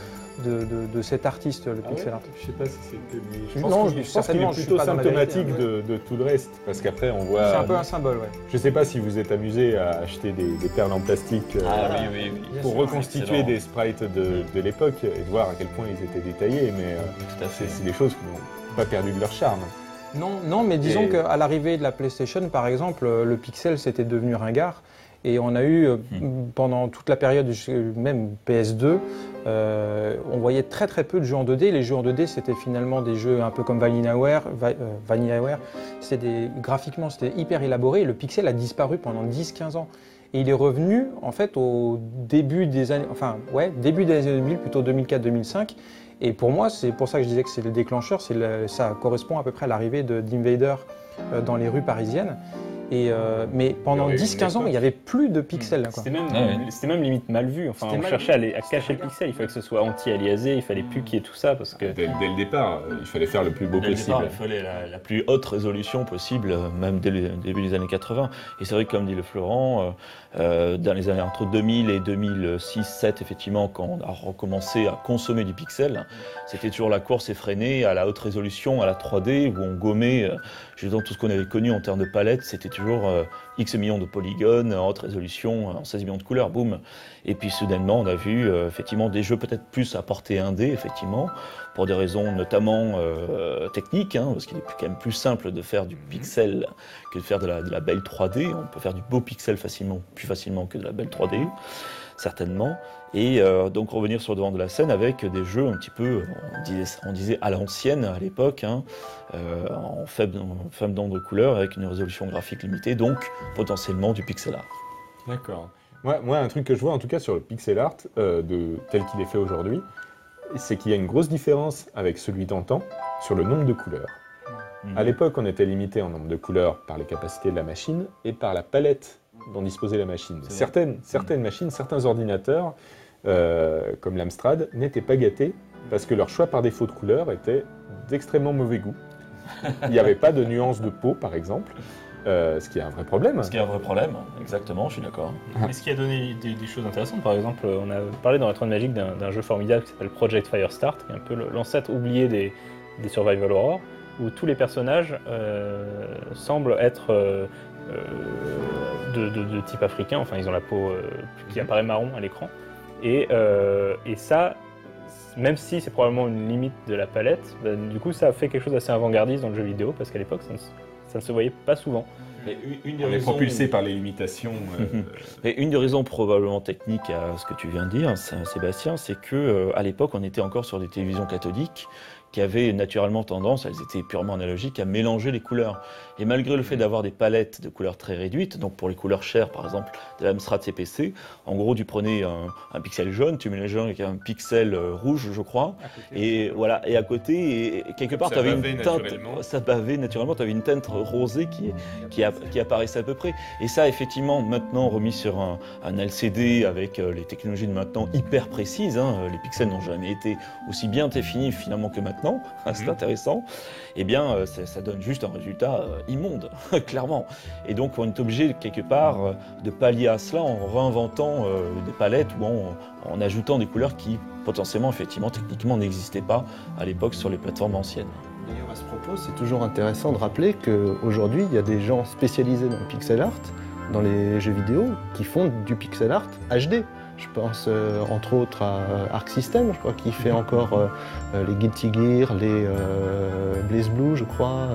de cet artiste, le pixel art. Je sais pas si c'était... Je pense qu'il est plutôt symptomatique de tout le reste, parce qu'après on voit... C'est un peu un symbole, ouais. Je sais pas si vous êtes amusé à acheter des perles en plastique pour reconstituer des sprites de l'époque et de voir à quel point ils étaient détaillés, mais c'est des choses qui n'ont pas perdu de leur charme. Non, mais disons qu'à l'arrivée de la PlayStation, par exemple, le pixel c'était devenu ringard. Et on a eu, pendant toute la période, même PS2, on voyait très peu de jeux en 2D. Les jeux en 2D, c'était finalement des jeux un peu comme VanillaWare. Graphiquement, c'était hyper élaboré. Le pixel a disparu pendant 10-15 ans. Et il est revenu, en fait, au début des années... Enfin, début des années 2000, plutôt 2004-2005. Et pour moi, c'est pour ça que je disais que c'est le déclencheur. Ça correspond à peu près à l'arrivée d'Invader dans les rues parisiennes. Mais pendant 10-15 ans, il n'y avait plus de pixels. C'était même limite mal vu. Enfin, on cherchait à cacher le pixel. Il fallait que ce soit anti-aliasé, il fallait plus qu'il y ait tout ça. Parce que... Dès le départ, il fallait faire le plus beau possible. Il fallait la plus haute résolution possible, même dès le début des années 80. Et c'est vrai que, comme dit le Florent, dans les années entre 2000 et 2006-2007, effectivement, quand on a recommencé à consommer du pixel, c'était toujours la course effrénée à la haute résolution, à la 3D, où on gommait justement tout ce qu'on avait connu en termes de palette. C'était toujours toujours X millions de polygones en haute résolution, en 16 millions de couleurs, boum. Et puis soudainement, on a vu effectivement des jeux peut-être plus à portée indé, effectivement, pour des raisons notamment techniques, hein, parce qu'il est quand même plus simple de faire du pixel que de faire de la belle 3D. On peut faire du beau pixel plus facilement que de la belle 3D, certainement. Et donc revenir sur le devant de la scène avec des jeux un petit peu, on disait à l'ancienne à l'époque, hein, en faible nombre de couleurs, avec une résolution graphique limitée, donc potentiellement du pixel art. D'accord. Moi, un truc que je vois en tout cas sur le pixel art, tel qu'il est fait aujourd'hui, c'est qu'il y a une grosse différence avec celui d'antan sur le nombre de couleurs. À l'époque, on était limité en nombre de couleurs par les capacités de la machine et par la palette dont disposait la machine. Certaines machines, certains ordinateurs, comme l'Amstrad, n'étaient pas gâtés parce que leur choix par défaut de couleurs était d'extrêmement mauvais goût. Il n'y avait pas de nuances de peau, par exemple, ce qui est un vrai problème. Ce qui est un vrai problème, exactement, je suis d'accord. Mais ce qui a donné des choses intéressantes, par exemple, on a parlé dans Retro Magic d'un jeu formidable qui s'appelle Project Firestart, qui est un peu l'ancêtre oublié des Survival Horror, où tous les personnages semblent être de type africain, enfin ils ont la peau qui apparaît marron à l'écran, et ça, même si c'est probablement une limite de la palette, du coup ça a fait quelque chose d'assez avant-gardiste dans le jeu vidéo, parce qu'à l'époque ça ne se voyait pas souvent. Mais on est propulsé par les limitations. Et une des raisons probablement techniques à ce que tu viens de dire, Sébastien, c'est que à l'époque on était encore sur des télévisions cathodiques qui avaient naturellement tendance, elles étaient purement analogiques, à mélanger les couleurs. Et malgré le fait d'avoir des palettes de couleurs très réduites, donc pour les couleurs chères par exemple de l'Amstrad CPC, en gros tu prenais un pixel jaune, tu mélangeais avec un pixel rouge je crois, et voilà, et à côté, et quelque part tu avais une teinte, ça bavait naturellement, tu avais une teinte rosée qui apparaissait à peu près. Et ça effectivement maintenant remis sur un LCD avec les technologies de maintenant hyper précises, hein, les pixels n'ont jamais été aussi bien définis finalement que maintenant, c'est intéressant, et bien ça donne juste un résultat immonde, clairement. Et donc on est obligé quelque part de pallier à cela en réinventant des palettes ou en ajoutant des couleurs qui potentiellement, effectivement, techniquement n'existaient pas à l'époque sur les plateformes anciennes. D'ailleurs à ce propos, c'est toujours intéressant de rappeler qu'aujourd'hui il y a des gens spécialisés dans le pixel art, dans les jeux vidéo, qui font du pixel art HD. Je pense entre autres à Arc System, je crois, qui fait encore les Guilty Gear, les Blaze Blue, je crois,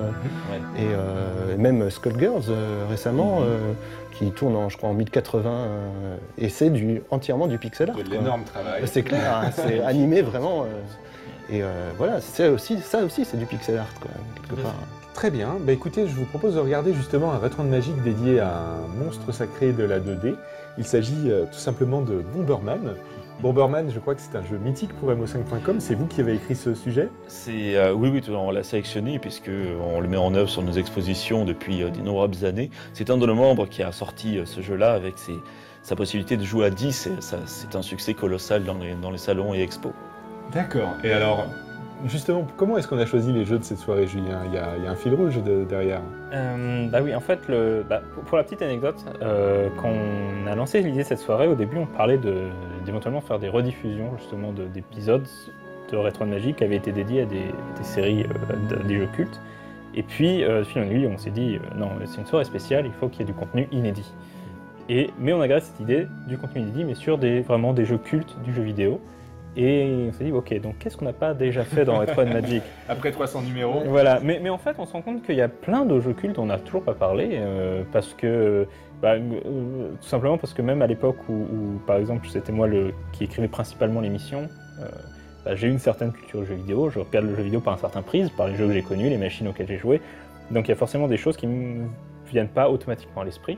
et même Skullgirls récemment, qui tourne, je crois, en 1080, et c'est entièrement du pixel art. C'est de l'énorme travail. C'est clair, hein, c'est animé vraiment. Et voilà, ça aussi c'est du pixel art, quoi, quelque part. Très bien, bah écoutez, je vous propose de regarder justement un Retro Magic dédié à un monstre sacré de la 2D. Il s'agit tout simplement de Bomberman. Bomberman, je crois que c'est un jeu mythique pour MO5.com, c'est vous qui avez écrit ce sujet? Oui, on l'a sélectionné puisqu'on le met en œuvre sur nos expositions depuis d'innombrables années. C'est un de nos membres qui a sorti ce jeu-là avec sa possibilité de jouer à 10, et c'est un succès colossal dans les salons et expos. D'accord, et alors, justement, comment est-ce qu'on a choisi les jeux de cette soirée, Julien? Il y a un fil rouge derrière. Bah oui, en fait, pour la petite anecdote, quand on a lancé l'idée de cette soirée, au début, on parlait d'éventuellement faire des rediffusions justement d'épisodes de Retro Magic qui avaient été dédiés à des séries, des jeux cultes. Et puis, fil en aiguille, on s'est dit, non, c'est une soirée spéciale, il faut qu'il y ait du contenu inédit. Mais on a gardé cette idée du contenu inédit, mais sur vraiment des jeux cultes du jeu vidéo. Et on s'est dit, ok, donc qu'est-ce qu'on n'a pas déjà fait dans Retro Magic? Après 300 numéros. Voilà, mais en fait, on se rend compte qu'il y a plein de jeux cultes dont on n'a toujours pas parlé, parce que, tout simplement parce que même à l'époque où par exemple, c'était moi qui écrivais principalement l'émission, j'ai une certaine culture jeux vidéo, je regarde le jeu vidéo par un certain prisme, par les jeux que j'ai connus, les machines auxquelles j'ai joué, donc il y a forcément des choses qui ne me viennent pas automatiquement à l'esprit.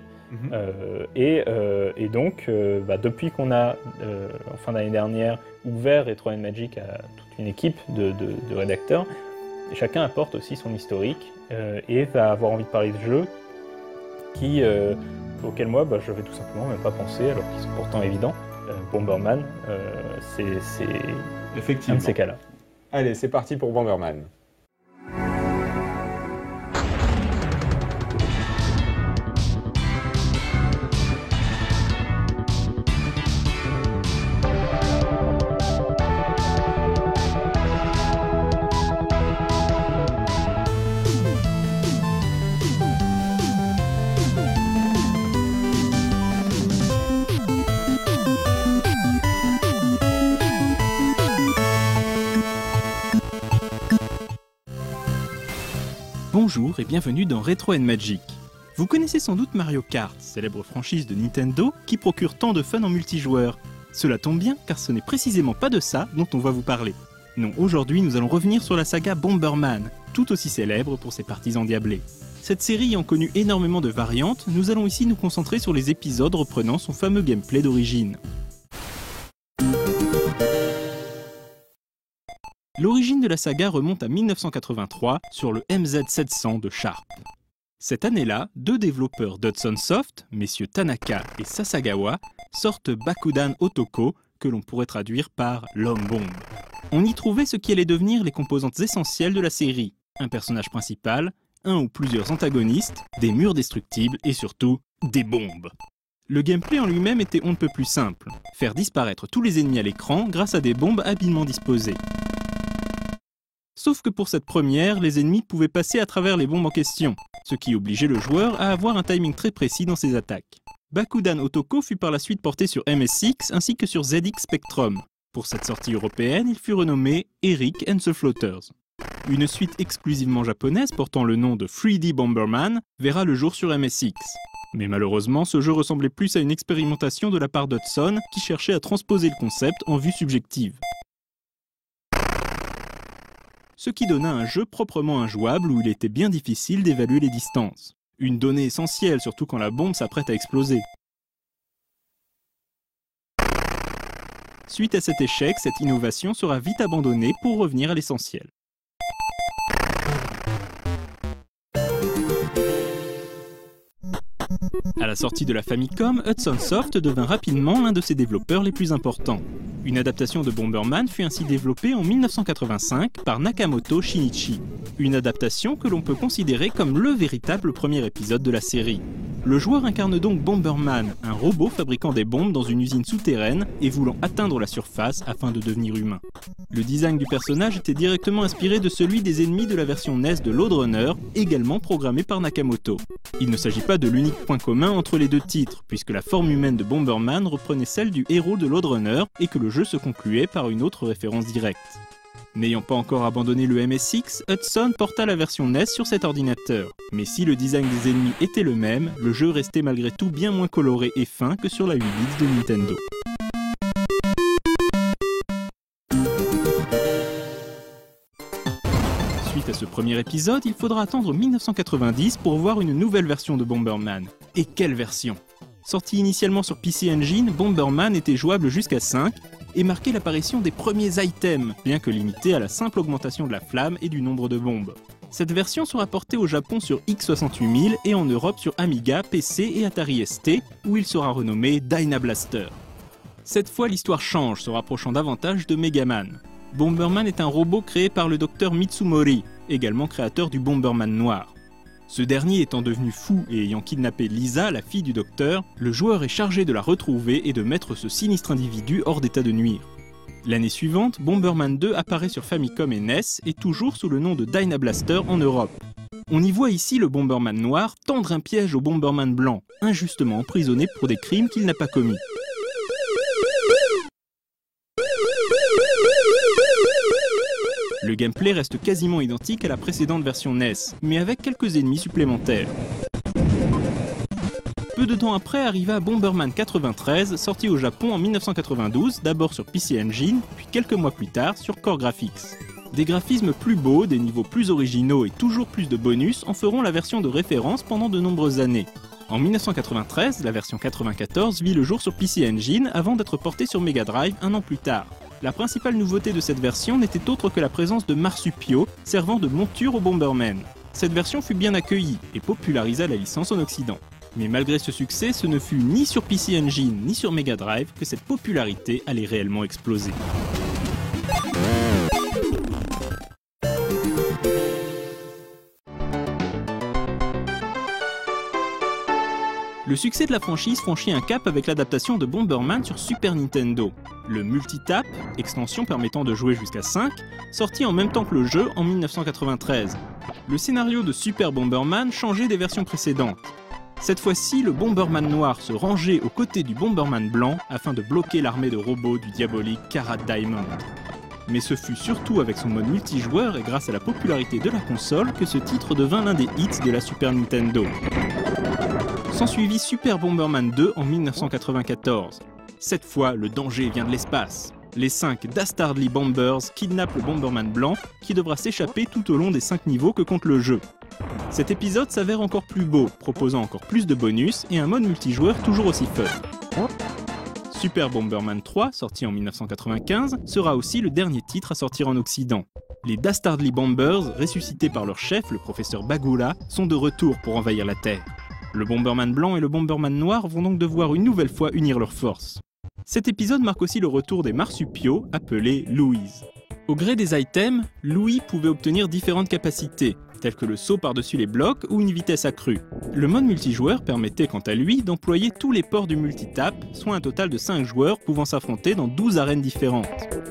Et donc, depuis qu'on a, en fin d'année dernière, ouvert Retro Magic à toute une équipe de rédacteurs, et chacun apporte aussi son historique et va avoir envie de parler de jeux auxquels moi, je vais tout simplement même pas penser, alors qu'ils sont pourtant évidents. Bomberman, c'est un de ces cas-là. Allez, c'est parti pour Bomberman. Bonjour et bienvenue dans Retro & Magic. Vous connaissez sans doute Mario Kart, célèbre franchise de Nintendo qui procure tant de fun en multijoueur. Cela tombe bien car ce n'est précisément pas de ça dont on va vous parler. Non, aujourd'hui nous allons revenir sur la saga Bomberman, tout aussi célèbre pour ses parties endiablées. Cette série ayant connu énormément de variantes, nous allons ici nous concentrer sur les épisodes reprenant son fameux gameplay d'origine. L'origine de la saga remonte à 1983 sur le MZ700 de Sharp. Cette année-là, deux développeurs d'Hudson Soft, messieurs Tanaka et Sasagawa, sortent Bakudan Otoko, que l'on pourrait traduire par l'homme-bombe. On y trouvait ce qui allait devenir les composantes essentielles de la série, un personnage principal, un ou plusieurs antagonistes, des murs destructibles et surtout, des bombes. Le gameplay en lui-même était on ne peut plus simple, faire disparaître tous les ennemis à l'écran grâce à des bombes habilement disposées. Sauf que pour cette première, les ennemis pouvaient passer à travers les bombes en question, ce qui obligeait le joueur à avoir un timing très précis dans ses attaques. Bakudan Otoko fut par la suite porté sur MSX ainsi que sur ZX Spectrum. Pour cette sortie européenne, il fut renommé Eric and the Floaters. Une suite exclusivement japonaise portant le nom de 3D Bomberman verra le jour sur MSX. Mais malheureusement, ce jeu ressemblait plus à une expérimentation de la part d'Hudson qui cherchait à transposer le concept en vue subjective. Ce qui donna un jeu proprement injouable où il était bien difficile d'évaluer les distances. Une donnée essentielle, surtout quand la bombe s'apprête à exploser. Suite à cet échec, cette innovation sera vite abandonnée pour revenir à l'essentiel. À la sortie de la Famicom, Hudson Soft devint rapidement l'un de ses développeurs les plus importants. Une adaptation de Bomberman fut ainsi développée en 1985 par Nakamoto Shinichi. Une adaptation que l'on peut considérer comme le véritable premier épisode de la série. Le joueur incarne donc Bomberman, un robot fabriquant des bombes dans une usine souterraine et voulant atteindre la surface afin de devenir humain. Le design du personnage était directement inspiré de celui des ennemis de la version NES de Lode Runner, également programmé par Nakamoto. Il ne s'agit pas de l'unique point commun entre les deux titres, puisque la forme humaine de Bomberman reprenait celle du héros de Lode Runner et que le jeu se concluait par une autre référence directe. N'ayant pas encore abandonné le MSX, Hudson porta la version NES sur cet ordinateur. Mais si le design des ennemis était le même, le jeu restait malgré tout bien moins coloré et fin que sur la 8 bits de Nintendo. Suite à ce premier épisode, il faudra attendre 1990 pour voir une nouvelle version de Bomberman. Et quelle version! Sorti initialement sur PC Engine, Bomberman était jouable jusqu'à 5 et marquait l'apparition des premiers items, bien que limité à la simple augmentation de la flamme et du nombre de bombes. Cette version sera portée au Japon sur X68000 et en Europe sur Amiga, PC et Atari ST, où il sera renommé Dynablaster. Cette fois, l'histoire change, se rapprochant davantage de Megaman. Bomberman est un robot créé par le docteur Mitsumori, également créateur du Bomberman noir. Ce dernier étant devenu fou et ayant kidnappé Lisa, la fille du docteur, le joueur est chargé de la retrouver et de mettre ce sinistre individu hors d'état de nuire. L'année suivante, Bomberman 2 apparaît sur Famicom et NES et toujours sous le nom de Dynablaster en Europe. On y voit ici le Bomberman noir tendre un piège au Bomberman blanc, injustement emprisonné pour des crimes qu'il n'a pas commis. Le gameplay reste quasiment identique à la précédente version NES, mais avec quelques ennemis supplémentaires. Peu de temps après arriva Bomberman 93, sorti au Japon en 1992, d'abord sur PC Engine, puis quelques mois plus tard sur Core Graphics. Des graphismes plus beaux, des niveaux plus originaux et toujours plus de bonus en feront la version de référence pendant de nombreuses années. En 1993, la version 94 vit le jour sur PC Engine avant d'être portée sur Mega Drive un an plus tard. La principale nouveauté de cette version n'était autre que la présence de marsupiaux servant de monture au Bomberman. Cette version fut bien accueillie et popularisa la licence en Occident. Mais malgré ce succès, ce ne fut ni sur PC Engine ni sur Mega Drive que cette popularité allait réellement exploser. Le succès de la franchise franchit un cap avec l'adaptation de Bomberman sur Super Nintendo. Le Multitap, extension permettant de jouer jusqu'à 5, sortit en même temps que le jeu en 1993. Le scénario de Super Bomberman changeait des versions précédentes. Cette fois-ci, le Bomberman noir se rangeait aux côtés du Bomberman blanc afin de bloquer l'armée de robots du diabolique Karat Diamond. Mais ce fut surtout avec son mode multijoueur et grâce à la popularité de la console que ce titre devint l'un des hits de la Super Nintendo. S'ensuivit Super Bomberman 2 en 1994. Cette fois, le danger vient de l'espace. Les 5 Dastardly Bombers kidnappent le Bomberman blanc qui devra s'échapper tout au long des 5 niveaux que compte le jeu. Cet épisode s'avère encore plus beau, proposant encore plus de bonus et un mode multijoueur toujours aussi fun. Super Bomberman 3, sorti en 1995, sera aussi le dernier titre à sortir en Occident. Les Dastardly Bombers, ressuscités par leur chef, le professeur Bagula, sont de retour pour envahir la Terre. Le Bomberman blanc et le Bomberman noir vont donc devoir une nouvelle fois unir leurs forces. Cet épisode marque aussi le retour des marsupiaux, appelés Louis. Au gré des items, Louis pouvait obtenir différentes capacités, telles que le saut par-dessus les blocs ou une vitesse accrue. Le mode multijoueur permettait quant à lui d'employer tous les ports du multitap, soit un total de 5 joueurs pouvant s'affronter dans 12 arènes différentes.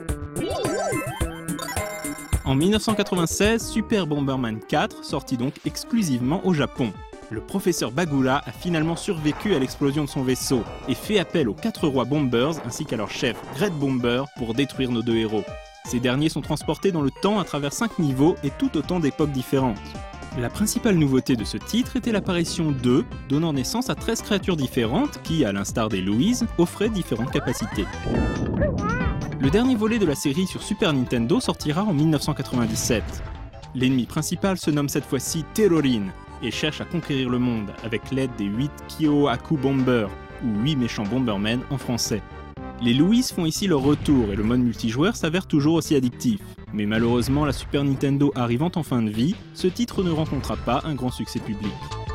En 1996, Super Bomberman 4 sortit donc exclusivement au Japon. Le professeur Bagula a finalement survécu à l'explosion de son vaisseau et fait appel aux 4 rois Bombers ainsi qu'à leur chef Great Bomber pour détruire nos deux héros. Ces derniers sont transportés dans le temps à travers 5 niveaux et tout autant d'époques différentes. La principale nouveauté de ce titre était l'apparition d'œufs, donnant naissance à 13 créatures différentes qui, à l'instar des Louise, offraient différentes capacités. Le dernier volet de la série sur Super Nintendo sortira en 1997. L'ennemi principal se nomme cette fois-ci Terrorin et cherche à conquérir le monde avec l'aide des 8 Kyo-Haku Bombers, ou 8 méchants Bombermen en français. Les Louis font ici leur retour et le mode multijoueur s'avère toujours aussi addictif. Mais malheureusement, la Super Nintendo arrivant en fin de vie, ce titre ne rencontra pas un grand succès public.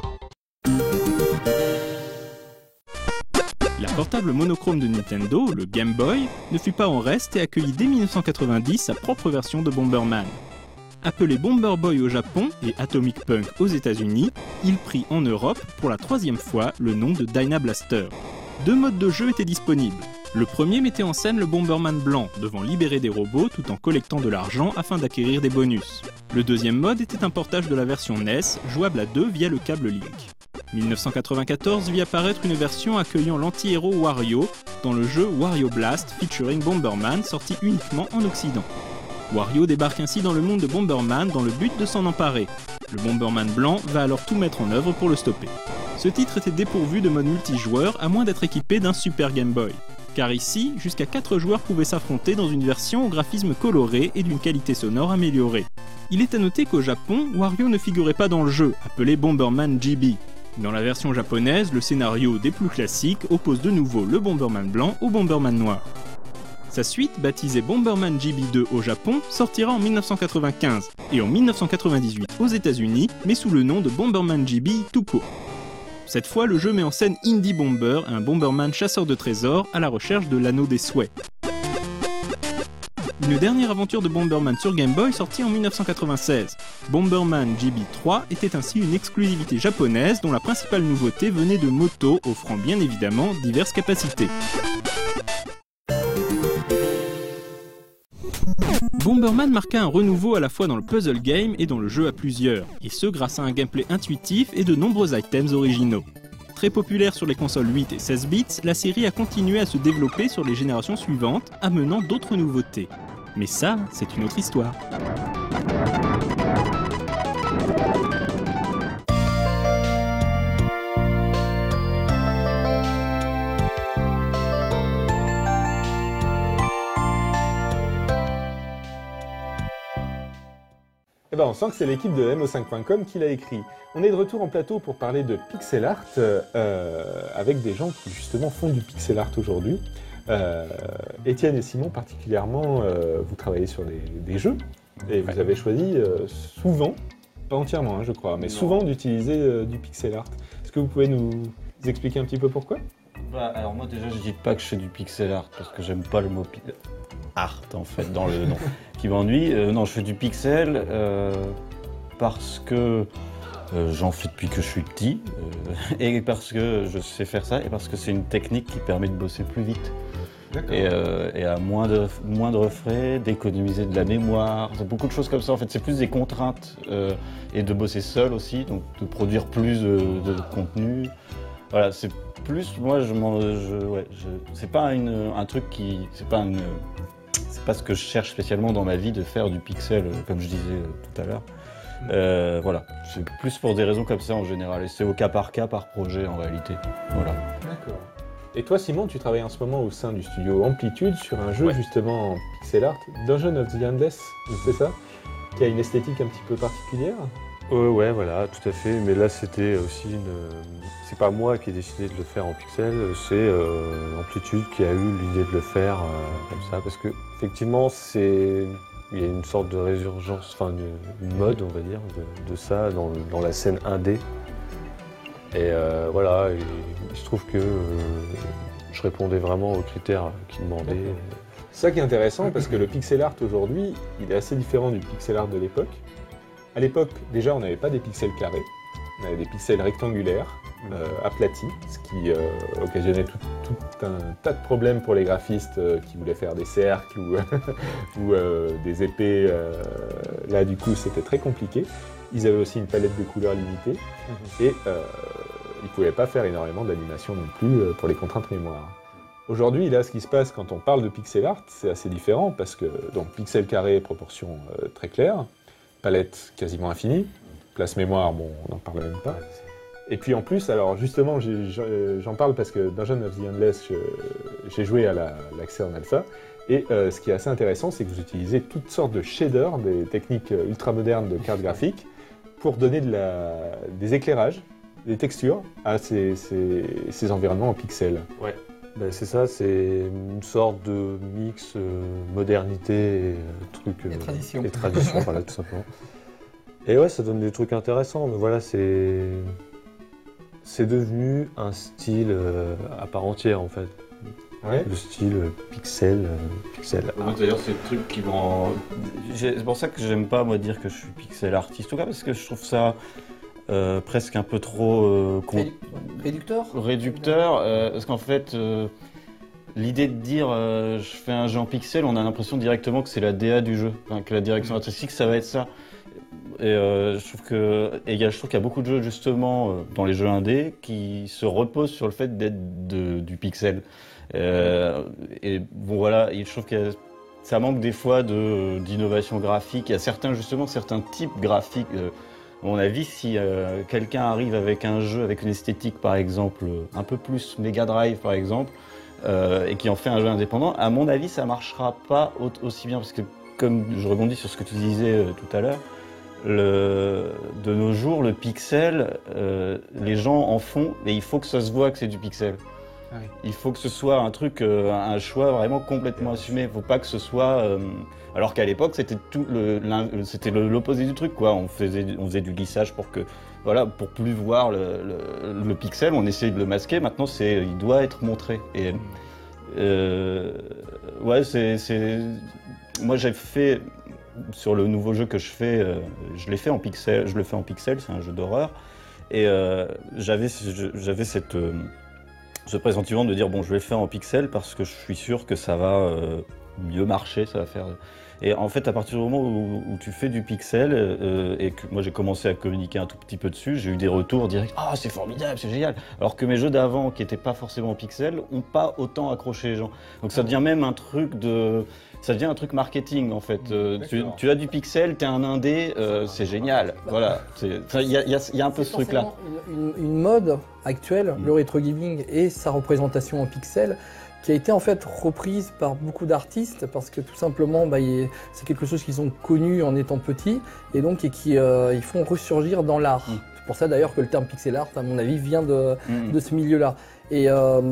La portable monochrome de Nintendo, le Game Boy, ne fut pas en reste et accueillit dès 1990 sa propre version de Bomberman. Appelé Bomber Boy au Japon et Atomic Punk aux États-Unis, il prit en Europe pour la 3e fois le nom de Dyna Blaster. 2 modes de jeu étaient disponibles. Le premier mettait en scène le Bomberman blanc, devant libérer des robots tout en collectant de l'argent afin d'acquérir des bonus. Le deuxième mode était un portage de la version NES, jouable à 2 via le câble Link. 1994 vit apparaître une version accueillant l'anti-héros Wario dans le jeu Wario Blast featuring Bomberman sorti uniquement en Occident. Wario débarque ainsi dans le monde de Bomberman dans le but de s'en emparer. Le Bomberman blanc va alors tout mettre en œuvre pour le stopper. Ce titre était dépourvu de mode multijoueur à moins d'être équipé d'un Super Game Boy. Car ici, jusqu'à 4 joueurs pouvaient s'affronter dans une version au graphisme coloré et d'une qualité sonore améliorée. Il est à noter qu'au Japon, Wario ne figurait pas dans le jeu, appelé Bomberman GB. Dans la version japonaise, le scénario des plus classiques oppose de nouveau le Bomberman blanc au Bomberman noir. Sa suite, baptisée Bomberman GB2 au Japon, sortira en 1995 et en 1998 aux États-Unis, mais sous le nom de Bomberman GB tout court. Cette fois, le jeu met en scène Indy Bomber, un Bomberman chasseur de trésors à la recherche de l'anneau des souhaits. Une dernière aventure de Bomberman sur Game Boy sortie en 1996. Bomberman GB3 était ainsi une exclusivité japonaise dont la principale nouveauté venait de motos offrant bien évidemment diverses capacités. Bomberman marqua un renouveau à la fois dans le puzzle game et dans le jeu à plusieurs, et ce grâce à un gameplay intuitif et de nombreux items originaux. Très populaire sur les consoles 8 et 16 bits, la série a continué à se développer sur les générations suivantes, amenant d'autres nouveautés. Mais ça, c'est une autre histoire. Eh ben, on sent que c'est l'équipe de mo5.com qui l'a écrit. On est de retour en plateau pour parler de pixel art avec des gens qui justement font du pixel art aujourd'hui. Étienne et Simon particulièrement, vous travaillez sur des jeux et vous avez choisi souvent, pas entièrement je crois, mais souvent d'utiliser du pixel art. Est-ce que vous pouvez nous expliquer un petit peu pourquoi ? Alors moi déjà je dis pas que je fais du pixel art parce que j'aime pas le mot art en fait dans le nom qui m'ennuie. Non, je fais du pixel parce que j'en fais depuis que je suis petit et parce que je sais faire ça et parce que c'est une technique qui permet de bosser plus vite et à moindre frais, d'économiser de la mémoire, c'est beaucoup de choses comme ça en fait. C'est plus des contraintes et de bosser seul aussi, donc de produire plus de contenu. Voilà, c'est plus, moi c'est pas un truc qui, c'est pas ce que je cherche spécialement dans ma vie de faire du pixel, comme je disais tout à l'heure. Voilà, c'est plus pour des raisons comme ça en général, et c'est au cas par projet en réalité. Voilà. D'accord. Et toi, Simon, tu travailles en ce moment au sein du studio Amplitude sur un jeu justement en pixel art, Dungeon of the Endless, c'est ça? Qui a une esthétique un petit peu particulière? Ouais, voilà, tout à fait. Mais là, c'était aussi c'est pas moi qui ai décidé de le faire en pixel, c'est Amplitude qui a eu l'idée de le faire comme ça. Parce que, effectivement, il y a une sorte de résurgence, enfin, une mode, on va dire, de ça dans la scène indé. Et voilà, et il se trouve que je répondais vraiment aux critères qu'ils demandaient. C'est ça qui est intéressant parce que le pixel art aujourd'hui, il est assez différent du pixel art de l'époque. À l'époque, déjà, on n'avait pas des pixels carrés, on avait des pixels rectangulaires, aplatis, ce qui occasionnait tout un tas de problèmes pour les graphistes qui voulaient faire des cercles ou des épées. Là, du coup, c'était très compliqué. Ils avaient aussi une palette de couleurs limitée et ils ne pouvaient pas faire énormément d'animation non plus pour les contraintes mémoire. Aujourd'hui, là, ce qui se passe quand on parle de pixel art, c'est assez différent parce que, donc, pixel carré, proportion très claire, palette quasiment infinie, place mémoire, bon, on n'en parle même pas. Et puis en plus, alors justement, j'en parle parce que Dungeon of the Endless, j'ai joué à l'accès en alpha, et ce qui est assez intéressant, c'est que vous utilisez toutes sortes de shaders, des techniques ultra modernes de cartes graphiques, pour donner des éclairages, des textures à ces environnements en pixels. Ouais. Ben c'est ça, c'est une sorte de mix modernité et tradition. Et tradition, voilà, tout simplement. Et ouais, ça donne des trucs intéressants, mais voilà, c'est devenu un style à part entière, en fait. Ouais. Le style pixel art. D'ailleurs, c'est le truc qui rend... C'est pour ça que j'aime pas, moi, dire que je suis pixel artiste, en tout cas, parce que je trouve ça... presque un peu trop réducteur parce qu'en fait l'idée de dire je fais un jeu en pixel, on a l'impression directement que c'est la DA du jeu, enfin, que la direction artistique ça va être ça, et je trouve qu'il y a beaucoup de jeux justement dans les jeux indés qui se reposent sur le fait d'être du pixel, et bon voilà, je trouve que ça manque des fois d'innovation graphique. Il y a certains types graphiques. À mon avis, si quelqu'un arrive avec un jeu, avec une esthétique par exemple, un peu plus Mega Drive par exemple, et qui en fait un jeu indépendant, à mon avis ça marchera pas aussi bien, parce que comme je rebondis sur ce que tu disais tout à l'heure, de nos jours le pixel, les gens en font, et il faut que ça se voit que c'est du pixel. Ah oui. Il faut que ce soit un truc, un choix vraiment complètement assumé. Il ne faut pas que ce soit... alors qu'à l'époque, c'était l'opposé du truc, quoi. On faisait du lissage pour que... Voilà, pour plus voir le pixel, on essayait de le masquer. Maintenant, il doit être montré. Et ouais, moi, j'ai fait... Sur le nouveau jeu que je fais, je l'ai fait en pixel. Je le fais en pixel, c'est un jeu d'horreur. Et j'avais ce pressentiment de dire bon, je vais le faire en pixel parce que je suis sûr que ça va mieux marcher, ça va faire. Et en fait, à partir du moment où tu fais du pixel et que moi j'ai commencé à communiquer un tout petit peu dessus, j'ai eu des retours directs. Ah, c'est formidable, c'est génial. Alors que mes jeux d'avant, qui n'étaient pas forcément en pixel, n'ont pas autant accroché les gens. Donc ça devient même un truc ça devient un truc marketing en fait. Tu as du pixel, t'es un indé, c'est génial. Voilà. Il y a un peu ce truc-là. Une mode actuelle, le rétro gaming et sa représentation en pixel, qui a été en fait reprise par beaucoup d'artistes parce que tout simplement c'est quelque chose qu'ils ont connu en étant petits et donc ils font ressurgir dans l'art. C'est pour ça d'ailleurs que le terme pixel art, à mon avis, vient de ce milieu-là. Et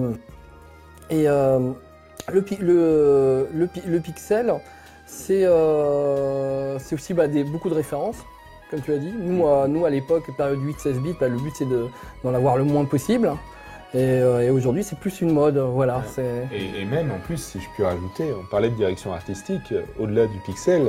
le pixel, c'est aussi beaucoup de références, comme tu as dit. Nous à l'époque, période 8-16 bits, le but c'est d'en avoir le moins possible. Et aujourd'hui, c'est plus une mode, voilà. Et même, en plus, si je puis rajouter, on parlait de direction artistique, au-delà du pixel,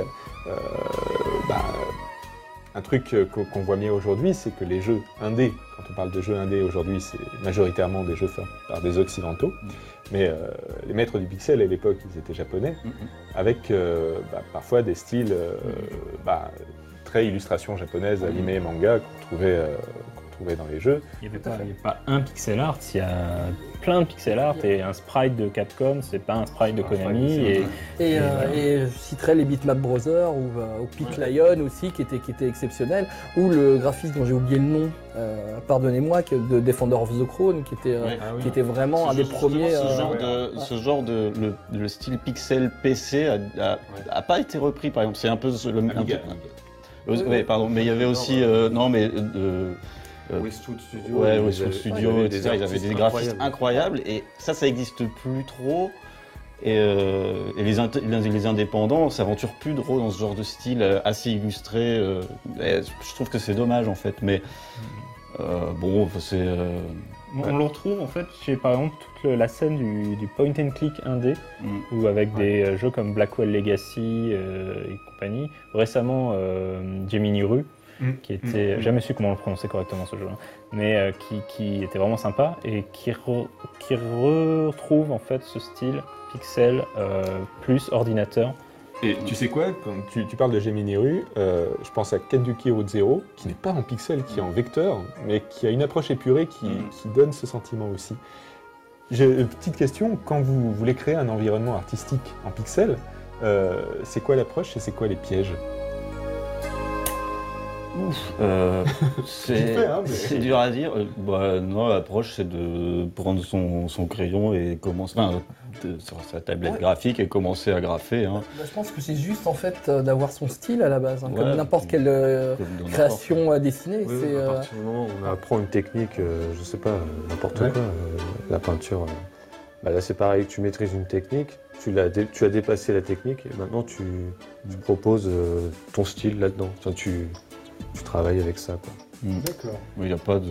un truc qu'on voit bien aujourd'hui, c'est que les jeux indés, quand on parle de jeux indés aujourd'hui, c'est majoritairement des jeux faits par des occidentaux, mais les maîtres du pixel, à l'époque, ils étaient japonais, avec parfois des styles très illustration japonaise, animé, manga, qu'on retrouvait dans les jeux. Il n'y a pas un pixel art, il y a plein de pixel art et un sprite de Capcom, c'est pas un sprite de Konami. Et je citerai les Bitmap Brothers ou Pit Lion aussi qui était exceptionnel, ou le graphiste dont j'ai oublié le nom, pardonnez-moi, de Defender of the Crown qui était vraiment un des premiers. Ce genre de le style pixel PC a pas été repris par exemple, c'est un peu oui, pardon, mais il y avait aussi Westwood Studio, Westwood Studio, etc. Ils avaient des graphismes incroyables et ça n'existe plus trop. Et les indépendants s'aventurent plus trop dans ce genre de style assez illustré. Je trouve que c'est dommage en fait, mais bon, c'est. On le retrouve en fait chez par exemple toute la scène du point and click indé, ou avec des jeux comme Blackwell Legacy et compagnie. Récemment, Gemini Rue, qui était, jamais su comment le prononcer correctement ce jeu, mais qui était vraiment sympa et qui retrouve en fait ce style pixel plus ordinateur. Et tu sais quoi, quand tu parles de Gemini Rue, je pense à Kentucky Route Zero, qui n'est pas en pixel, qui est en vecteur, mais qui a une approche épurée qui donne ce sentiment aussi. J'ai une petite question, quand vous voulez créer un environnement artistique en pixel, c'est quoi l'approche et c'est quoi les pièges? C'est dur à dire. Non, l'approche c'est de prendre son crayon et commencer sur sa tablette graphique et commencer à graffer. Je pense que c'est juste en fait d'avoir son style à la base, comme n'importe quelle création à dessiner. À partir du moment où on apprend une technique, je sais pas, n'importe quoi, la peinture. Là c'est pareil, tu maîtrises une technique, tu as dépassé la technique et maintenant tu proposes ton style là-dedans. Enfin, tu travailles avec ça, quoi. D'accord. Il n'y a pas de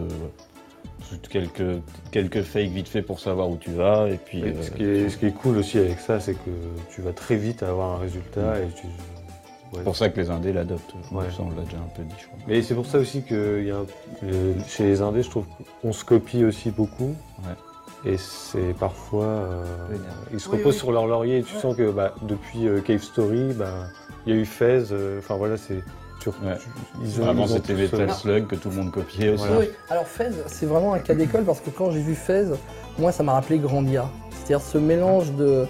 quelques fakes vite fait pour savoir où tu vas et puis. Ce qui est cool aussi avec ça, c'est que tu vas très vite avoir un résultat et c'est pour ça que les indés l'adoptent. Ça, on l'a déjà un peu dit, je crois. Mais c'est pour ça aussi que chez les indés, je trouve qu'on se copie aussi beaucoup. Et c'est parfois. Ils se reposent sur leur laurier et tu sens que depuis Cave Story, il y a eu Fez. Enfin voilà, c'est. Avant c'était Metal Slug que tout le monde copiait aussi. Oui. Alors Fez, c'est vraiment un cas d'école parce que quand j'ai vu Fez, moi ça m'a rappelé Grandia. C'est-à-dire ce mélange de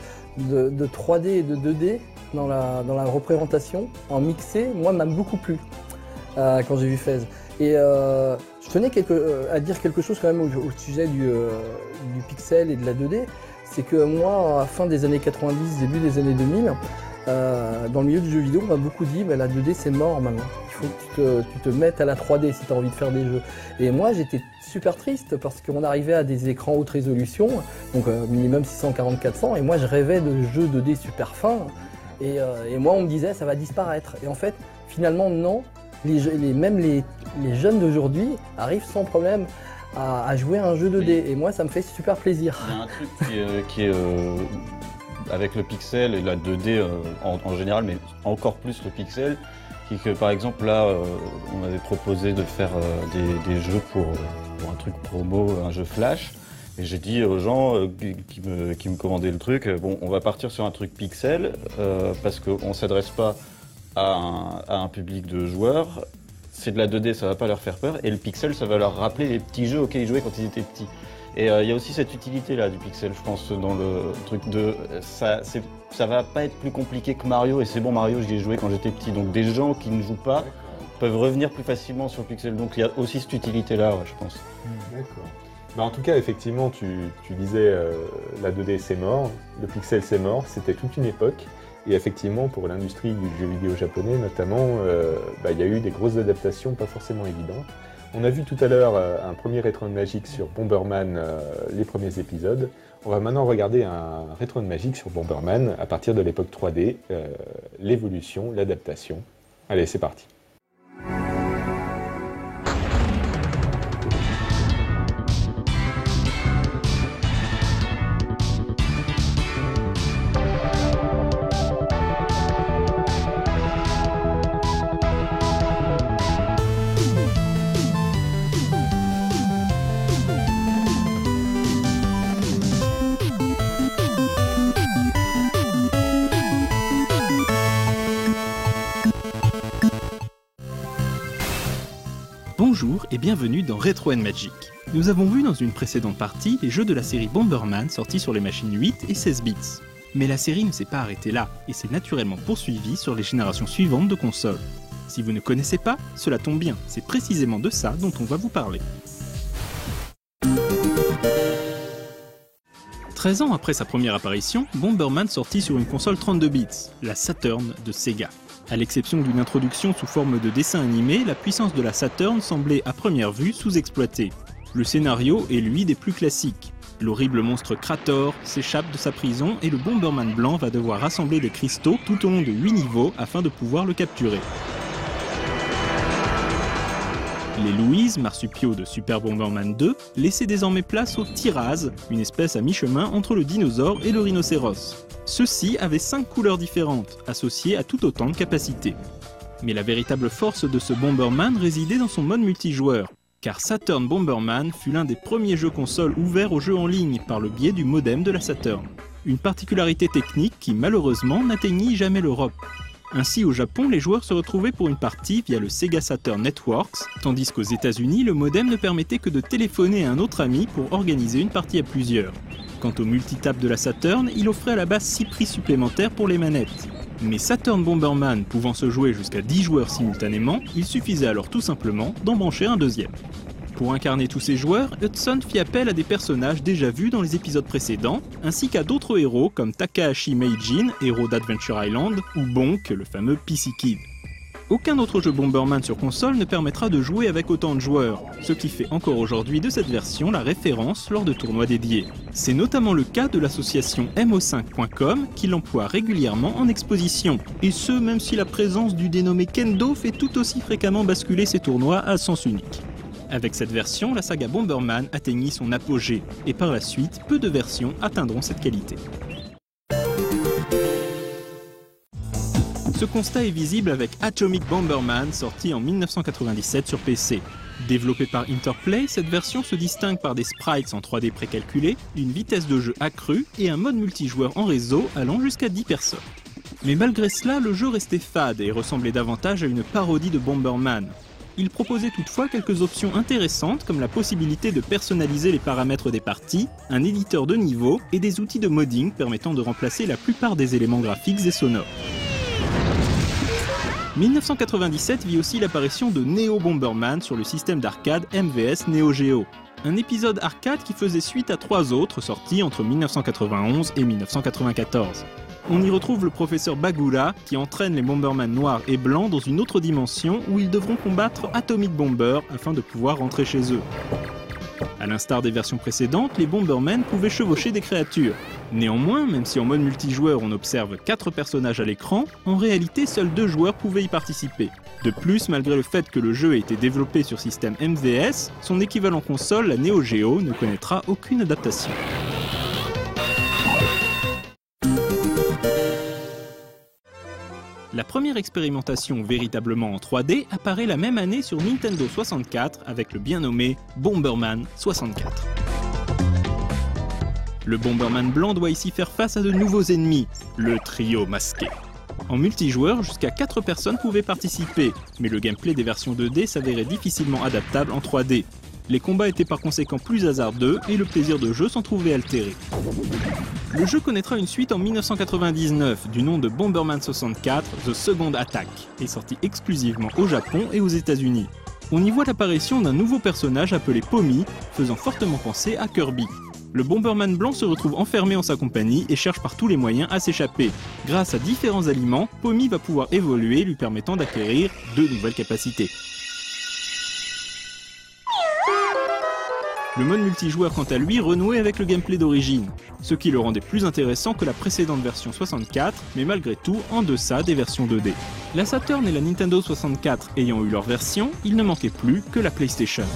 3D et de 2D dans la représentation en mixé, moi m'a beaucoup plu quand j'ai vu Fez. Et je tenais à dire quelque chose quand même au sujet du pixel et de la 2D. C'est que moi, à la fin des années 90, début des années 2000, dans le milieu du jeu vidéo, on m'a beaucoup dit la 2D c'est mort maintenant. Il faut que tu te mettes à la 3D si tu as envie de faire des jeux. Et moi j'étais super triste parce qu'on arrivait à des écrans haute résolution, donc minimum 640-400, et moi je rêvais de jeux 2D super fins. Et moi on me disait ça va disparaître. Et en fait finalement non, même les jeunes d'aujourd'hui arrivent sans problème à jouer à un jeu 2D. Et moi ça me fait super plaisir. Il y a un truc qui est avec le pixel et la 2D en général, mais encore plus le pixel, qui est que par exemple là, on avait proposé de faire des jeux pour un truc promo, un jeu flash, et j'ai dit aux gens qui me commandaient le truc, bon, on va partir sur un truc pixel, parce qu'on ne s'adresse pas à un public de joueurs, c'est de la 2D, ça va pas leur faire peur, et le pixel, ça va leur rappeler les petits jeux auxquels ils jouaient quand ils étaient petits. Et il y a aussi cette utilité là du pixel, je pense, dans le truc de ça va pas être plus compliqué que Mario, et c'est bon, Mario j'y ai joué quand j'étais petit, donc des gens qui ne jouent pas peuvent revenir plus facilement sur le pixel, donc il y a aussi cette utilité là, je pense. D'accord. En tout cas, effectivement, tu disais la 2D c'est mort, le pixel c'est mort, c'était toute une époque, et effectivement pour l'industrie du jeu vidéo japonais notamment, il y a eu des grosses adaptations pas forcément évidentes. On a vu tout à l'heure un premier rétro magique sur Bomberman, les premiers épisodes. On va maintenant regarder un rétro magique sur Bomberman à partir de l'époque 3D, l'évolution, l'adaptation. Allez, c'est parti. Bonjour et bienvenue dans Retro & Magic. Nous avons vu dans une précédente partie les jeux de la série Bomberman sortis sur les machines 8 et 16 bits. Mais la série ne s'est pas arrêtée là et s'est naturellement poursuivie sur les générations suivantes de consoles. Si vous ne connaissez pas, cela tombe bien, c'est précisément de ça dont on va vous parler. 13 ans après sa première apparition, Bomberman sortit sur une console 32 bits, la Saturn de Sega. À l'exception d'une introduction sous forme de dessin animé, la puissance de la Saturn semblait à première vue sous-exploitée. Le scénario est lui des plus classiques. L'horrible monstre Krator s'échappe de sa prison et le Bomberman blanc va devoir rassembler des cristaux tout au long de 8 niveaux afin de pouvoir le capturer. Les Louise, marsupiaux de Super Bomberman 2, laissaient désormais place aux Tiraz, une espèce à mi-chemin entre le dinosaure et le rhinocéros. Ceux-ci avaient 5 couleurs différentes, associées à tout autant de capacités. Mais la véritable force de ce Bomberman résidait dans son mode multijoueur, car Saturn Bomberman fut l'un des premiers jeux consoles ouverts aux jeux en ligne par le biais du modem de la Saturn. Une particularité technique qui malheureusement n'atteignit jamais l'Europe. Ainsi, au Japon, les joueurs se retrouvaient pour une partie via le Sega Saturn Networks, tandis qu'aux États-Unis, le modem ne permettait que de téléphoner à un autre ami pour organiser une partie à plusieurs. Quant au multitap de la Saturn, il offrait à la base 6 prix supplémentaires pour les manettes. Mais Saturn Bomberman pouvant se jouer jusqu'à 10 joueurs simultanément, il suffisait alors tout simplement d'en brancher un deuxième. Pour incarner tous ces joueurs, Hudson fit appel à des personnages déjà vus dans les épisodes précédents, ainsi qu'à d'autres héros comme Takahashi Meijin, héros d'Adventure Island, ou Bonk, le fameux PC Kid. Aucun autre jeu Bomberman sur console ne permettra de jouer avec autant de joueurs, ce qui fait encore aujourd'hui de cette version la référence lors de tournois dédiés. C'est notamment le cas de l'association MO5.com qui l'emploie régulièrement en exposition, et ce même si la présence du dénommé Kendo fait tout aussi fréquemment basculer ces tournois à sens unique. Avec cette version, la saga Bomberman atteignit son apogée, et par la suite, peu de versions atteindront cette qualité. Ce constat est visible avec Atomic Bomberman, sorti en 1997 sur PC. Développé par Interplay, cette version se distingue par des sprites en 3D précalculés, une vitesse de jeu accrue et un mode multijoueur en réseau allant jusqu'à 10 personnes. Mais malgré cela, le jeu restait fade et ressemblait davantage à une parodie de Bomberman. Il proposait toutefois quelques options intéressantes comme la possibilité de personnaliser les paramètres des parties, un éditeur de niveau et des outils de modding permettant de remplacer la plupart des éléments graphiques et sonores. 1997 vit aussi l'apparition de Neo Bomberman sur le système d'arcade MVS Neo Geo. Un épisode arcade qui faisait suite à 3 autres sortis entre 1991 et 1994. On y retrouve le professeur Bagula qui entraîne les Bomberman noirs et blancs dans une autre dimension où ils devront combattre Atomic Bomber afin de pouvoir rentrer chez eux. A l'instar des versions précédentes, les Bombermen pouvaient chevaucher des créatures. Néanmoins, même si en mode multijoueur on observe 4 personnages à l'écran, en réalité seuls 2 joueurs pouvaient y participer. De plus, malgré le fait que le jeu ait été développé sur système MVS, son équivalent console, la Neo Geo, ne connaîtra aucune adaptation. La première expérimentation véritablement en 3D apparaît la même année sur Nintendo 64 avec le bien nommé Bomberman 64. Le Bomberman blanc doit ici faire face à de nouveaux ennemis, le trio masqué. En multijoueur, jusqu'à 4 personnes pouvaient participer, mais le gameplay des versions 2D s'avérait difficilement adaptable en 3D. Les combats étaient par conséquent plus hasardeux et le plaisir de jeu s'en trouvait altéré. Le jeu connaîtra une suite en 1999 du nom de Bomberman 64 The Second Attack et sorti exclusivement au Japon et aux États-Unis. On y voit l'apparition d'un nouveau personnage appelé Pommy, faisant fortement penser à Kirby. Le Bomberman blanc se retrouve enfermé en sa compagnie et cherche par tous les moyens à s'échapper. Grâce à différents aliments, Pommy va pouvoir évoluer, lui permettant d'acquérir 2 nouvelles capacités. Le mode multijoueur quant à lui renouait avec le gameplay d'origine, ce qui le rendait plus intéressant que la précédente version 64, mais malgré tout en deçà des versions 2D. La Saturn et la Nintendo 64 ayant eu leur version, il ne manquait plus que la PlayStation.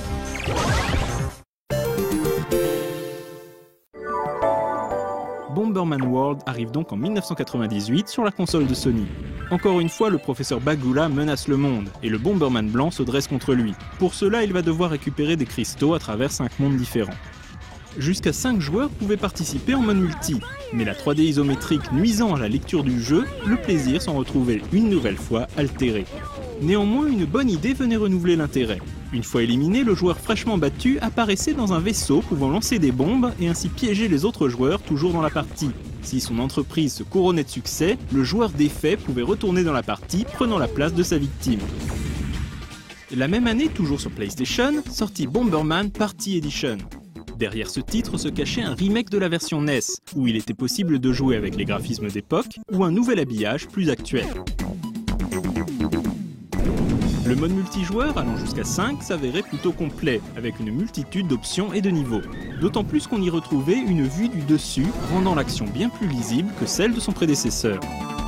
Bomberman World arrive donc en 1998 sur la console de Sony. Encore une fois, le professeur Bagula menace le monde, et le Bomberman blanc se dresse contre lui. Pour cela, il va devoir récupérer des cristaux à travers 5 mondes différents. Jusqu'à 5 joueurs pouvaient participer en mode multi, mais la 3D isométrique nuisant à la lecture du jeu, le plaisir s'en retrouvait une nouvelle fois altéré. Néanmoins, une bonne idée venait renouveler l'intérêt. Une fois éliminé, le joueur fraîchement battu apparaissait dans un vaisseau pouvant lancer des bombes et ainsi piéger les autres joueurs toujours dans la partie. Si son entreprise se couronnait de succès, le joueur défait pouvait retourner dans la partie, prenant la place de sa victime. La même année, toujours sur PlayStation, sortit Bomberman Party Edition. Derrière ce titre se cachait un remake de la version NES, où il était possible de jouer avec les graphismes d'époque ou un nouvel habillage plus actuel. Le mode multijoueur, allant jusqu'à 5, s'avérait plutôt complet, avec une multitude d'options et de niveaux. D'autant plus qu'on y retrouvait une vue du dessus, rendant l'action bien plus lisible que celle de son prédécesseur.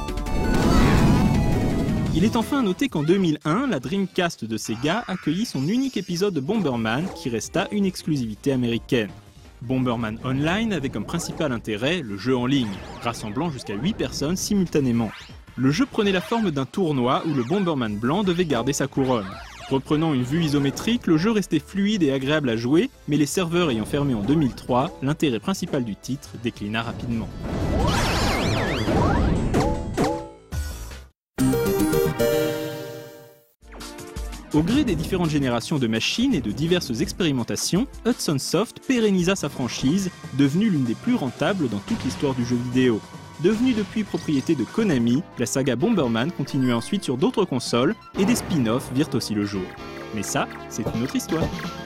Il est enfin à noter qu'en 2001, la Dreamcast de Sega accueillit son unique épisode de Bomberman, qui resta une exclusivité américaine. Bomberman Online avait comme principal intérêt le jeu en ligne, rassemblant jusqu'à 8 personnes simultanément. Le jeu prenait la forme d'un tournoi où le Bomberman blanc devait garder sa couronne. Reprenant une vue isométrique, le jeu restait fluide et agréable à jouer, mais les serveurs ayant fermé en 2003, l'intérêt principal du titre déclina rapidement. Au gré des différentes générations de machines et de diverses expérimentations, Hudson Soft pérennisa sa franchise, devenue l'une des plus rentables dans toute l'histoire du jeu vidéo. Devenue depuis propriété de Konami, la saga Bomberman continua ensuite sur d'autres consoles et des spin-offs virent aussi le jour. Mais ça, c'est une autre histoire.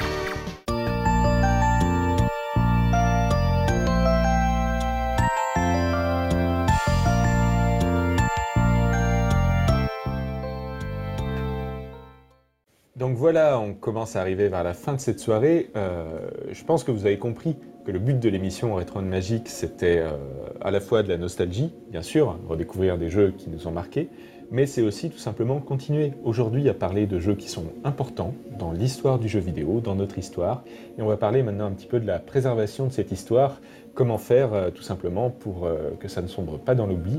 Donc voilà, on commence à arriver vers la fin de cette soirée. Je pense que vous avez compris que le but de l'émission Rétro Magique, c'était à la fois de la nostalgie, bien sûr, redécouvrir des jeux qui nous ont marqués, mais c'est aussi tout simplement continuer aujourd'hui à parler de jeux qui sont importants dans l'histoire du jeu vidéo, dans notre histoire. Et on va parler maintenant un petit peu de la préservation de cette histoire, comment faire tout simplement pour que ça ne sombre pas dans l'oubli.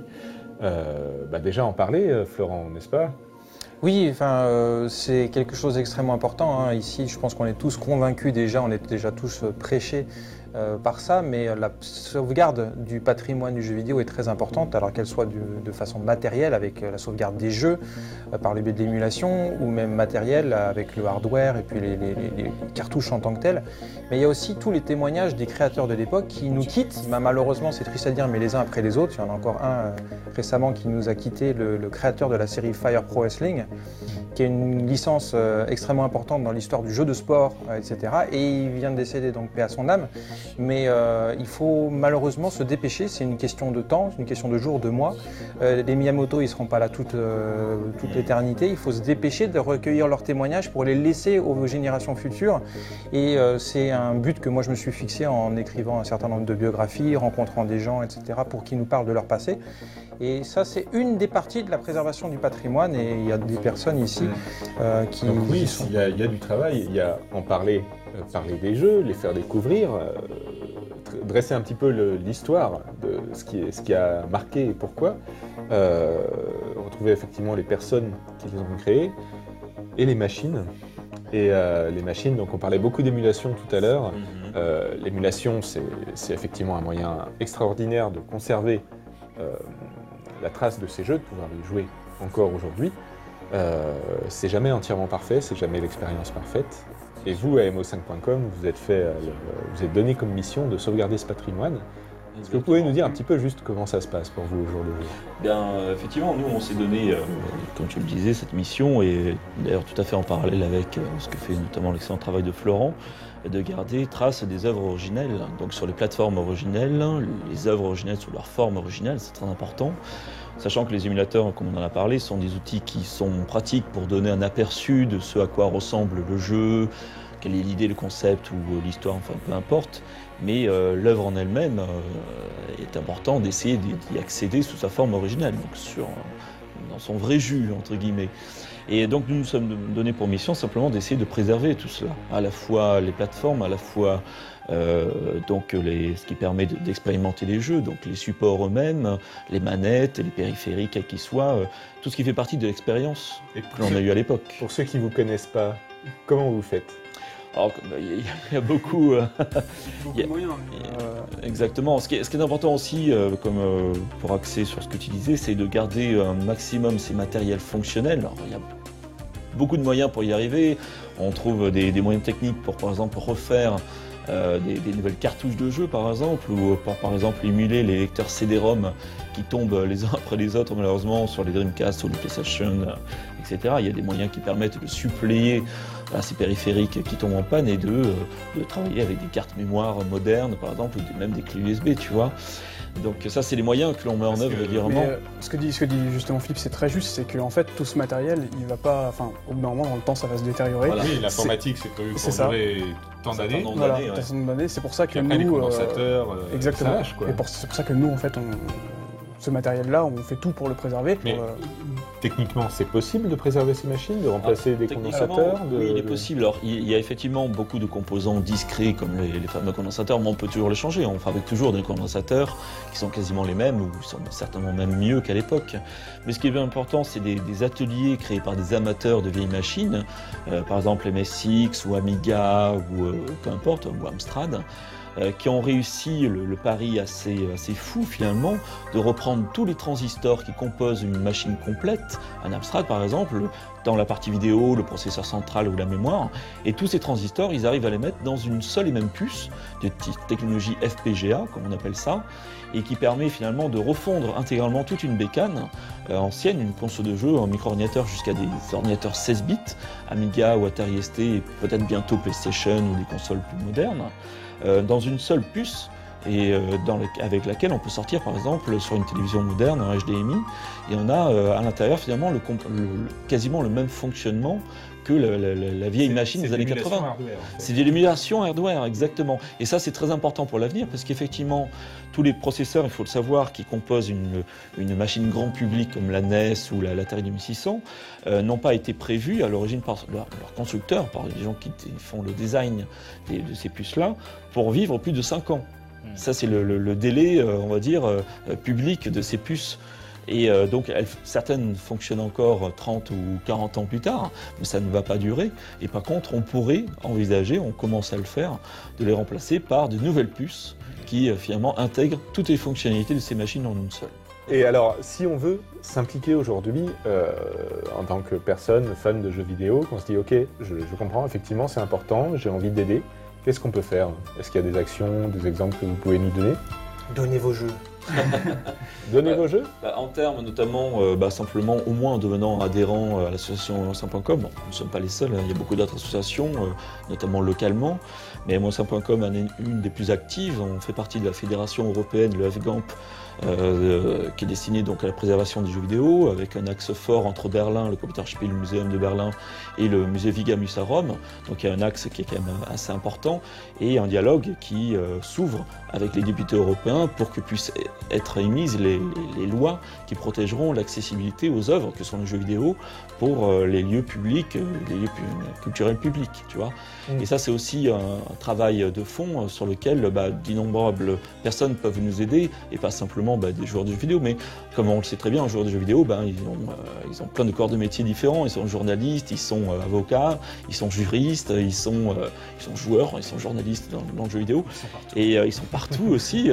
Déjà en parler, Florent, n'est-ce pas ? Oui, c'est quelque chose d'extrêmement important. Hein. Ici, je pense qu'on est tous convaincus déjà, on est déjà tous prêchés par ça, mais la sauvegarde du patrimoine du jeu vidéo est très importante, alors qu'elle soit de façon matérielle avec la sauvegarde des jeux par le biais de l'émulation, ou même matérielle avec le hardware et puis les cartouches en tant que telles. Mais il y a aussi tous les témoignages des créateurs de l'époque qui nous quittent. Malheureusement, c'est triste à dire, mais les uns après les autres. Il y en a encore un récemment qui nous a quitté, le créateur de la série Fire Pro Wrestling, qui est une licence extrêmement importante dans l'histoire du jeu de sport, etc. Et il vient de décéder, donc paix à son âme. Mais il faut malheureusement se dépêcher, c'est une question de temps, c'est une question de jours, de mois. Les Miyamoto, ils ne seront pas là toute l'éternité. Il faut se dépêcher de recueillir leurs témoignages pour les laisser aux générations futures. Et c'est un but que moi je me suis fixé en écrivant un certain nombre de biographies, rencontrant des gens, etc., pour qu'ils nous parlent de leur passé. Et ça, c'est une des parties de la préservation du patrimoine. Et il y a des personnes ici qui... Donc oui, il y a du travail, il y a en parler des jeux, les faire découvrir, dresser un petit peu l'histoire de ce qui a marqué et pourquoi, retrouver effectivement les personnes qui les ont créées et les machines. Et les machines, donc on parlait beaucoup d'émulation tout à l'heure. L'émulation, c'est effectivement un moyen extraordinaire de conserver la trace de ces jeux, de pouvoir les jouer encore aujourd'hui. C'est jamais entièrement parfait, c'est jamais l'expérience parfaite. Et vous, à MO5.com, vous êtes donné comme mission de sauvegarder ce patrimoine. Est-ce que vous pouvez nous dire un petit peu juste comment ça se passe pour vous au jour le jour ? Bien, effectivement, nous, on s'est donné, comme tu le disais, cette mission, et d'ailleurs tout à fait en parallèle avec ce que fait notamment l'excellent travail de Florent, de garder trace des œuvres originelles. Donc sur les plateformes originelles, les œuvres originelles sous leur forme originelle, c'est très important. Sachant que les émulateurs, comme on en a parlé, sont des outils qui sont pratiques pour donner un aperçu de ce à quoi ressemble le jeu, quelle est l'idée, le concept ou l'histoire, enfin peu importe. Mais l'œuvre en elle-même est important d'essayer d'y accéder sous sa forme originale, donc dans son vrai jus, entre guillemets. Et donc nous nous sommes donnés pour mission simplement d'essayer de préserver tout cela, à la fois les plateformes, à la fois ce qui permet d'expérimenter les jeux, donc les supports eux-mêmes, les manettes, les périphériques, quels qu'ils soient, tout ce qui fait partie de l'expérience que l'on a eu à l'époque. Pour ceux qui ne vous connaissent pas, comment vous faites ? Alors, il y a beaucoup... beaucoup de moyens. Exactement. Ce qui est important aussi, pour axer sur ce que tu disais, c'est de garder un maximum ces matériels fonctionnels. Alors, il y a beaucoup de moyens pour y arriver. On trouve des moyens techniques pour, par exemple, refaire des nouvelles cartouches de jeu, par exemple, ou pour, par exemple, émuler les lecteurs CD-ROM qui tombent les uns après les autres, malheureusement, sur les Dreamcast ou les PlayStation, etc. Il y a des moyens qui permettent de suppléer ces périphériques qui tombent en panne et de travailler avec des cartes mémoire modernes, par exemple, ou même des clés USB, tu vois. Donc ça, c'est les moyens que l'on met en œuvre régulièrement. Ce que dit justement Philippe, c'est très juste, c'est qu'en fait, tout ce matériel, il va pas, enfin, au bout d'un moment, dans le temps, ça va se détériorer. Voilà. Oui, l'informatique, c'est prévu pour durer tant d'années. Voilà, tant d'années. C'est pour ça que nous, les condensateurs, exactement. Et c'est pour ça que nous, en fait, ce matériel-là, on fait tout pour le préserver. Mais techniquement, c'est possible de préserver ces machines, de remplacer des condensateurs Oui, il est possible. Alors, il y a effectivement beaucoup de composants discrets comme les fameux condensateurs, mais on peut toujours les changer. On fabrique toujours des condensateurs qui sont quasiment les mêmes ou sont certainement même mieux qu'à l'époque. Mais ce qui est bien important, c'est des ateliers créés par des amateurs de vieilles machines, par exemple MSX ou Amiga ou peu importe, ou Amstrad, qui ont réussi le pari assez fou finalement de reprendre tous les transistors qui composent une machine complète, un Amstrad par exemple, dans la partie vidéo, le processeur central ou la mémoire, et tous ces transistors, ils arrivent à les mettre dans une seule et même puce de technologie FPGA, comme on appelle ça, et qui permet finalement de refondre intégralement toute une bécane ancienne, une console de jeu, un micro-ordinateur jusqu'à des ordinateurs 16 bits, Amiga ou Atari ST, et peut-être bientôt PlayStation ou des consoles plus modernes, dans une seule puce et avec laquelle on peut sortir par exemple sur une télévision moderne en HDMI et on a à l'intérieur finalement quasiment le même fonctionnement que la vieille machine des années 80. En fait. C'est de l'émulation hardware, exactement. Et ça, c'est très important pour l'avenir parce qu'effectivement, tous les processeurs, il faut le savoir, qui composent une machine grand public comme la NES ou l'Atari 2600, n'ont pas été prévus à l'origine par leurs constructeurs, par les gens qui font le design de ces puces-là, pour vivre plus de 5 ans. Ça, c'est le délai, on va dire, public de ces puces. Et donc, certaines fonctionnent encore 30 ou 40 ans plus tard, mais ça ne va pas durer. Et par contre, on pourrait envisager, on commence à le faire, de les remplacer par de nouvelles puces qui finalement intègrent toutes les fonctionnalités de ces machines en une seule. Et alors, si on veut s'impliquer aujourd'hui en tant que personne fan de jeux vidéo, qu'on se dit « Ok, je comprends, effectivement, c'est important, j'ai envie d'aider », qu'est-ce qu'on peut faire? Est-ce qu'il y a des actions, des exemples que vous pouvez nous donner? Donnez vos jeux. Donnez vos jeux en termes notamment, simplement au moins en devenant adhérent à l'association Monsin.com. Bon, nous ne sommes pas les seuls, hein, il y a beaucoup d'autres associations, notamment localement, mais Monsin.com est une des plus actives. On fait partie de la fédération européenne, le FGAMP, qui est destinée donc à la préservation des jeux vidéo, avec un axe fort entre Berlin, le Computerspiel Museum de Berlin, et le musée Vigamus à Rome. Donc il y a un axe qui est quand même assez important, et un dialogue qui s'ouvre avec les députés européens pour que puissent être émises les lois qui protégeront l'accessibilité aux œuvres que sont les jeux vidéo pour les lieux publics, les lieux culturels publics, tu vois. Et ça, c'est aussi un travail de fond sur lequel d'innombrables personnes peuvent nous aider, et pas simplement des joueurs de jeux vidéo, mais comme on le sait très bien, un joueur de jeux vidéo, ils ont plein de corps de métiers différents. Ils sont journalistes, ils sont avocats, ils sont juristes, ils sont joueurs, ils sont journalistes dans le jeu vidéo, et ils sont partout aussi.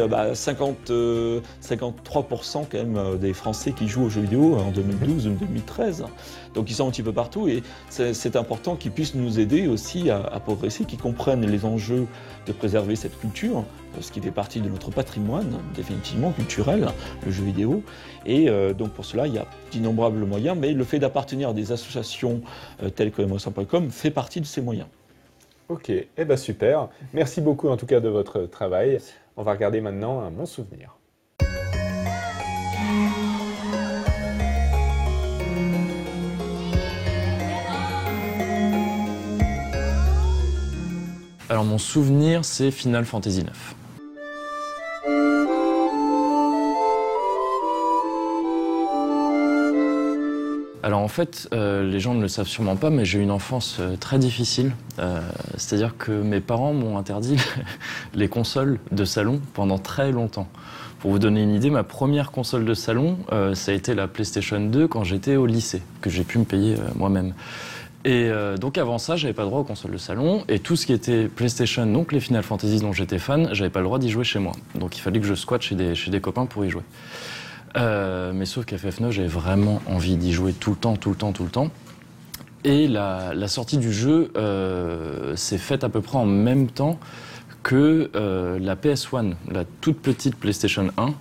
53% quand même des Français qui jouent aux jeux vidéo en 2012 ou 2013. Donc ils sont un petit peu partout, et c'est important qu'ils puissent nous aider aussi à progresser, qu'ils comprennent les enjeux de préserver cette culture, ce qui fait partie de notre patrimoine, définitivement culturel, le jeu vidéo. Et donc pour cela, il y a d'innombrables moyens, mais le fait d'appartenir à des associations telles que Monsin.com fait partie de ces moyens. Ok, super. Merci beaucoup en tout cas de votre travail. On va regarder maintenant un Mon Souvenir. Alors mon souvenir, c'est Final Fantasy IX. Alors en fait, les gens ne le savent sûrement pas, mais j'ai eu une enfance très difficile. C'est-à-dire que mes parents m'ont interdit les consoles de salon pendant très longtemps. Pour vous donner une idée, ma première console de salon, ça a été la PlayStation 2 quand j'étais au lycée, que j'ai pu me payer moi-même. Et donc avant ça, j'avais pas le droit aux consoles de salon, et tout ce qui était PlayStation, donc les Final Fantasy dont j'étais fan, j'avais pas le droit d'y jouer chez moi. Donc il fallait que je squatte chez des copains pour y jouer. Mais sauf qu'à FF9, j'avais vraiment envie d'y jouer tout le temps. Et la sortie du jeu s'est faite à peu près en même temps que la PS1, la toute petite PlayStation 1,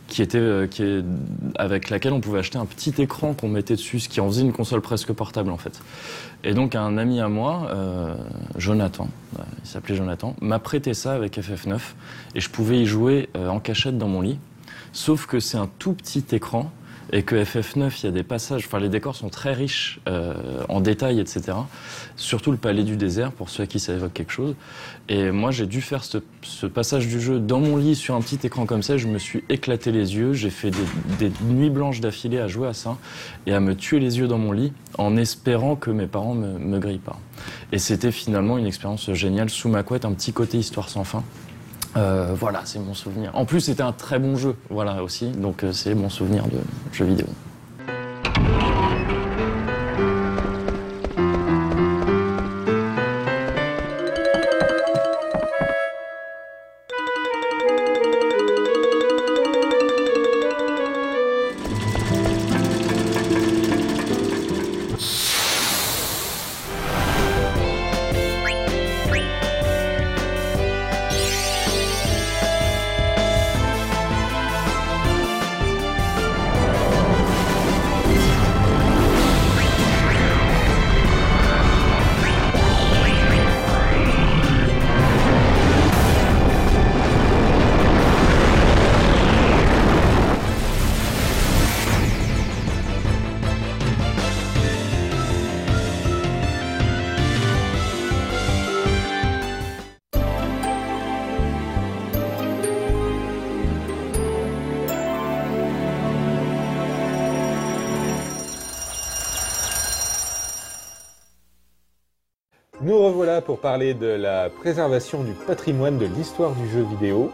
avec laquelle on pouvait acheter un petit écran qu'on mettait dessus, ce qui en faisait une console presque portable en fait. Et donc un ami à moi, Jonathan, il s'appelait Jonathan, m'a prêté ça avec FF9 et je pouvais y jouer en cachette dans mon lit. Sauf que c'est un tout petit écran et que FF9, il y a des passages, enfin les décors sont très riches en détails, etc. Surtout le palais du désert, pour ceux à qui ça évoque quelque chose. Et moi, j'ai dû faire ce passage du jeu dans mon lit sur un petit écran comme ça. Je me suis éclaté les yeux, j'ai fait des nuits blanches d'affilée à jouer à ça et à me tuer les yeux dans mon lit en espérant que mes parents me grillent pas. Et c'était finalement une expérience géniale sous ma couette, un petit côté histoire sans fin. Voilà, c'est mon souvenir. En plus, c'était un très bon jeu, voilà aussi. Donc, c'est mon souvenir de jeu vidéo. Nous revoilà pour parler de la préservation du patrimoine de l'histoire du jeu vidéo.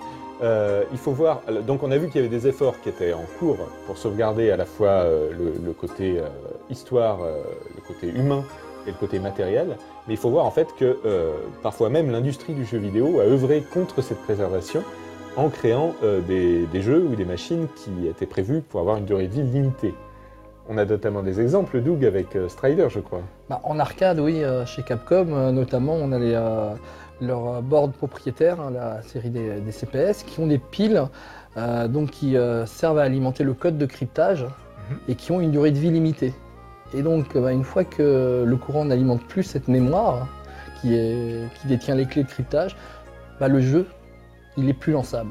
Il faut voir, donc on a vu qu'il y avait des efforts qui étaient en cours pour sauvegarder à la fois le côté histoire, le côté humain et le côté matériel, mais il faut voir en fait que parfois même l'industrie du jeu vidéo a œuvré contre cette préservation en créant des jeux ou des machines qui étaient prévus pour avoir une durée de vie limitée. On a notamment des exemples, Doug, avec Strider, je crois. Bah, en arcade, oui, chez Capcom, notamment, on a leur board propriétaire, hein, la série des CPS, qui ont des piles donc qui servent à alimenter le code de cryptage et qui ont une durée de vie limitée. Et donc, une fois que le courant n'alimente plus cette mémoire qui détient les clés de cryptage, le jeu, il est plus lançable.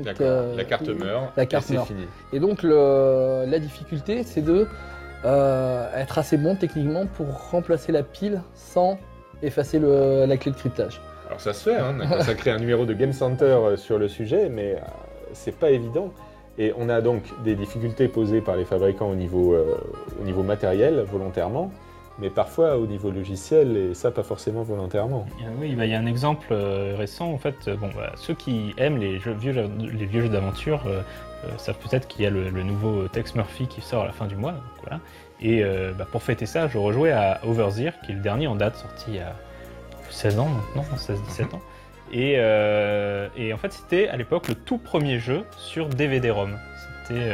La carte meurt, la carte c'est fini. Et donc la difficulté, c'est de être assez bon techniquement pour remplacer la pile sans effacer la clé de cryptage. Alors ça se fait, hein, on a consacré un numéro de Game Center sur le sujet, mais c'est pas évident. Et on a donc des difficultés posées par les fabricants au niveau matériel, volontairement, mais parfois au niveau logiciel, et ça pas forcément volontairement. Oui, il y a un exemple récent, en fait, ceux qui aiment les vieux jeux d'aventure savent peut-être qu'il y a le nouveau Tex Murphy qui sort à la fin du mois, donc voilà. Et pour fêter ça, je rejouais à Overseer, qui est le dernier en date, sorti il y a 16 ans maintenant, 16-17 ans. Et en fait, c'était à l'époque le tout premier jeu sur DVD-ROM. C'était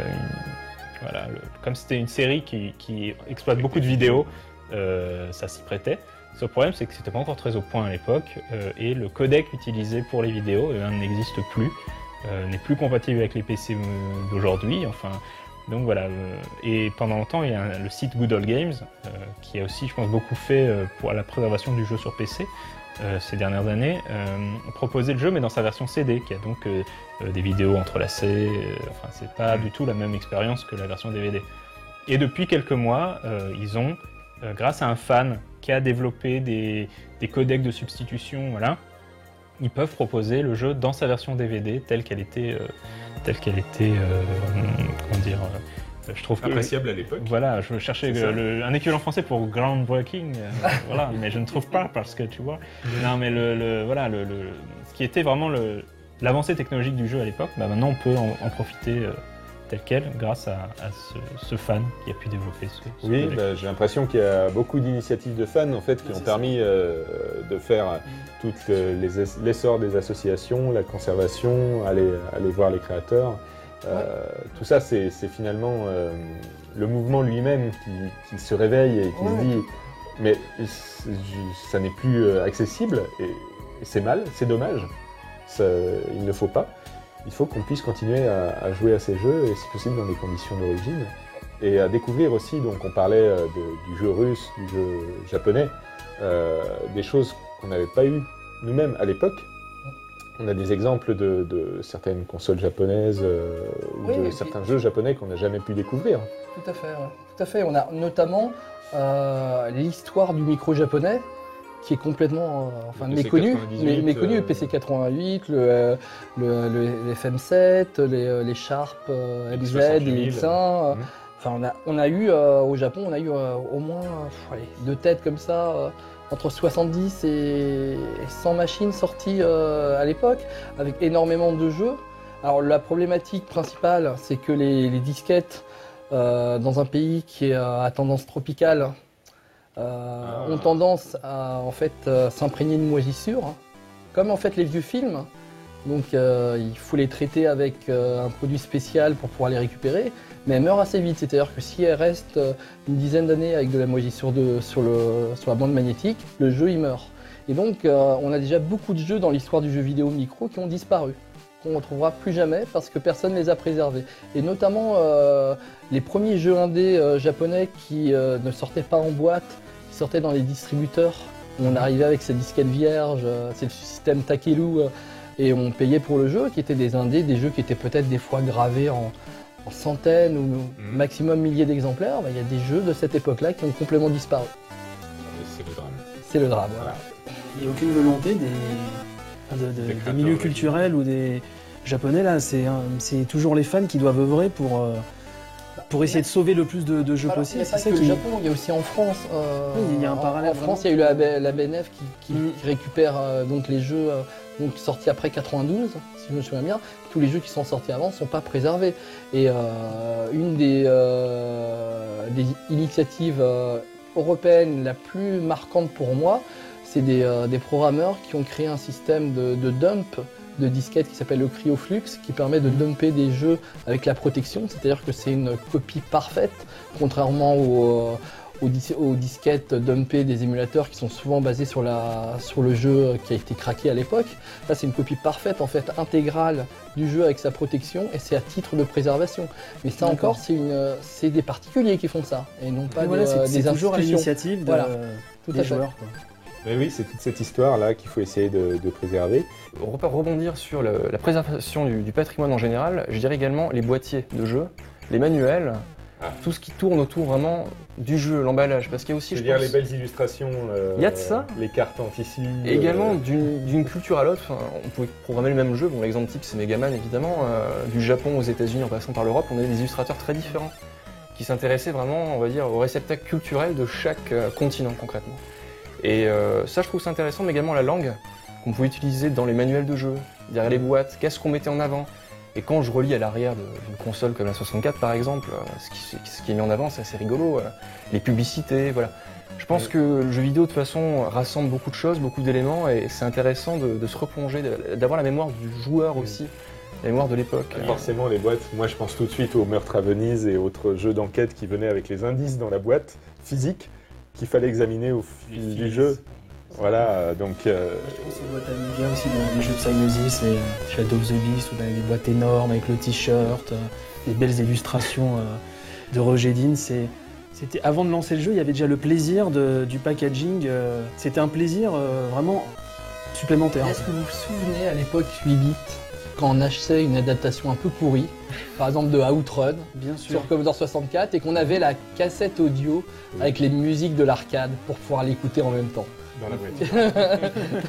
comme c'était une série qui exploite beaucoup de vidéos, ça s'y prêtait. Le problème, c'est que c'était pas encore très au point à l'époque, et le codec utilisé pour les vidéos n'existe plus, n'est plus compatible avec les PC d'aujourd'hui. Enfin, donc voilà. Et pendant longtemps, il y a le site Good Old Games qui a aussi, je pense, beaucoup fait pour la préservation du jeu sur PC. Ces dernières années, proposait le jeu mais dans sa version CD, qui a donc des vidéos entrelacées, enfin c'est pas du tout la même expérience que la version DVD. Et depuis quelques mois, ils ont, grâce à un fan qui a développé des codecs de substitution, voilà, ils peuvent proposer le jeu dans sa version DVD telle qu'elle était, comment dire, je trouve appréciable à l'époque. Voilà, je cherchais un équivalent français pour groundbreaking, voilà, mais je ne trouve pas parce que tu vois. Non, mais ce qui était vraiment l'avancée technologique du jeu à l'époque, maintenant on peut en profiter tel quel grâce à ce fan qui a pu développer ce Oui, j'ai l'impression qu'il y a beaucoup d'initiatives de fans en fait qui ont permis de faire tout l'essor des associations, la conservation, aller voir les créateurs. Tout ça, c'est finalement le mouvement lui-même qui se réveille et qui se dit mais ça n'est plus accessible et c'est mal, c'est dommage. Il ne faut pas. Il faut qu'on puisse continuer à jouer à ces jeux et si possible dans les conditions d'origine et à découvrir aussi, donc on parlait du jeu russe, du jeu japonais, des choses qu'on n'avait pas eues nous-mêmes à l'époque. On a des exemples de certaines consoles japonaises ou de certains jeux japonais qu'on n'a jamais pu découvrir. Tout à fait, ouais. Tout à fait. On a notamment l'histoire du micro japonais qui est complètement méconnu, le PC88, le FM7, les Sharp MZ, les X1. On a eu au Japon, on a eu au moins 2 têtes comme ça. Entre 70 et 100 machines sorties à l'époque, avec énormément de jeux. Alors la problématique principale, c'est que les disquettes, dans un pays qui est à tendance tropicale, ont tendance à s'imprégner de moisissures, comme en fait les vieux films. Donc il faut les traiter avec un produit spécial pour pouvoir les récupérer, mais elles meurent assez vite. C'est-à-dire que si elles restent une dizaine d'années avec de la moisissure sur la bande magnétique, le jeu il meurt. Et donc on a déjà beaucoup de jeux dans l'histoire du jeu vidéo micro qui ont disparu, qu'on ne retrouvera plus jamais parce que personne ne les a préservés. Et notamment les premiers jeux indés japonais qui ne sortaient pas en boîte, qui sortaient dans les distributeurs. On arrivait avec ces disquettes vierges, c'est le système Takelu. Et on payait pour le jeu, qui étaient des indés, des jeux qui étaient peut-être des fois gravés en centaines ou maximum milliers d'exemplaires. Il y a des jeux de cette époque-là qui ont complètement disparu. C'est le drame. C'est le drame, voilà. Il n'y a aucune volonté des milieux culturels ou des japonais, là, c'est toujours les fans qui doivent œuvrer pour essayer de sauver le plus de jeux possible. C'est ça que le Japon, il y a aussi en France. Il y a un parallèle. En France, il y a eu la BNF qui récupère donc les jeux sortis après 92, si je me souviens bien. Tous les jeux qui sont sortis avant ne sont pas préservés. Et une des initiatives européennes la plus marquante pour moi, c'est des programmeurs qui ont créé un système de dump de disquettes qui s'appelle le CryoFlux, qui permet de dumper des jeux avec la protection, c'est-à-dire que c'est une copie parfaite, contrairement aux disquettes dumpées des émulateurs qui sont souvent basés sur le jeu qui a été craqué à l'époque. Là, c'est une copie parfaite, en fait, intégrale du jeu avec sa protection, et c'est à titre de préservation. Mais ça encore, c'est des particuliers qui font ça, et non pas des institutions. C'est toujours à l'initiative des joueurs. Mais oui, c'est toute cette histoire-là qu'il faut essayer de préserver. On peut rebondir sur la préservation du patrimoine en général. Je dirais également les boîtiers de jeu, les manuels, tout ce qui tourne autour vraiment du jeu, l'emballage. Parce qu'il y a aussi, je veux dire, les belles illustrations, il y a de ça. Les cartes en tissu. Et également, d'une culture à l'autre, on pouvait programmer le même jeu. Bon, l'exemple type, c'est Megaman, évidemment. Du Japon aux États-Unis en passant par l'Europe, on avait des illustrateurs très différents qui s'intéressaient vraiment, on va dire, au réceptacle culturel de chaque continent, concrètement. Et ça, je trouve ça intéressant, mais également la langue qu'on pouvait utiliser dans les manuels de jeu, derrière les boîtes, qu'est-ce qu'on mettait en avant. Et quand je relis à l'arrière d'une console comme la 64, par exemple, ce qui est mis en avant, c'est assez rigolo. Les publicités, voilà. Je pense que le jeu vidéo, de toute façon, rassemble beaucoup de choses, beaucoup d'éléments, et c'est intéressant de se replonger, d'avoir la mémoire du joueur aussi, la mémoire de l'époque. Forcément, les boîtes, moi je pense tout de suite au Meurtre à Venise et autres jeux d'enquête qui venaient avec les indices dans la boîte physique, qu'il fallait examiner au fil du jeu. Voilà, donc... Je pense aux boîtes Amiga aussi, dans les jeux de Psygnosis, et Shadow of the Beast, où on avait des boîtes énormes avec le t-shirt, des belles illustrations de Roger Dean. C'était avant de lancer le jeu, il y avait déjà le plaisir du packaging. C'était un plaisir vraiment supplémentaire. Est-ce que vous vous souvenez à l'époque 8 bits, quand on achetait une adaptation un peu pourrie, par exemple de Outrun, sur Commodore 64, et qu'on avait la cassette audio avec les musiques de l'arcade pour pouvoir l'écouter en même temps. Dans la voiture.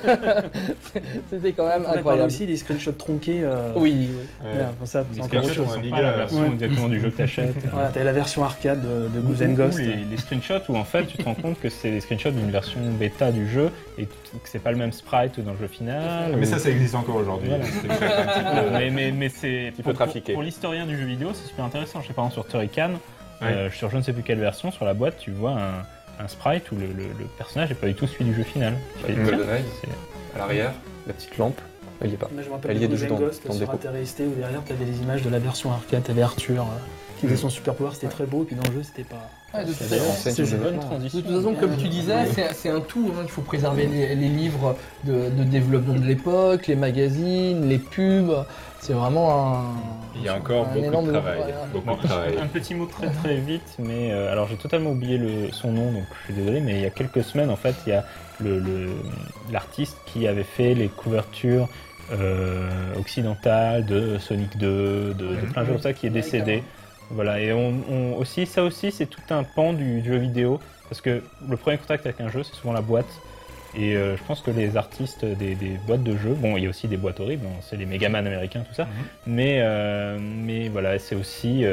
C'était quand même incroyable. incroyable. Aussi des screenshots tronqués. Oui. Pour ça, les screenshots, c'est pas la version exactement du jeu que t'achètes. Voilà, t'as la version arcade de Goose & Ghost. Les screenshots où en fait tu te rends compte que c'est des screenshots d'une version bêta du jeu et que c'est pas le même sprite dans le jeu final. Mais ça existe encore aujourd'hui. Voilà. mais c'est trafiquer. Pour l'historien du jeu vidéo, c'est super intéressant. Je sais par exemple sur Turrican, sur je ne sais plus quelle version, sur la boîte, tu vois un sprite où le personnage n'est pas du tout celui du jeu final. GoldenEye, à l'arrière, la petite lampe, elle y est pas. Je me rappelle de Ghost sur Atari ST où derrière tu avais les images de la version arcade, tu avais Arthur qui faisait son super pouvoir, c'était très beau, et puis dans le jeu, c'était pas. Ouais, de toute D'ailleurs, façon, c'est une bonne transition. De toute façon, comme tu disais, c'est un tout. Hein. Il faut préserver les livres de développement de l'époque, les magazines, les pubs. C'est vraiment un. Il y a encore beaucoup de travail. Un petit mot très très vite, mais alors j'ai totalement oublié son nom, donc je suis désolé, mais il y a quelques semaines, en fait, il y a l'artiste qui avait fait les couvertures occidentales de Sonic 2, de plein de jeux comme ça, qui est décédé. Voilà, et aussi, ça aussi, c'est tout un pan du jeu vidéo, parce que le premier contact avec un jeu, c'est souvent la boîte. Et je pense que les artistes des boîtes de jeux, bon, il y a aussi des boîtes horribles, hein, c'est les Megaman américains, tout ça, mais voilà, c'est aussi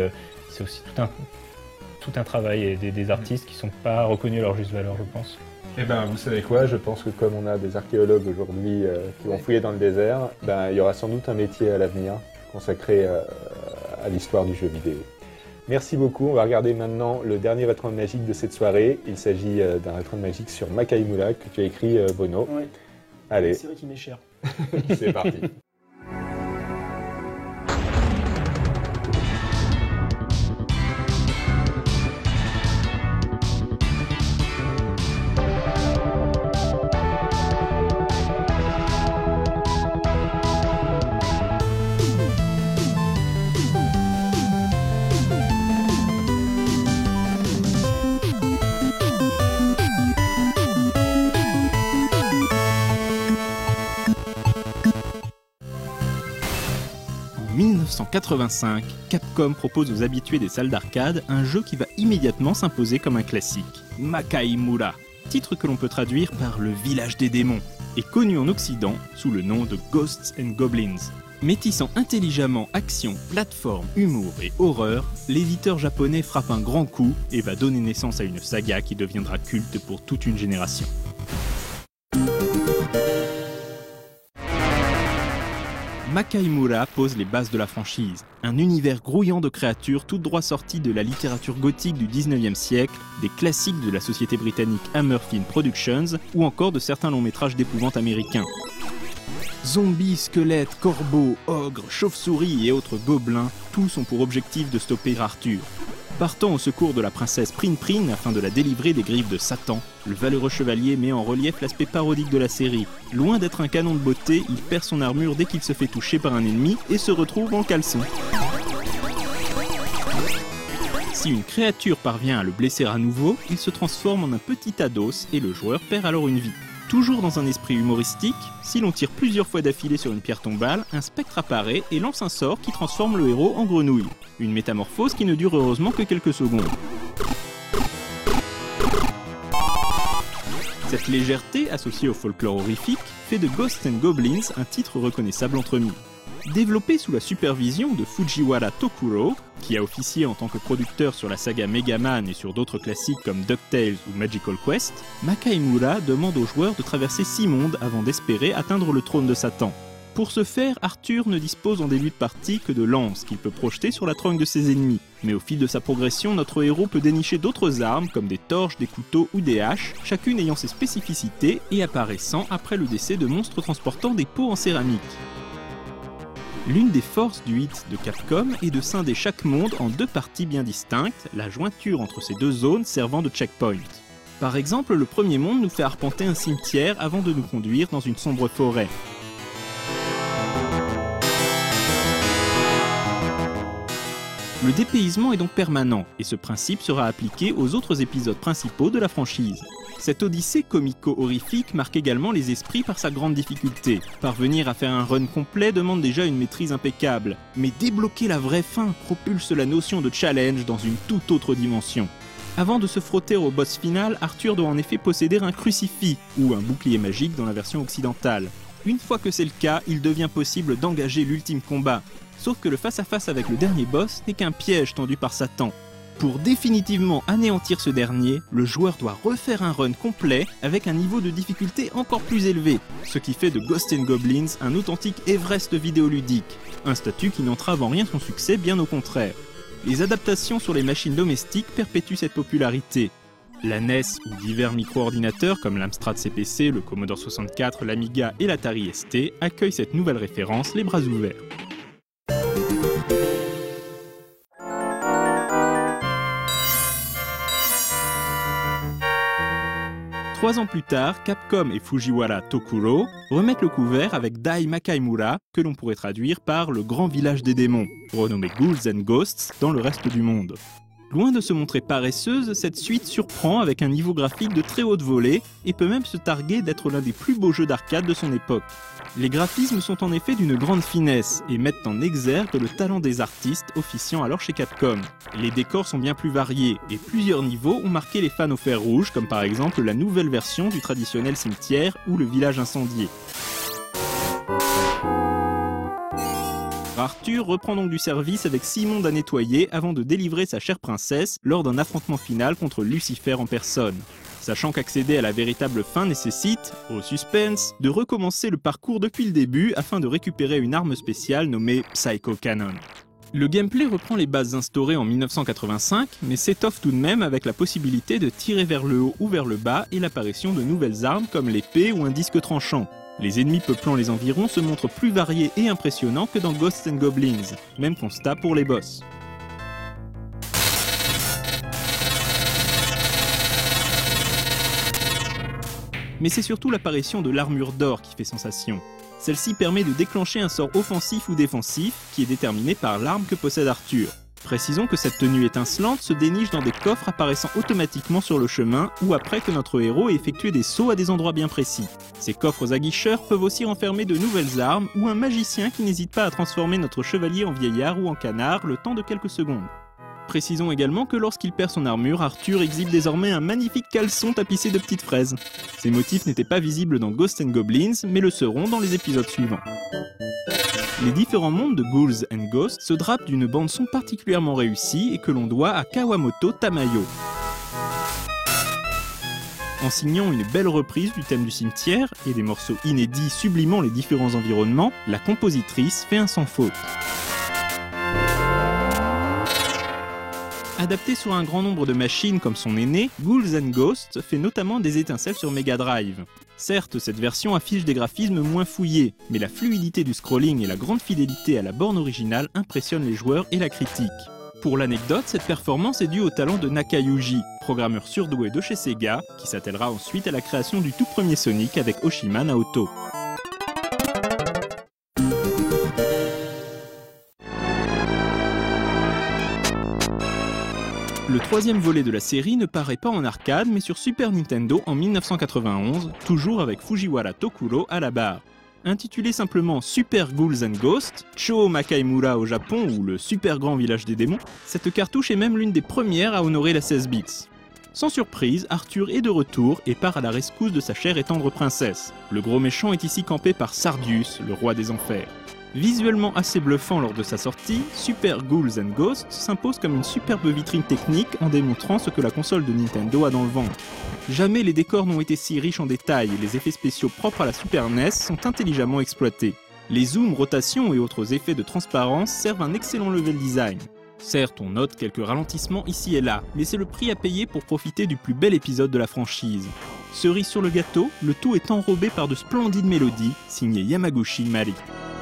tout un travail et des artistes qui ne sont pas reconnus à leur juste valeur, je pense. Eh ben, vous savez quoi, je pense que comme on a des archéologues aujourd'hui qui vont fouiller dans le désert, il y aura sans doute un métier à l'avenir consacré à l'histoire du jeu vidéo. Merci beaucoup, on va regarder maintenant le dernier Rétro Magique de cette soirée. Il s'agit d'un Rétro Magique sur Makai Moula que tu as écrit, Bono. Oui. Allez. C'est vrai qu'il m'est cher. C'est parti. En 1985, Capcom propose aux habitués des salles d'arcade un jeu qui va immédiatement s'imposer comme un classique, Makai Moula, titre que l'on peut traduire par le village des démons, et connu en Occident sous le nom de Ghosts and Goblins. Métissant intelligemment action, plateforme, humour et horreur, l'éditeur japonais frappe un grand coup et va donner naissance à une saga qui deviendra culte pour toute une génération. Makai Moula pose les bases de la franchise, un univers grouillant de créatures tout droit sorties de la littérature gothique du 19e siècle, des classiques de la société britannique Hammer Film Productions ou encore de certains longs métrages d'épouvante américains. Zombies, squelettes, corbeaux, ogres, chauves-souris et autres gobelins, tous ont pour objectif de stopper Arthur. Partant au secours de la princesse Prin Prin afin de la délivrer des griffes de Satan, le valeureux chevalier met en relief l'aspect parodique de la série. Loin d'être un canon de beauté, il perd son armure dès qu'il se fait toucher par un ennemi et se retrouve en caleçon. Si une créature parvient à le blesser à nouveau, il se transforme en un petit Ados et le joueur perd alors une vie. Toujours dans un esprit humoristique, si l'on tire plusieurs fois d'affilée sur une pierre tombale, un spectre apparaît et lance un sort qui transforme le héros en grenouille. Une métamorphose qui ne dure heureusement que quelques secondes. Cette légèreté, associée au folklore horrifique, fait de Ghosts and Goblins un titre reconnaissable entre mille. Développé sous la supervision de Fujiwara Tokuro, qui a officié en tant que producteur sur la saga Megaman et sur d'autres classiques comme DuckTales ou Magical Quest, Makai Moula demande aux joueurs de traverser 6 mondes avant d'espérer atteindre le trône de Satan. Pour ce faire, Arthur ne dispose en début de partie que de lances qu'il peut projeter sur la tronche de ses ennemis. Mais au fil de sa progression, notre héros peut dénicher d'autres armes comme des torches, des couteaux ou des haches, chacune ayant ses spécificités et apparaissant après le décès de monstres transportant des pots en céramique. L'une des forces du hit de Capcom est de scinder chaque monde en 2 parties bien distinctes, la jointure entre ces 2 zones servant de checkpoint. Par exemple, le premier monde nous fait arpenter un cimetière avant de nous conduire dans une sombre forêt. Le dépaysement est donc permanent, et ce principe sera appliqué aux autres épisodes principaux de la franchise. Cette odyssée comico-horrifique marque également les esprits par sa grande difficulté. Parvenir à faire un run complet demande déjà une maîtrise impeccable, mais débloquer la vraie fin propulse la notion de challenge dans une toute autre dimension. Avant de se frotter au boss final, Arthur doit en effet posséder un crucifix, ou un bouclier magique dans la version occidentale. Une fois que c'est le cas, il devient possible d'engager l'ultime combat. Sauf que le face-à-face avec le dernier boss n'est qu'un piège tendu par Satan. Pour définitivement anéantir ce dernier, le joueur doit refaire un run complet avec un niveau de difficulté encore plus élevé, ce qui fait de Ghosts and Goblins un authentique Everest vidéoludique, un statut qui n'entrave en rien son succès, bien au contraire. Les adaptations sur les machines domestiques perpétuent cette popularité. La NES ou divers micro-ordinateurs comme l'Amstrad CPC, le Commodore 64, l'Amiga et l'Atari ST accueillent cette nouvelle référence les bras ouverts. 3 ans plus tard, Capcom et Fujiwara Tokuro remettent le couvert avec Dai Makaimura, que l'on pourrait traduire par le grand village des démons, renommé Ghouls and Ghosts dans le reste du monde. Loin de se montrer paresseuse, cette suite surprend avec un niveau graphique de très haute volée et peut même se targuer d'être l'un des plus beaux jeux d'arcade de son époque. Les graphismes sont en effet d'une grande finesse et mettent en exergue le talent des artistes officiant alors chez Capcom. Les décors sont bien plus variés et plusieurs niveaux ont marqué les fans au fer rouge, comme par exemple la nouvelle version du traditionnel cimetière ou le village incendié. Arthur reprend donc du service avec 6 mondes à nettoyer avant de délivrer sa chère princesse lors d'un affrontement final contre Lucifer en personne. Sachant qu'accéder à la véritable fin nécessite, au suspense, de recommencer le parcours depuis le début afin de récupérer une arme spéciale nommée Psycho Cannon. Le gameplay reprend les bases instaurées en 1985, mais s'étoffe tout de même avec la possibilité de tirer vers le haut ou vers le bas et l'apparition de nouvelles armes comme l'épée ou un disque tranchant. Les ennemis peuplant les environs se montrent plus variés et impressionnants que dans Ghosts and Goblins, même constat pour les boss. Mais c'est surtout l'apparition de l'armure d'or qui fait sensation. Celle-ci permet de déclencher un sort offensif ou défensif qui est déterminé par l'arme que possède Arthur. Précisons que cette tenue étincelante se déniche dans des coffres apparaissant automatiquement sur le chemin ou après que notre héros ait effectué des sauts à des endroits bien précis. Ces coffres aguicheurs peuvent aussi renfermer de nouvelles armes ou un magicien qui n'hésite pas à transformer notre chevalier en vieillard ou en canard le temps de quelques secondes. Précisons également que lorsqu'il perd son armure, Arthur exhibe désormais un magnifique caleçon tapissé de petites fraises. Ces motifs n'étaient pas visibles dans Ghosts and Goblins, mais le seront dans les épisodes suivants. Les différents mondes de Ghouls and Ghosts se drapent d'une bande-son particulièrement réussie et que l'on doit à Kawamoto Tamayo. En signant une belle reprise du thème du cimetière et des morceaux inédits sublimant les différents environnements, la compositrice fait un sans faute. Adapté sur un grand nombre de machines comme son aîné, Ghouls and Ghosts fait notamment des étincelles sur Mega Drive. Certes, cette version affiche des graphismes moins fouillés, mais la fluidité du scrolling et la grande fidélité à la borne originale impressionnent les joueurs et la critique. Pour l'anecdote, cette performance est due au talent de Nakayuji, programmeur surdoué de chez Sega, qui s'attellera ensuite à la création du tout premier Sonic avec Oshima Naoto. Le troisième volet de la série ne paraît pas en arcade mais sur Super Nintendo en 1991, toujours avec Fujiwara Tokuro à la barre. Intitulé simplement Super Ghouls and Ghosts, Chō Makaimura au Japon ou le super grand village des démons, cette cartouche est même l'une des premières à honorer la 16 bits. Sans surprise, Arthur est de retour et part à la rescousse de sa chère et tendre princesse. Le gros méchant est ici campé par Sardius, le roi des enfers. Visuellement assez bluffant lors de sa sortie, Super Ghouls and Ghosts s'impose comme une superbe vitrine technique en démontrant ce que la console de Nintendo a dans le ventre. Jamais les décors n'ont été si riches en détails et les effets spéciaux propres à la Super NES sont intelligemment exploités. Les zooms, rotations et autres effets de transparence servent un excellent level design. Certes, on note quelques ralentissements ici et là, mais c'est le prix à payer pour profiter du plus bel épisode de la franchise. Cerise sur le gâteau, le tout est enrobé par de splendides mélodies, signées Yamaguchi Mari.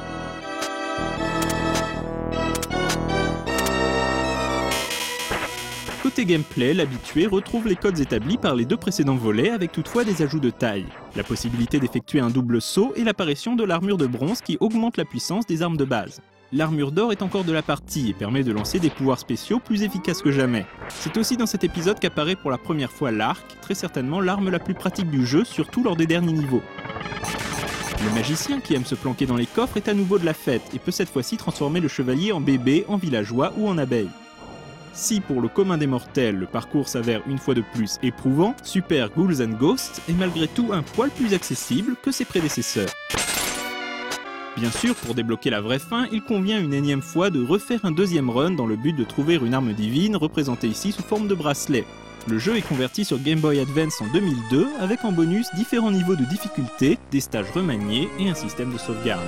Côté gameplay, l'habitué retrouve les codes établis par les deux précédents volets avec toutefois des ajouts de taille. La possibilité d'effectuer un double saut et l'apparition de l'armure de bronze qui augmente la puissance des armes de base. L'armure d'or est encore de la partie et permet de lancer des pouvoirs spéciaux plus efficaces que jamais. C'est aussi dans cet épisode qu'apparaît pour la première fois l'arc, très certainement l'arme la plus pratique du jeu, surtout lors des derniers niveaux. Le magicien qui aime se planquer dans les coffres est à nouveau de la fête et peut cette fois-ci transformer le chevalier en bébé, en villageois ou en abeille. Si pour le commun des mortels le parcours s'avère une fois de plus éprouvant, Super Ghouls and Ghosts est malgré tout un poil plus accessible que ses prédécesseurs. Bien sûr, pour débloquer la vraie fin, il convient une énième fois de refaire un deuxième run dans le but de trouver une arme divine représentée ici sous forme de bracelet. Le jeu est converti sur Game Boy Advance en 2002 avec en bonus différents niveaux de difficulté, des stages remaniés et un système de sauvegarde.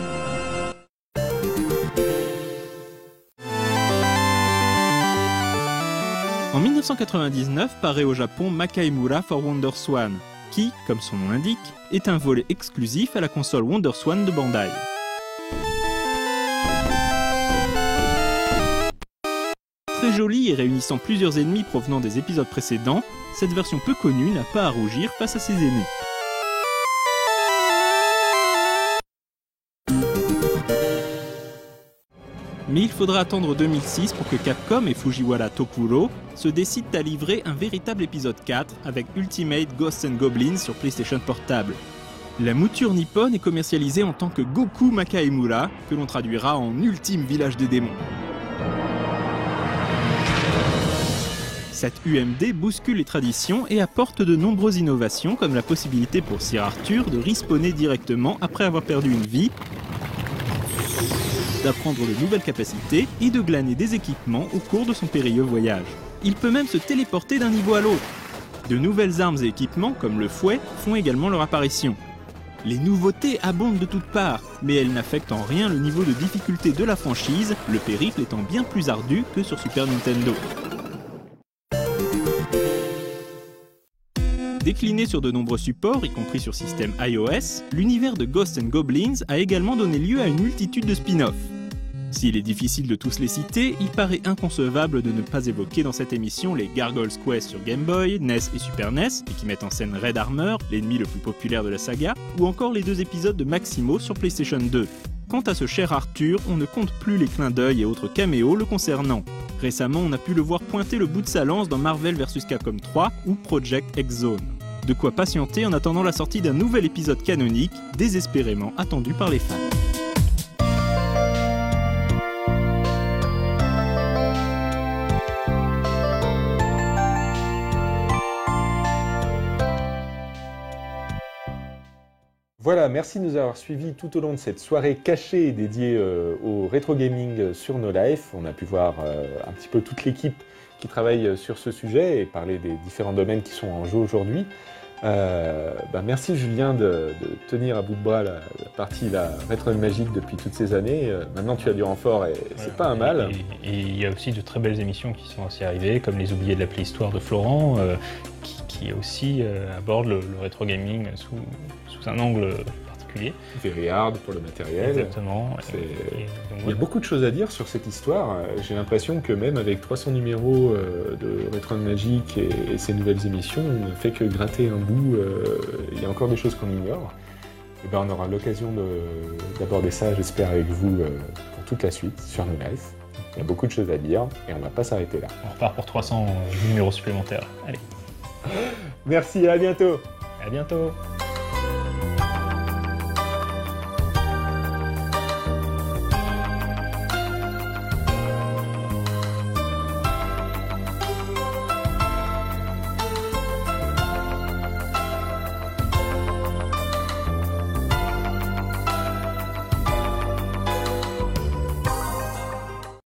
En 1999 paraît au Japon Makaimura for WonderSwan, qui, comme son nom l'indique, est un volet exclusif à la console WonderSwan de Bandai. Très joli et réunissant plusieurs ennemis provenant des épisodes précédents, cette version peu connue n'a pas à rougir face à ses aînés. Mais il faudra attendre 2006 pour que Capcom et Fujiwara Tokuro se décident à livrer un véritable épisode 4 avec Ultimate Ghosts and Goblins sur PlayStation Portable. La mouture nippone est commercialisée en tant que Goku Makaemura, que l'on traduira en Ultime Village des Démons. Cette UMD bouscule les traditions et apporte de nombreuses innovations comme la possibilité pour Sir Arthur de respawner directement après avoir perdu une vie, d'apprendre de nouvelles capacités et de glaner des équipements au cours de son périlleux voyage. Il peut même se téléporter d'un niveau à l'autre. De nouvelles armes et équipements, comme le fouet, font également leur apparition. Les nouveautés abondent de toutes parts, mais elles n'affectent en rien le niveau de difficulté de la franchise, le périple étant bien plus ardu que sur Super Nintendo. Décliné sur de nombreux supports, y compris sur système iOS, l'univers de Ghosts and Goblins a également donné lieu à une multitude de spin-offs. S'il est difficile de tous les citer, il paraît inconcevable de ne pas évoquer dans cette émission les Gargoyle's Quest sur Game Boy, NES et Super NES, et qui mettent en scène Red Armor, l'ennemi le plus populaire de la saga, ou encore les 2 épisodes de Maximo sur PlayStation 2. Quant à ce cher Arthur, on ne compte plus les clins d'œil et autres caméos le concernant. Récemment, on a pu le voir pointer le bout de sa lance dans Marvel vs Capcom 3 ou Project X Zone. De quoi patienter en attendant la sortie d'un nouvel épisode canonique, désespérément attendu par les fans. Voilà, merci de nous avoir suivis tout au long de cette soirée cachée dédiée au rétro gaming sur No Life. On a pu voir un petit peu toute l'équipe qui travaille sur ce sujet et parler des différents domaines qui sont en jeu aujourd'hui. Merci Julien de tenir à bout de bras la partie rétro magique depuis toutes ces années. Maintenant tu as du renfort et c'est pas un mal. Et il y a aussi de très belles émissions qui sont aussi arrivées, comme Les Oubliés de la Préhistoire de Florent, qui aussi aborde le rétro gaming sous un angle particulier. Very hard pour le matériel. Exactement. Il y a beaucoup de choses à dire sur cette histoire. J'ai l'impression que même avec 300 numéros de Rétro Magique et ces nouvelles émissions, on ne fait que gratter un bout. Il y a encore des choses qu'on ignore. Et on aura l'occasion d'aborder ça, j'espère, avec vous pour toute la suite sur No Life. Il y a beaucoup de choses à dire et on ne va pas s'arrêter là. On repart pour 300 numéros supplémentaires. Allez. Merci, à bientôt. À bientôt.